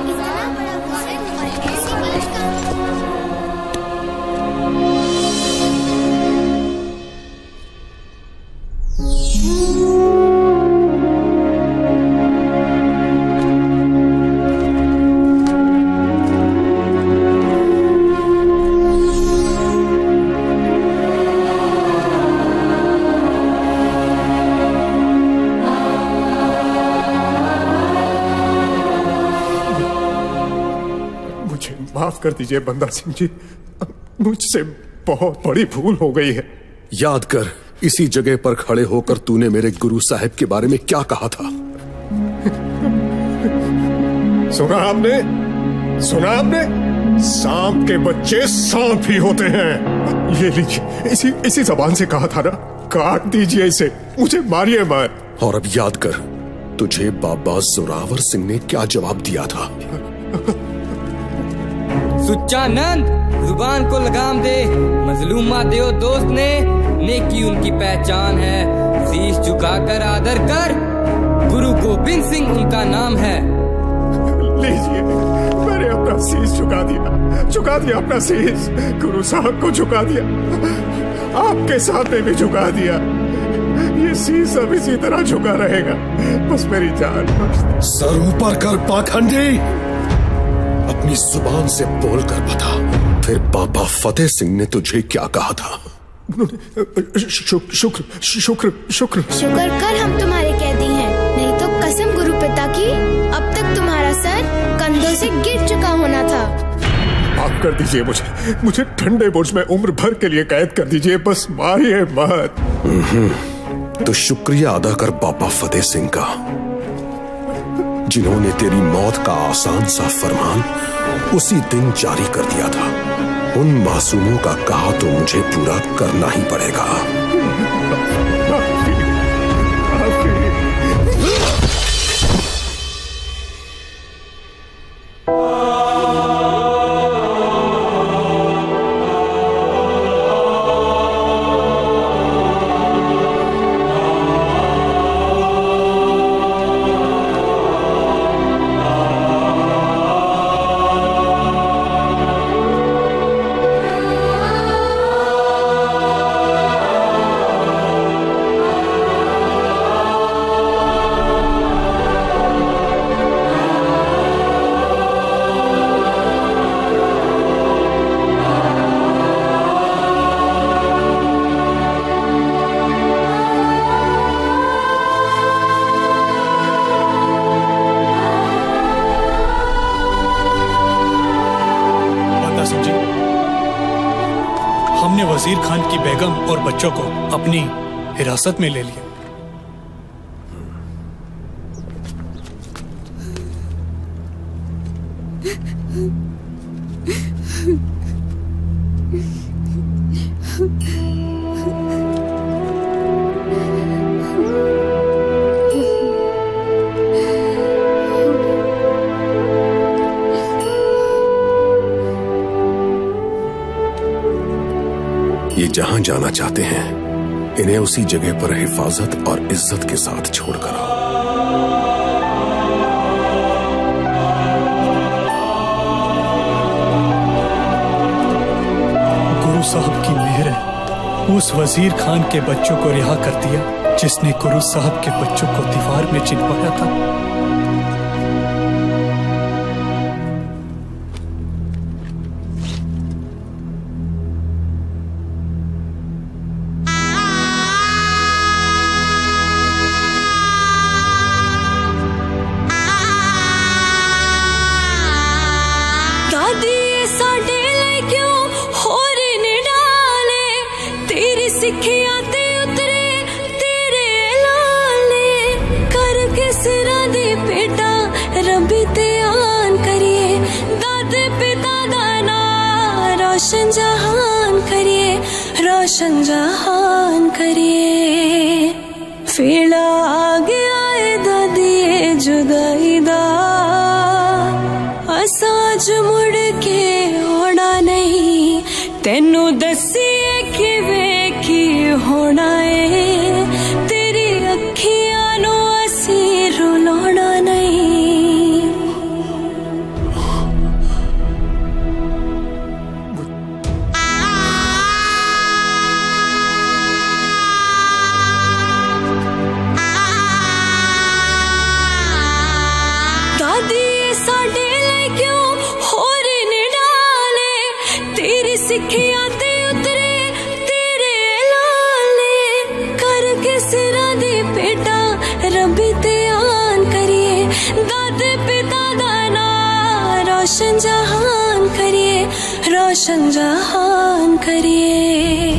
माफ कर दीजिए बंदा सिंह जी, मुझसे बहुत बड़ी भूल हो गई है। याद कर, इसी जगह पर खड़े होकर तूने मेरे गुरु साहब के बारे में क्या कहा था? सुना आपने? सुना आपने? सांप के बच्चे सांप ही होते हैं। ये लीजिए, इसी जबान से कहा था ना, काट दीजिए इसे, मुझे मारिए मत। और अब याद कर, तुझे बाबा जोरावर सिंह ने क्या जवाब दिया था? सुच्चानंद, जुबान को लगाम दे। मजलूमा देव दोस्त ने नेकी उनकी पहचान है। शीश झुकाकर आदर कर, गुरु गोविंद सिंह उनका नाम है। लीजिए, मैंने अपना शीश झुका दिया अपना शीश। गुरु साहब को झुका दिया, आपके सामने भी झुका दिया। ये शीश अब इसी तरह झुका रहेगा। बस मेरी जान सर ऊपर कर पाखंडी, अपनी जुबान से बोलकर बता, फिर बाबा फतेह सिंह ने तुझे क्या कहा था? शुक्र शुक्र शुक्र शुक्र कर हम तुम्हारे कैदी हैं, नहीं तो कसम गुरु पिता की अब तक तुम्हारा सर कंधों से गिर चुका होना था। माफ कर दीजिए मुझे ठंडे बुर्ज में उम्र भर के लिए कैद कर दीजिए, बस मारिए मत। तो शुक्रिया अदा कर बाबा फतेह सिंह का, जिन्होंने तेरी मौत का आसान सा फरमान उसी दिन जारी कर दिया था। उन मासूमों का कहा तो मुझे पूरा करना ही पड़ेगा। वजीर खान की बेगम और बच्चों को अपनी हिरासत में ले लिया। ये जहां जाना चाहते हैं, इन्हें उसी जगह पर हिफाजत और इज्जत के साथ छोड़कर आओ। गुरु साहब की मेहर है, उस वजीर खान के बच्चों को रिहा कर दिया जिसने गुरु साहब के बच्चों को दीवार में चिनवाया था। रोशन जहान करिए, फेड़ा आ गया है दादी जुदाई दा, असाज मुड़ के होना नहीं, तेनू दसिए कि वेखी होना है, तेरी अखियां नू असी रुलाना नहीं। सिखिया ते उतरे तेरे लाले, करके सिरा दी बेटा रबी ते आन करिए, दादे पिता दा नाम रोशन जहान करिए, रोशन जहान करिए।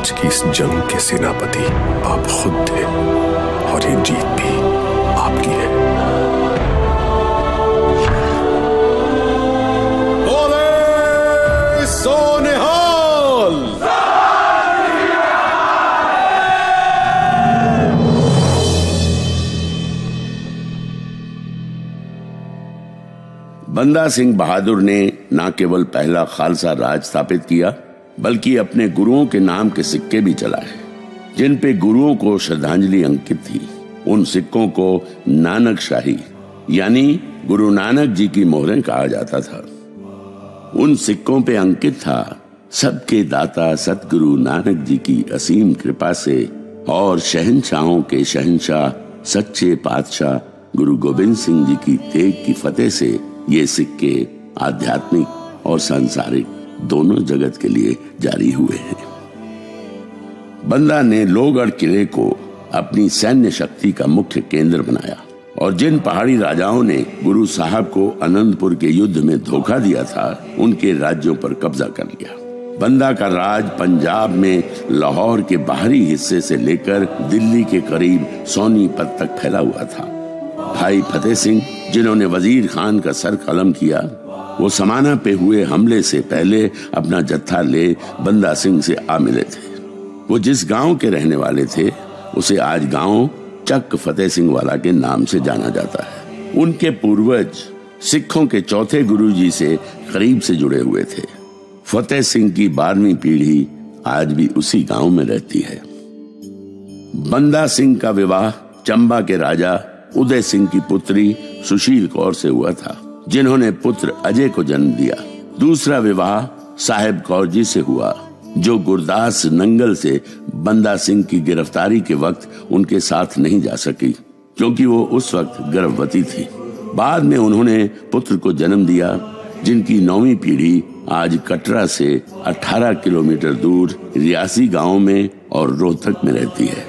आज की इस जंग के सेनापति आप खुद थे और ये जीत भी आपकी है। बोले सोनिहाल। बंदा सिंह बहादुर ने न केवल पहला खालसा राज स्थापित किया बल्कि अपने गुरुओं के नाम के सिक्के भी चलाए जिन पे गुरुओं को श्रद्धांजलि अंकित थी। उन सिक्कों को नानक शाही यानी गुरु नानक जी की मोहरें कहा जाता था। उन सिक्कों पे अंकित था सबके दाता सतगुरु नानक जी की असीम कृपा से और शहंशाहों के शहंशाह सच्चे पातशाह गुरु गोविंद सिंह जी की तेग की फतेह से ये सिक्के आध्यात्मिक और सांसारिक दोनों जगत के लिए जारी हुए हैं। बंदा ने लोहगढ़ किले को अपनी सैन्य शक्ति का मुख्य केंद्र बनाया और जिन पहाड़ी राजाओं ने गुरु साहब को अनंतपुर के युद्ध में धोखा दिया था उनके राज्यों पर कब्जा कर लिया। बंदा का राज पंजाब में लाहौर के बाहरी हिस्से से लेकर दिल्ली के करीब सोनीपत तक फैला हुआ था। भाई फतेह सिंह जिन्होंने वजीर खान का सर कलम किया वो समाना पे हुए हमले से पहले अपना जत्था ले बंदा सिंह से आ मिले थे। वो जिस गांव के रहने वाले थे उसे आज गांव चक फतेह सिंह वाला के नाम से जाना जाता है। उनके पूर्वज सिखों के चौथे गुरुजी से करीब से जुड़े हुए थे। फतेह सिंह की 12वीं पीढ़ी आज भी उसी गांव में रहती है। बंदा सिंह का विवाह चंबा के राजा उदय सिंह की पुत्री सुशील कौर से हुआ था जिन्होंने पुत्र अजय को जन्म दिया। दूसरा विवाह साहेब कौर जी से हुआ जो गुरदास नंगल से बंदा सिंह की गिरफ्तारी के वक्त उनके साथ नहीं जा सकी क्योंकि वो उस वक्त गर्भवती थी। बाद में उन्होंने पुत्र को जन्म दिया जिनकी 9वीं पीढ़ी आज कटरा से 18 किलोमीटर दूर रियासी गांव में और रोहतक में रहती है।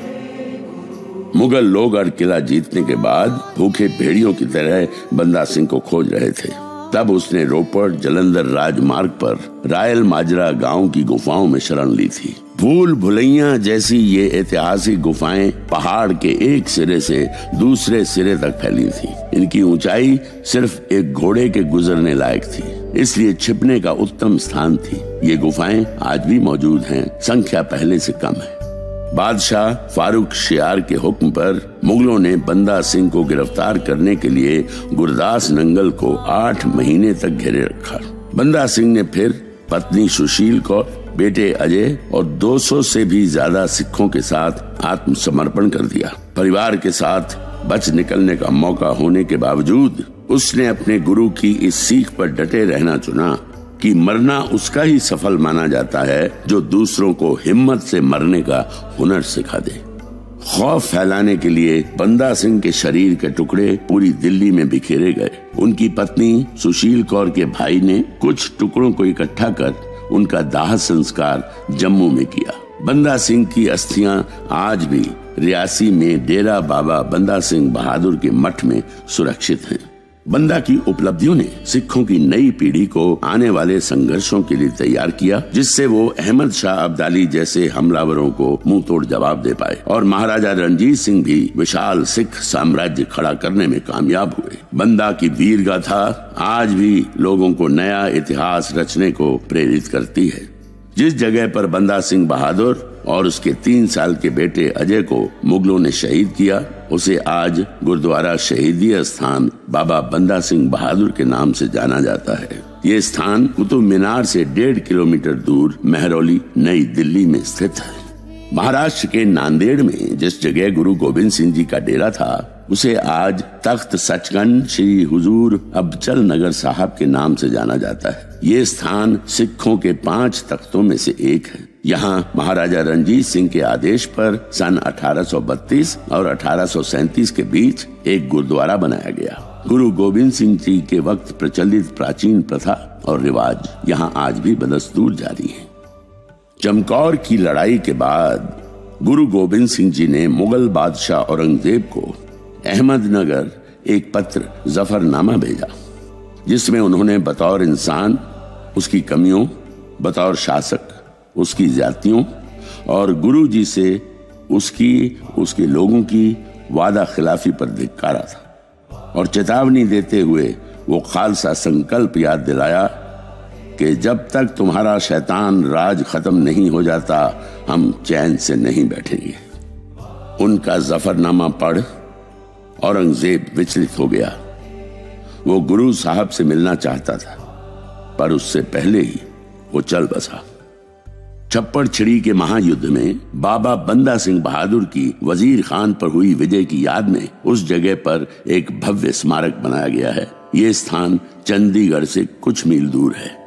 मुगल लोहगढ़ किला जीतने के बाद भूखे भेड़ियों की तरह बंदा सिंह को खोज रहे थे। तब उसने रोपड़ जलंधर राजमार्ग पर रायल माजरा गांव की गुफाओं में शरण ली थी। भूल भुलैया जैसी ये ऐतिहासिक गुफाएं पहाड़ के एक सिरे से दूसरे सिरे तक फैली थी। इनकी ऊंचाई सिर्फ एक घोड़े के गुजरने लायक थी, इसलिए छिपने का उत्तम स्थान थी। ये गुफाएं आज भी मौजूद हैं, संख्या पहले से कम है। बादशाह फारूक शियार के हुक्म पर मुगलों ने बंदा सिंह को गिरफ्तार करने के लिए गुरदास नंगल को 8 महीने तक घेरे रखा। बंदा सिंह ने फिर पत्नी सुशील को, बेटे अजय और 200 से भी ज्यादा सिखों के साथ आत्मसमर्पण कर दिया। परिवार के साथ बच निकलने का मौका होने के बावजूद उसने अपने गुरु की इस सीख पर डटे रहना चुना कि मरना उसका ही सफल माना जाता है जो दूसरों को हिम्मत से मरने का हुनर सिखा दे। खौफ फैलाने के लिए बंदा सिंह के शरीर के टुकड़े पूरी दिल्ली में बिखेरे गए। उनकी पत्नी सुशील कौर के भाई ने कुछ टुकड़ों को इकट्ठा कर उनका दाह संस्कार जम्मू में किया। बंदा सिंह की अस्थियां आज भी रियासी में डेरा बाबा बंदा सिंह बहादुर के मठ में सुरक्षित हैं। बंदा की उपलब्धियों ने सिखों की नई पीढ़ी को आने वाले संघर्षों के लिए तैयार किया जिससे वो अहमद शाह अब्दाली जैसे हमलावरों को मुंह तोड़ जवाब दे पाए और महाराजा रणजीत सिंह भी विशाल सिख साम्राज्य खड़ा करने में कामयाब हुए। बंदा की वीर गाथा आज भी लोगों को नया इतिहास रचने को प्रेरित करती है। जिस जगह पर बंदा सिंह बहादुर और उसके 3 साल के बेटे अजय को मुगलों ने शहीद किया उसे आज गुरुद्वारा शहीदी स्थान बाबा बंदा सिंह बहादुर के नाम से जाना जाता है। ये स्थान कुतुब मीनार से 1.5 किलोमीटर दूर महरौली नई दिल्ली में स्थित है। महाराष्ट्र के नांदेड़ में जिस जगह गुरु गोविंद सिंह जी का डेरा था उसे आज तख्त सचखंड श्री हुजूर अबचल नगर साहब के नाम से जाना जाता है। ये स्थान सिखों के 5 तख्तों में से एक है। यहाँ महाराजा रणजीत सिंह के आदेश पर सन 1832 और 1837 के बीच एक गुरुद्वारा बनाया गया। गुरु गोविंद सिंह जी के वक्त प्रचलित प्राचीन प्रथा और रिवाज यहाँ आज भी बदस्तूर जारी है। चमकौर की लड़ाई के बाद गुरु गोविंद सिंह जी ने मुगल बादशाह औरंगजेब को अहमदनगर एक पत्र जफरनामा भेजा जिसमें उन्होंने बतौर इंसान उसकी कमियों, बतौर शासक उसकी ज्यादतियों और गुरु जी से उसके लोगों की वादा खिलाफी पर धिक्कारा था और चेतावनी देते हुए वो खालसा संकल्प याद दिलाया कि जब तक तुम्हारा शैतान राज खत्म नहीं हो जाता हम चैन से नहीं बैठेंगे। उनका जफरनामा पढ़ औरंगजेब विचलित हो गया। वो गुरु साहब से मिलना चाहता था, पर उससे पहले ही वो चल बसा। छप्पड़ छिड़ी के महायुद्ध में बाबा बंदा सिंह बहादुर की वजीर खान पर हुई विजय की याद में उस जगह पर एक भव्य स्मारक बनाया गया है। ये स्थान चंडीगढ़ से कुछ मील दूर है।